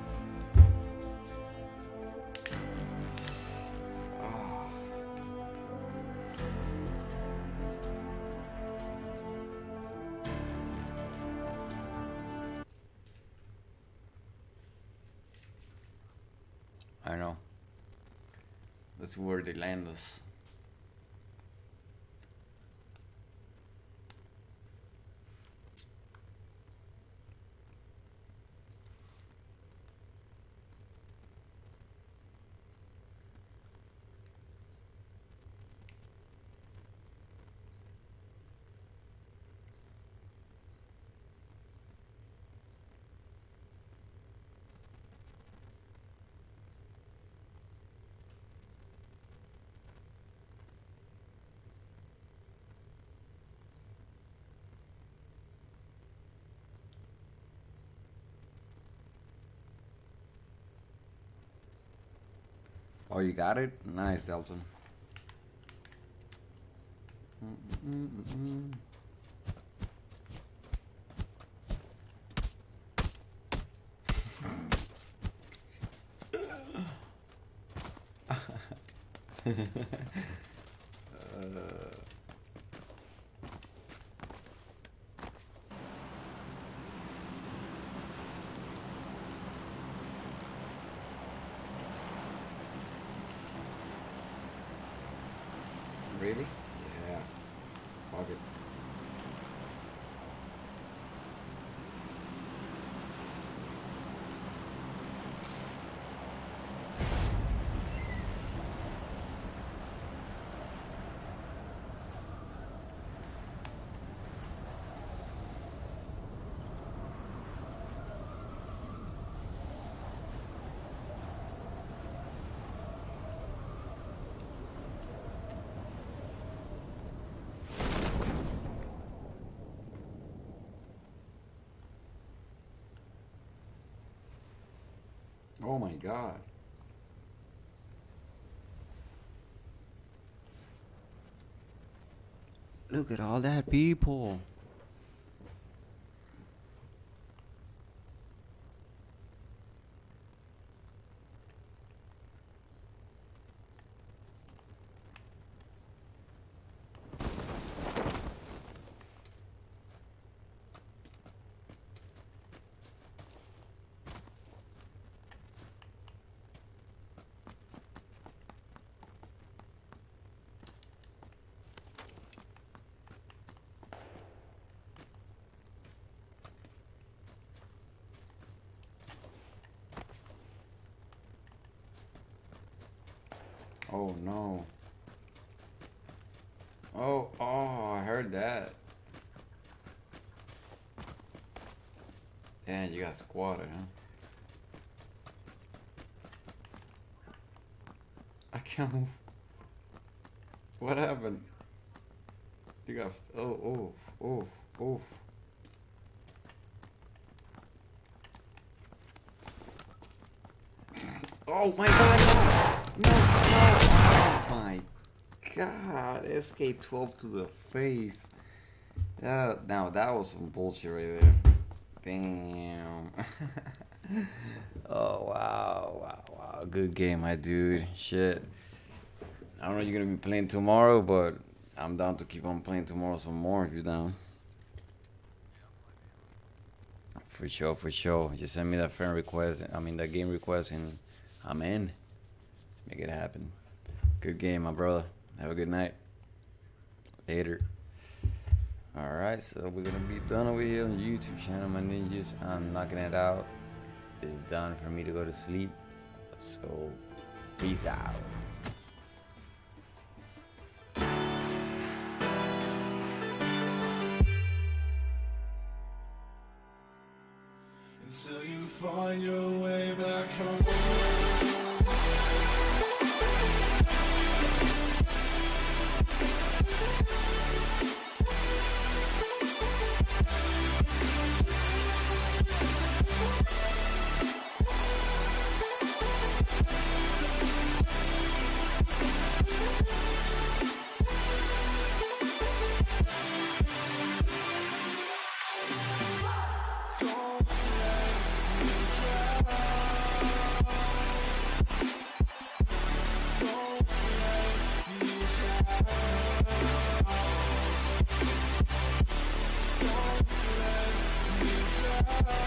I know. That's where they land us. Oh, you got it? Nice, Delton. Mm-mm-mm-mm. uh. Really? Yeah. Fuck it. Oh my god. Look at all that people. Oh no. Oh, oh, I heard that. Damn, you got squatted, huh? I can't move. What happened? You got. Oh, oof, oof, oof. Oh my god, no! No, no! Oh my god, S K twelve to the face. Yeah, now that was some bullshit right there. Damn. Oh wow, wow, wow. Good game, my dude. Shit. I don't know you're gonna be playing tomorrow, but I'm down to keep on playing tomorrow some more if you're down. For sure, for sure. Just send me that friend request. I mean that game request, and I'm in. Make it happen. Good game, my brother. Have a good night. Later. Alright, so we're gonna be done over here on the YouTube channel, my ninjas. I'm knocking it out. It's done for me to go to sleep. So, peace out. Until you find your way back home. Don't let me down.